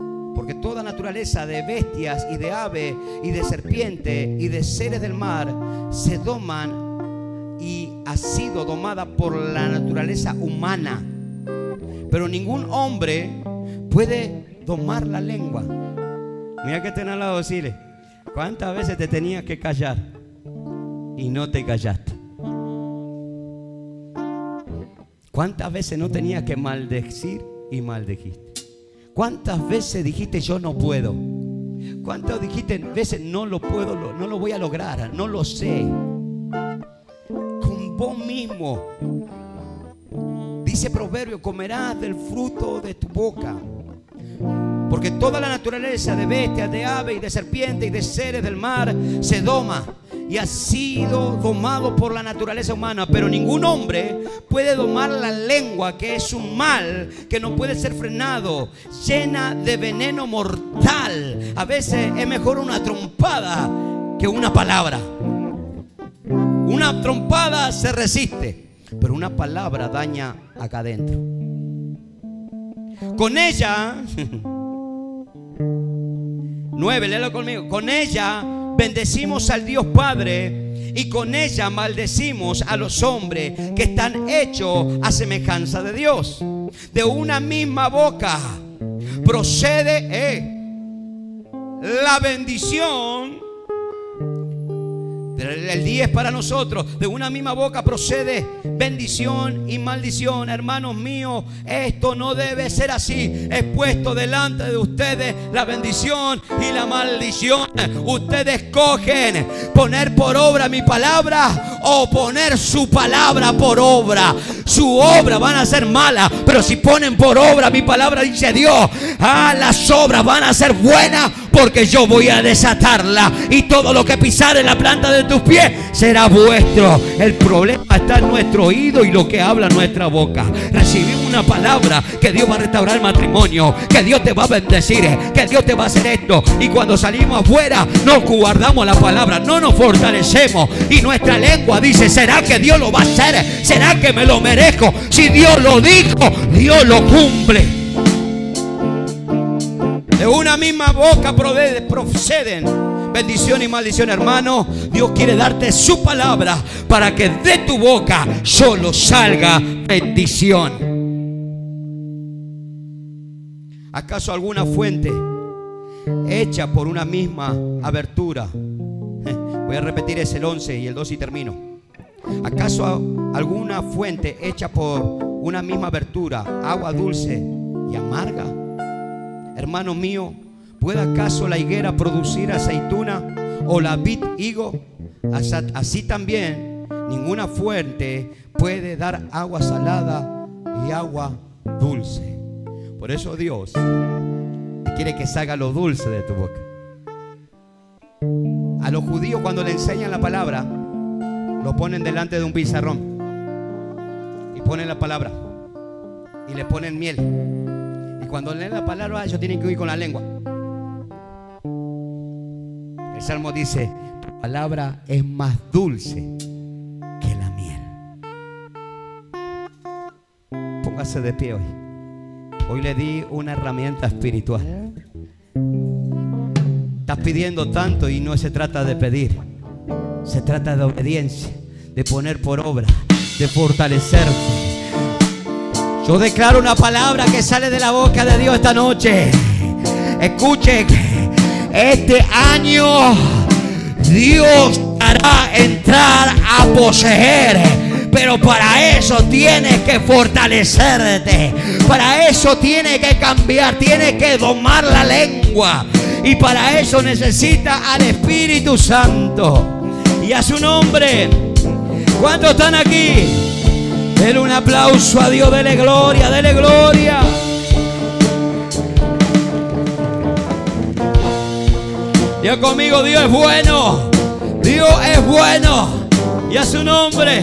de bestias y de aves y de serpientes y de seres del mar se doman y ha sido domada por la naturaleza humana. Pero ningún hombre puede domar la lengua. Mira que estén al lado, decirle, ¿Cuántas veces te tenías que callar y no te callaste? ¿Cuántas veces no tenías que maldecir y maldijiste? ¿Cuántas veces dijiste yo no puedo? ¿Cuántas veces no lo puedo, no lo voy a lograr, no lo sé? Con vos mismo. Dice Proverbio, comerás del fruto de tu boca. Porque toda la naturaleza de bestias, de aves y de serpientes y de seres del mar se doma y ha sido domado por la naturaleza humana. Pero ningún hombre puede domar la lengua, que es un mal que no puede ser frenado, llena de veneno mortal. A veces es mejor una trompada que una palabra. Una trompada se resiste, pero una palabra daña acá adentro. Con ella 9, léelo conmigo. Con ella bendecimos al Dios Padre y con ella maldecimos a los hombres que están hechos a semejanza de Dios. De una misma boca procede la bendición. El 10 para nosotros. De una misma boca procede bendición y maldición. Hermanos míos, esto no debe ser así. He puesto delante de ustedes la bendición y la maldición. Ustedes escogen poner por obra mi palabra o poner su palabra por obra. Su obra van a ser malas, pero si ponen por obra mi palabra, dice Dios, las obras van a ser buenas, porque yo voy a desatarla y todo lo que pisar en la planta de tus pies será vuestro. El problema está en nuestro oído y lo que habla nuestra boca. Recibimos una palabra que Dios va a restaurar el matrimonio, que Dios te va a bendecir, que Dios te va a hacer esto, y cuando salimos afuera no guardamos la palabra, no nos fortalecemos y nuestra lengua dice, ¿será que Dios lo va a hacer? ¿Será que me lo merezco? Si Dios lo dijo, Dios lo cumple. De una misma boca proceden bendición y maldición, hermano. Dios quiere darte su palabra para que de tu boca solo salga bendición. ¿Acaso alguna fuente hecha por una misma abertura? Voy a repetir ese el 11 y el 2 y termino. ¿Acaso alguna fuente hecha por una misma abertura, agua dulce y amarga? Hermano mío, ¿puede acaso la higuera producir aceituna o la vid higo? Así también ninguna fuente puede dar agua salada y agua dulce. Por eso Dios quiere que salga lo dulce de tu boca. A los judíos, cuando le enseñan la palabra, lo ponen delante de un pizarrón y ponen la palabra y le ponen miel. Y cuando leen la palabra, ellos tienen que oír con la lengua. El Salmo dice, tu palabra es más dulce que la miel. Póngase de pie hoy. Hoy le di una herramienta espiritual. Estás pidiendo tanto y no se trata de pedir. Se trata de obediencia, de poner por obra, de fortalecerte. Yo declaro una palabra que sale de la boca de Dios esta noche. Escuche, este año Dios hará entrar a poseer, pero para eso tienes que fortalecerte. Para eso tienes que cambiar, tienes que domar la lengua. Y para eso necesita al Espíritu Santo. Y a su nombre, ¿cuántos están aquí? Denle un aplauso a Dios, dele gloria, dele gloria. Dios conmigo, Dios es bueno. Dios es bueno. Y a su nombre.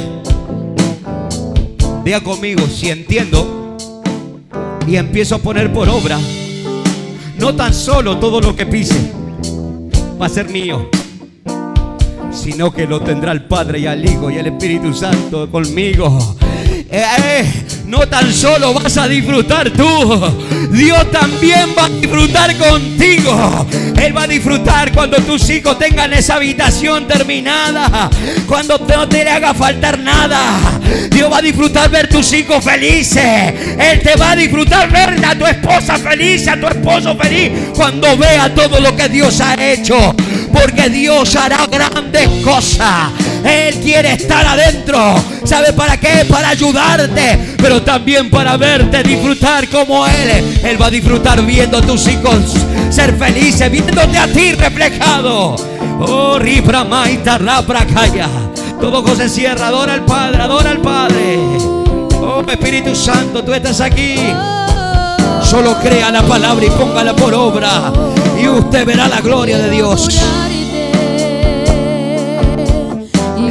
Diga conmigo, si entiendo y empiezo a poner por obra, no tan solo todo lo que pise va a ser mío, sino que lo tendrá el Padre y al Hijo y el Espíritu Santo conmigo. No tan solo vas a disfrutar tú, Dios también va a disfrutar contigo. Él va a disfrutar cuando tus hijos tengan esa habitación terminada, cuando no te le haga faltar nada. Dios va a disfrutar ver tus hijos felices. Él te va a disfrutar ver a tu esposa feliz, a tu esposo feliz, cuando vea todo lo que Dios ha hecho. porque Dios hará grandes cosas. Él quiere estar adentro. ¿Sabe para qué? Para ayudarte, pero también para verte disfrutar como Él. Él va a disfrutar viendo a tus hijos ser felices, viéndote a ti reflejado. Oh, Ribra Maita Rabra Kaya. Todo cosa cierra. Adora al Padre, adora al Padre. Oh, Espíritu Santo, tú estás aquí. Solo crea la palabra y póngala por obra, y usted verá la gloria de Dios. Y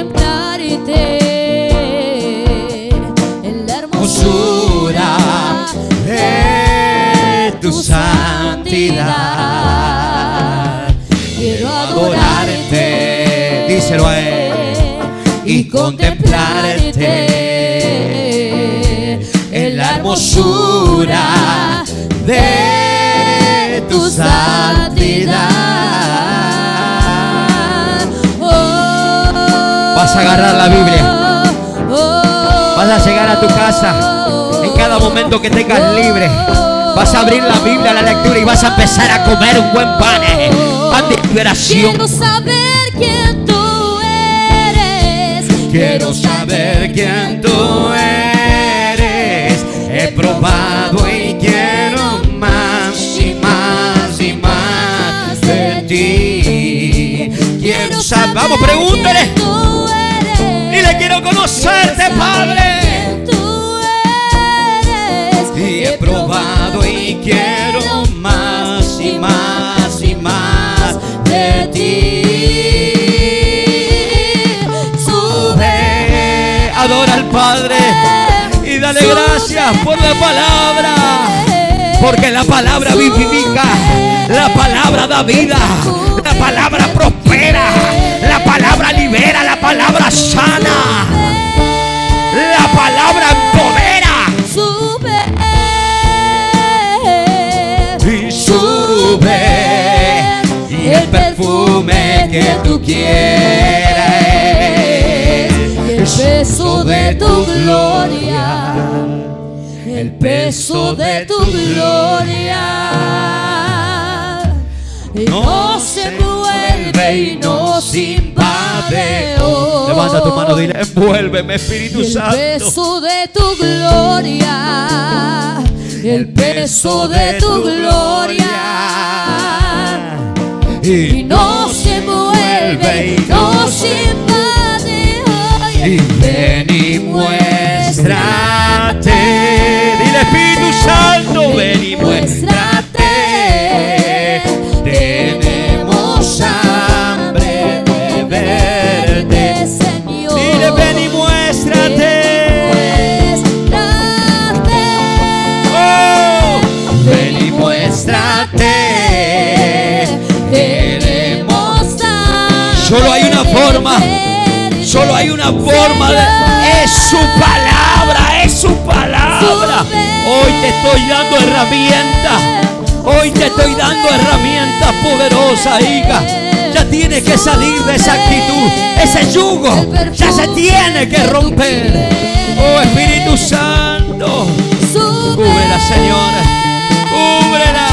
contemplarte en la hermosura de tu santidad. Quiero Adorarte, díselo a Él, y contemplarte en la hermosura de tu santidad. Vas a agarrar la Biblia, vas a llegar a tu casa en cada momento que tengas libre. Vas a abrir la Biblia, la lectura, y vas a empezar a comer un buen pan de liberación. Quiero saber quién tú eres. Quiero saber quién tú eres. He probado y quiero más y más y más de ti. Quiero saber, vamos, pregúntale. Y le quiero conocerte, Padre. Y he probado y quiero más y más y más de ti. Sube, adora al Padre y dale gracias por la palabra, porque la palabra vivifica, la palabra da vida, la palabra prospera, la palabra libera, la palabra sana, la palabra empodera. Y sube, y el perfume que tú quieras, El peso de tu gloria, el peso de tu gloria no se vuelve y nos invade hoy. Levanta tu mano, dile: envuélveme, Espíritu El Santo. peso de tu gloria, el peso de tu gloria, y no se vuelve y nos invade hoy. Y ven y muéstrate. Dile: Espíritu Santo, ven y muéstrate. Tenemos hambre de verte, Señor. dile: ven y muéstrate. Oh, ven y muéstrate. Queremos. Solo hay una forma. Solo hay una forma es su palabra, es su palabra. Hoy te estoy dando herramientas. Hoy te estoy dando herramientas poderosas, hija. Ya tienes que salir de esa actitud. Ese yugo ya se tiene que romper. Oh, Espíritu Santo, cúbrela, Señora. Cúbrela.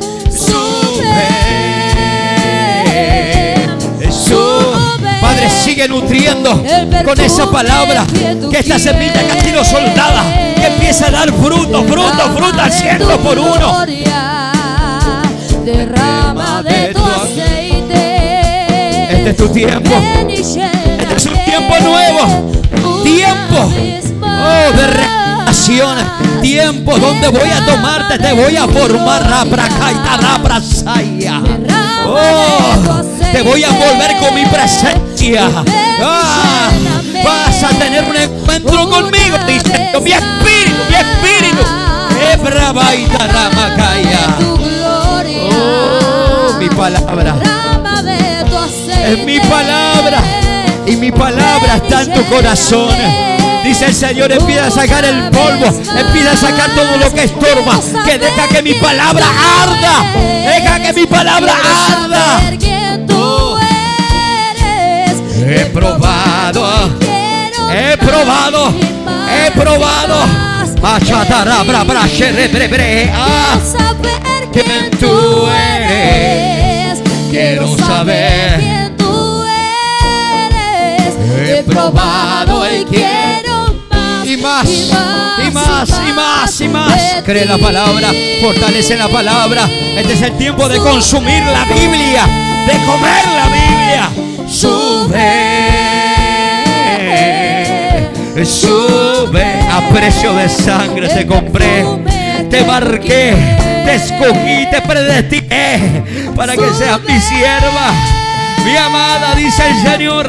Padre, sigue nutriendo con esa palabra, que esta semilla que ha sido soldada, que empiece a dar fruto, fruto al 100 por uno. Derrama de tu aceite. Este es tu tiempo. Este es un tiempo nuevo. Tiempo, oh, de revelación. Tiempo donde voy a tomarte, te voy a formar. Oh, te voy a envolver con mi presencia. Vas a tener un encuentro conmigo, dice mi espíritu, mi espíritu. Oh, mi palabra es mi palabra, y mi palabra está en tu corazón. Dice el Señor: empieza a sacar el polvo, empieza a sacar todo lo que estorba, que deja que mi palabra arda, deja que mi palabra arda. Oh, he probado, he probado, he probado. ¿Quién tú eres? quiero saber quién tú eres. He probado y quiero más. y más, y más, y más, y más. Cree la palabra, fortalece la palabra. Este es el tiempo de consumir la Biblia, de comer la Biblia. Sube, sube. A precio de sangre te compré, te marqué, te escogí, te predestiné para que seas mi sierva, mi amada, dice el Señor.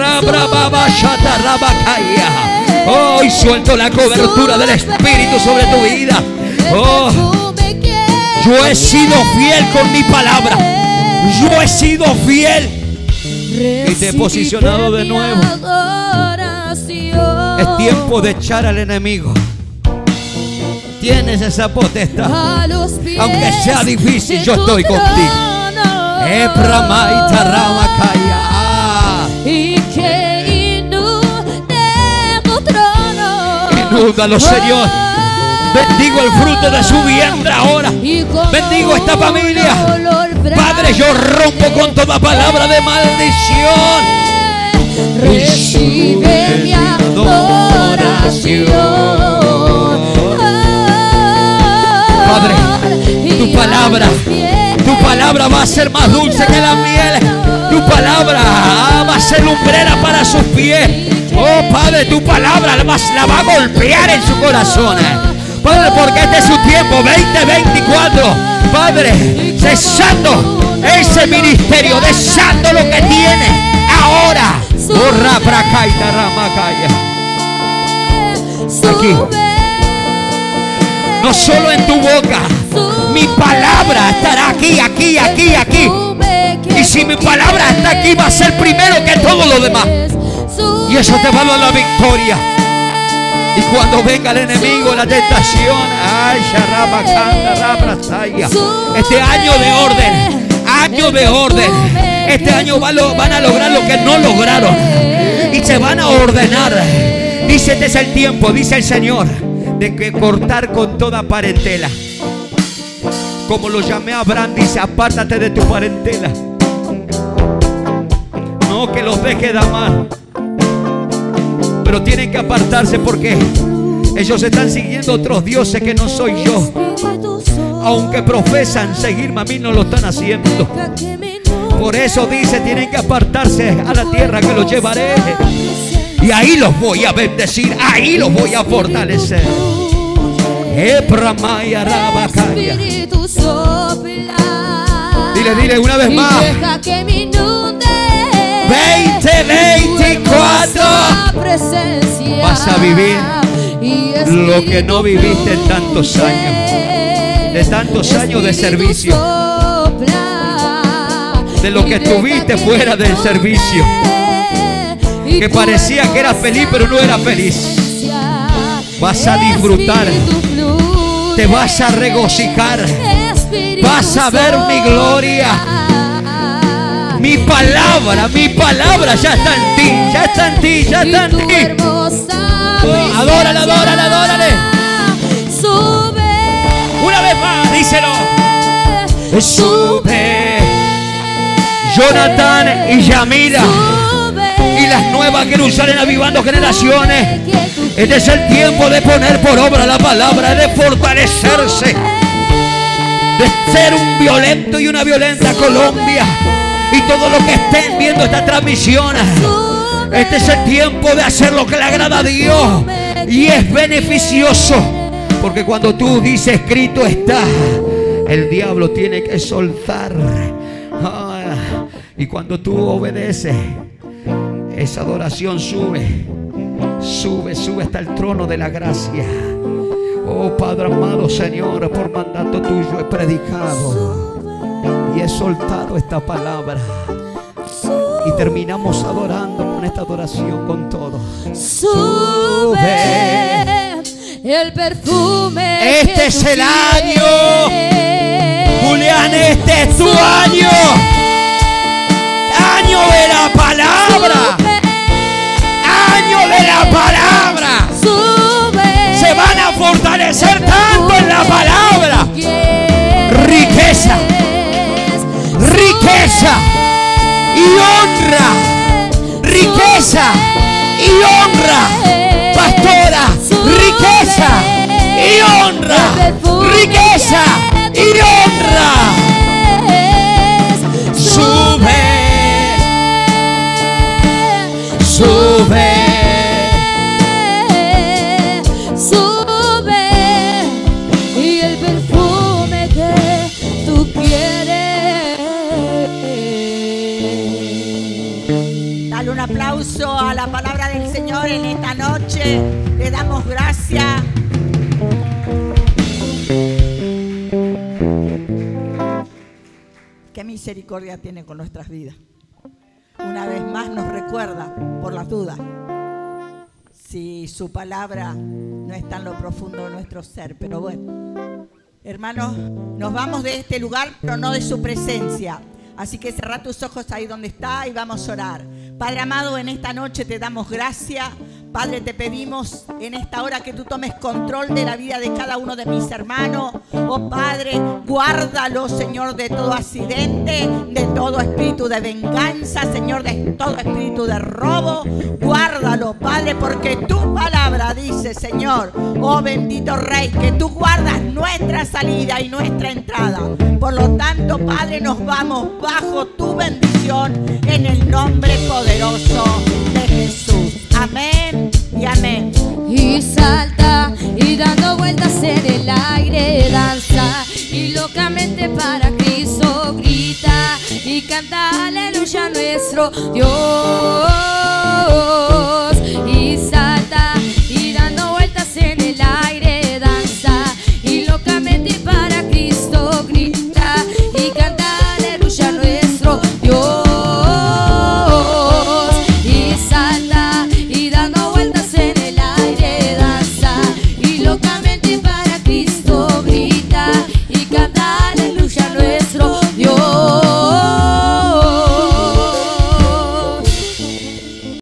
Hoy suelto la cobertura del Espíritu sobre tu vida. Oh, yo he sido fiel con mi palabra. Yo he sido fiel y te he posicionado de nuevo. Es tiempo de echar al enemigo. Tienes esa potestad. Aunque sea difícil, yo estoy contigo. Y que inunde tu trono. Inúndalo, Señor. Bendigo el fruto de su vientre ahora. Bendigo esta familia. Padre, yo rompo con toda palabra de maldición. Recibe mi adoración. Padre, tu palabra va a ser más dulce que la miel. Tu palabra va a ser lumbrera para sus pies. Oh Padre, tu palabra la va a golpear en su corazón. Padre, porque este es su tiempo 2024. Padre, cesando ese ministerio, desando lo que tiene ahora. Aquí, no solo en tu boca, mi palabra estará aquí, aquí, aquí, aquí. Y si mi palabra está aquí, va a ser primero que todo lo demás. Y eso te va a dar la victoria. Y cuando venga el enemigo, la tentación, este año de orden, año de orden. Este año van a lograr lo que no lograron y se van a ordenar. Dice, este es el tiempo, dice el Señor, de que cortar con toda parentela. Como lo llamé a Abraham, dice, apártate de tu parentela. No que los deje de amar, pero tienen que apartarse porque ellos están siguiendo otros dioses que no soy yo. Aunque profesan seguirme a mí, no lo están haciendo. Por eso dice, tienen que apartarse a la tierra que los llevaré. Y ahí los voy a bendecir, ahí los voy a fortalecer. Dile una vez más. 2024 vas a vivir lo que no viviste en tantos años. De tantos años de servicio, de lo que tuviste fuera del servicio, que parecía que eras feliz pero no eras feliz. Vas a disfrutar, te vas a regocijar, vas a ver mi gloria. Mi palabra ya está en ti, ya está en ti, ya está en ti. Adórale, adórale, adórale. Una vez más, díselo. Sube. Jonathan y Yamira y las nuevas Jerusalén avivando generaciones. Este es el tiempo de poner por obra la palabra, de fortalecerse, de ser un violento y una violenta Colombia. Y todos los que estén viendo esta transmisión, este es el tiempo de hacer lo que le agrada a Dios. Y es beneficioso, porque cuando tú dices escrito está, el diablo tiene que soltar. Y cuando tú obedeces, esa adoración sube, sube, sube hasta el trono de la gracia. Oh Padre amado, Señor, por mandato tuyo he predicado y he soltado esta palabra. Y terminamos adorando con esta adoración con todo. Sube el perfume. Este es el año, Julián, este es tu año. Año de la palabra. Año de la palabra. Se van a fortalecer tanto en la palabra. Riqueza. Riqueza. y honra. Riqueza y honra. Pastora, riqueza y honra. Riqueza y honra. Sube, sube, sube, y el perfume que tú quieres. Dale un aplauso a la palabra del Señor en esta noche. Le damos gracias. Qué misericordia tiene con nuestras vidas. Una vez más nos recuerda por las dudas si su palabra no está en lo profundo de nuestro ser. Pero bueno, hermanos, nos vamos de este lugar, pero no de su presencia. Así que cerrá tus ojos ahí donde está y vamos a orar. Padre amado, en esta noche te damos gracias. Padre, te pedimos en esta hora que tú tomes control de la vida de cada uno de mis hermanos. Oh Padre, guárdalo, Señor, de todo accidente, de todo espíritu de venganza, Señor, de todo espíritu de robo. Guárdalo, Padre, porque tu palabra dice, Señor, oh bendito Rey, que tú guardas nuestra salida y nuestra entrada. Por lo tanto, Padre, nos vamos bajo tu bendición en el nombre poderoso de Jesús. Amén y amén. Y salta y dando vueltas en el aire danza, y locamente para Cristo grita y canta aleluya a nuestro Dios.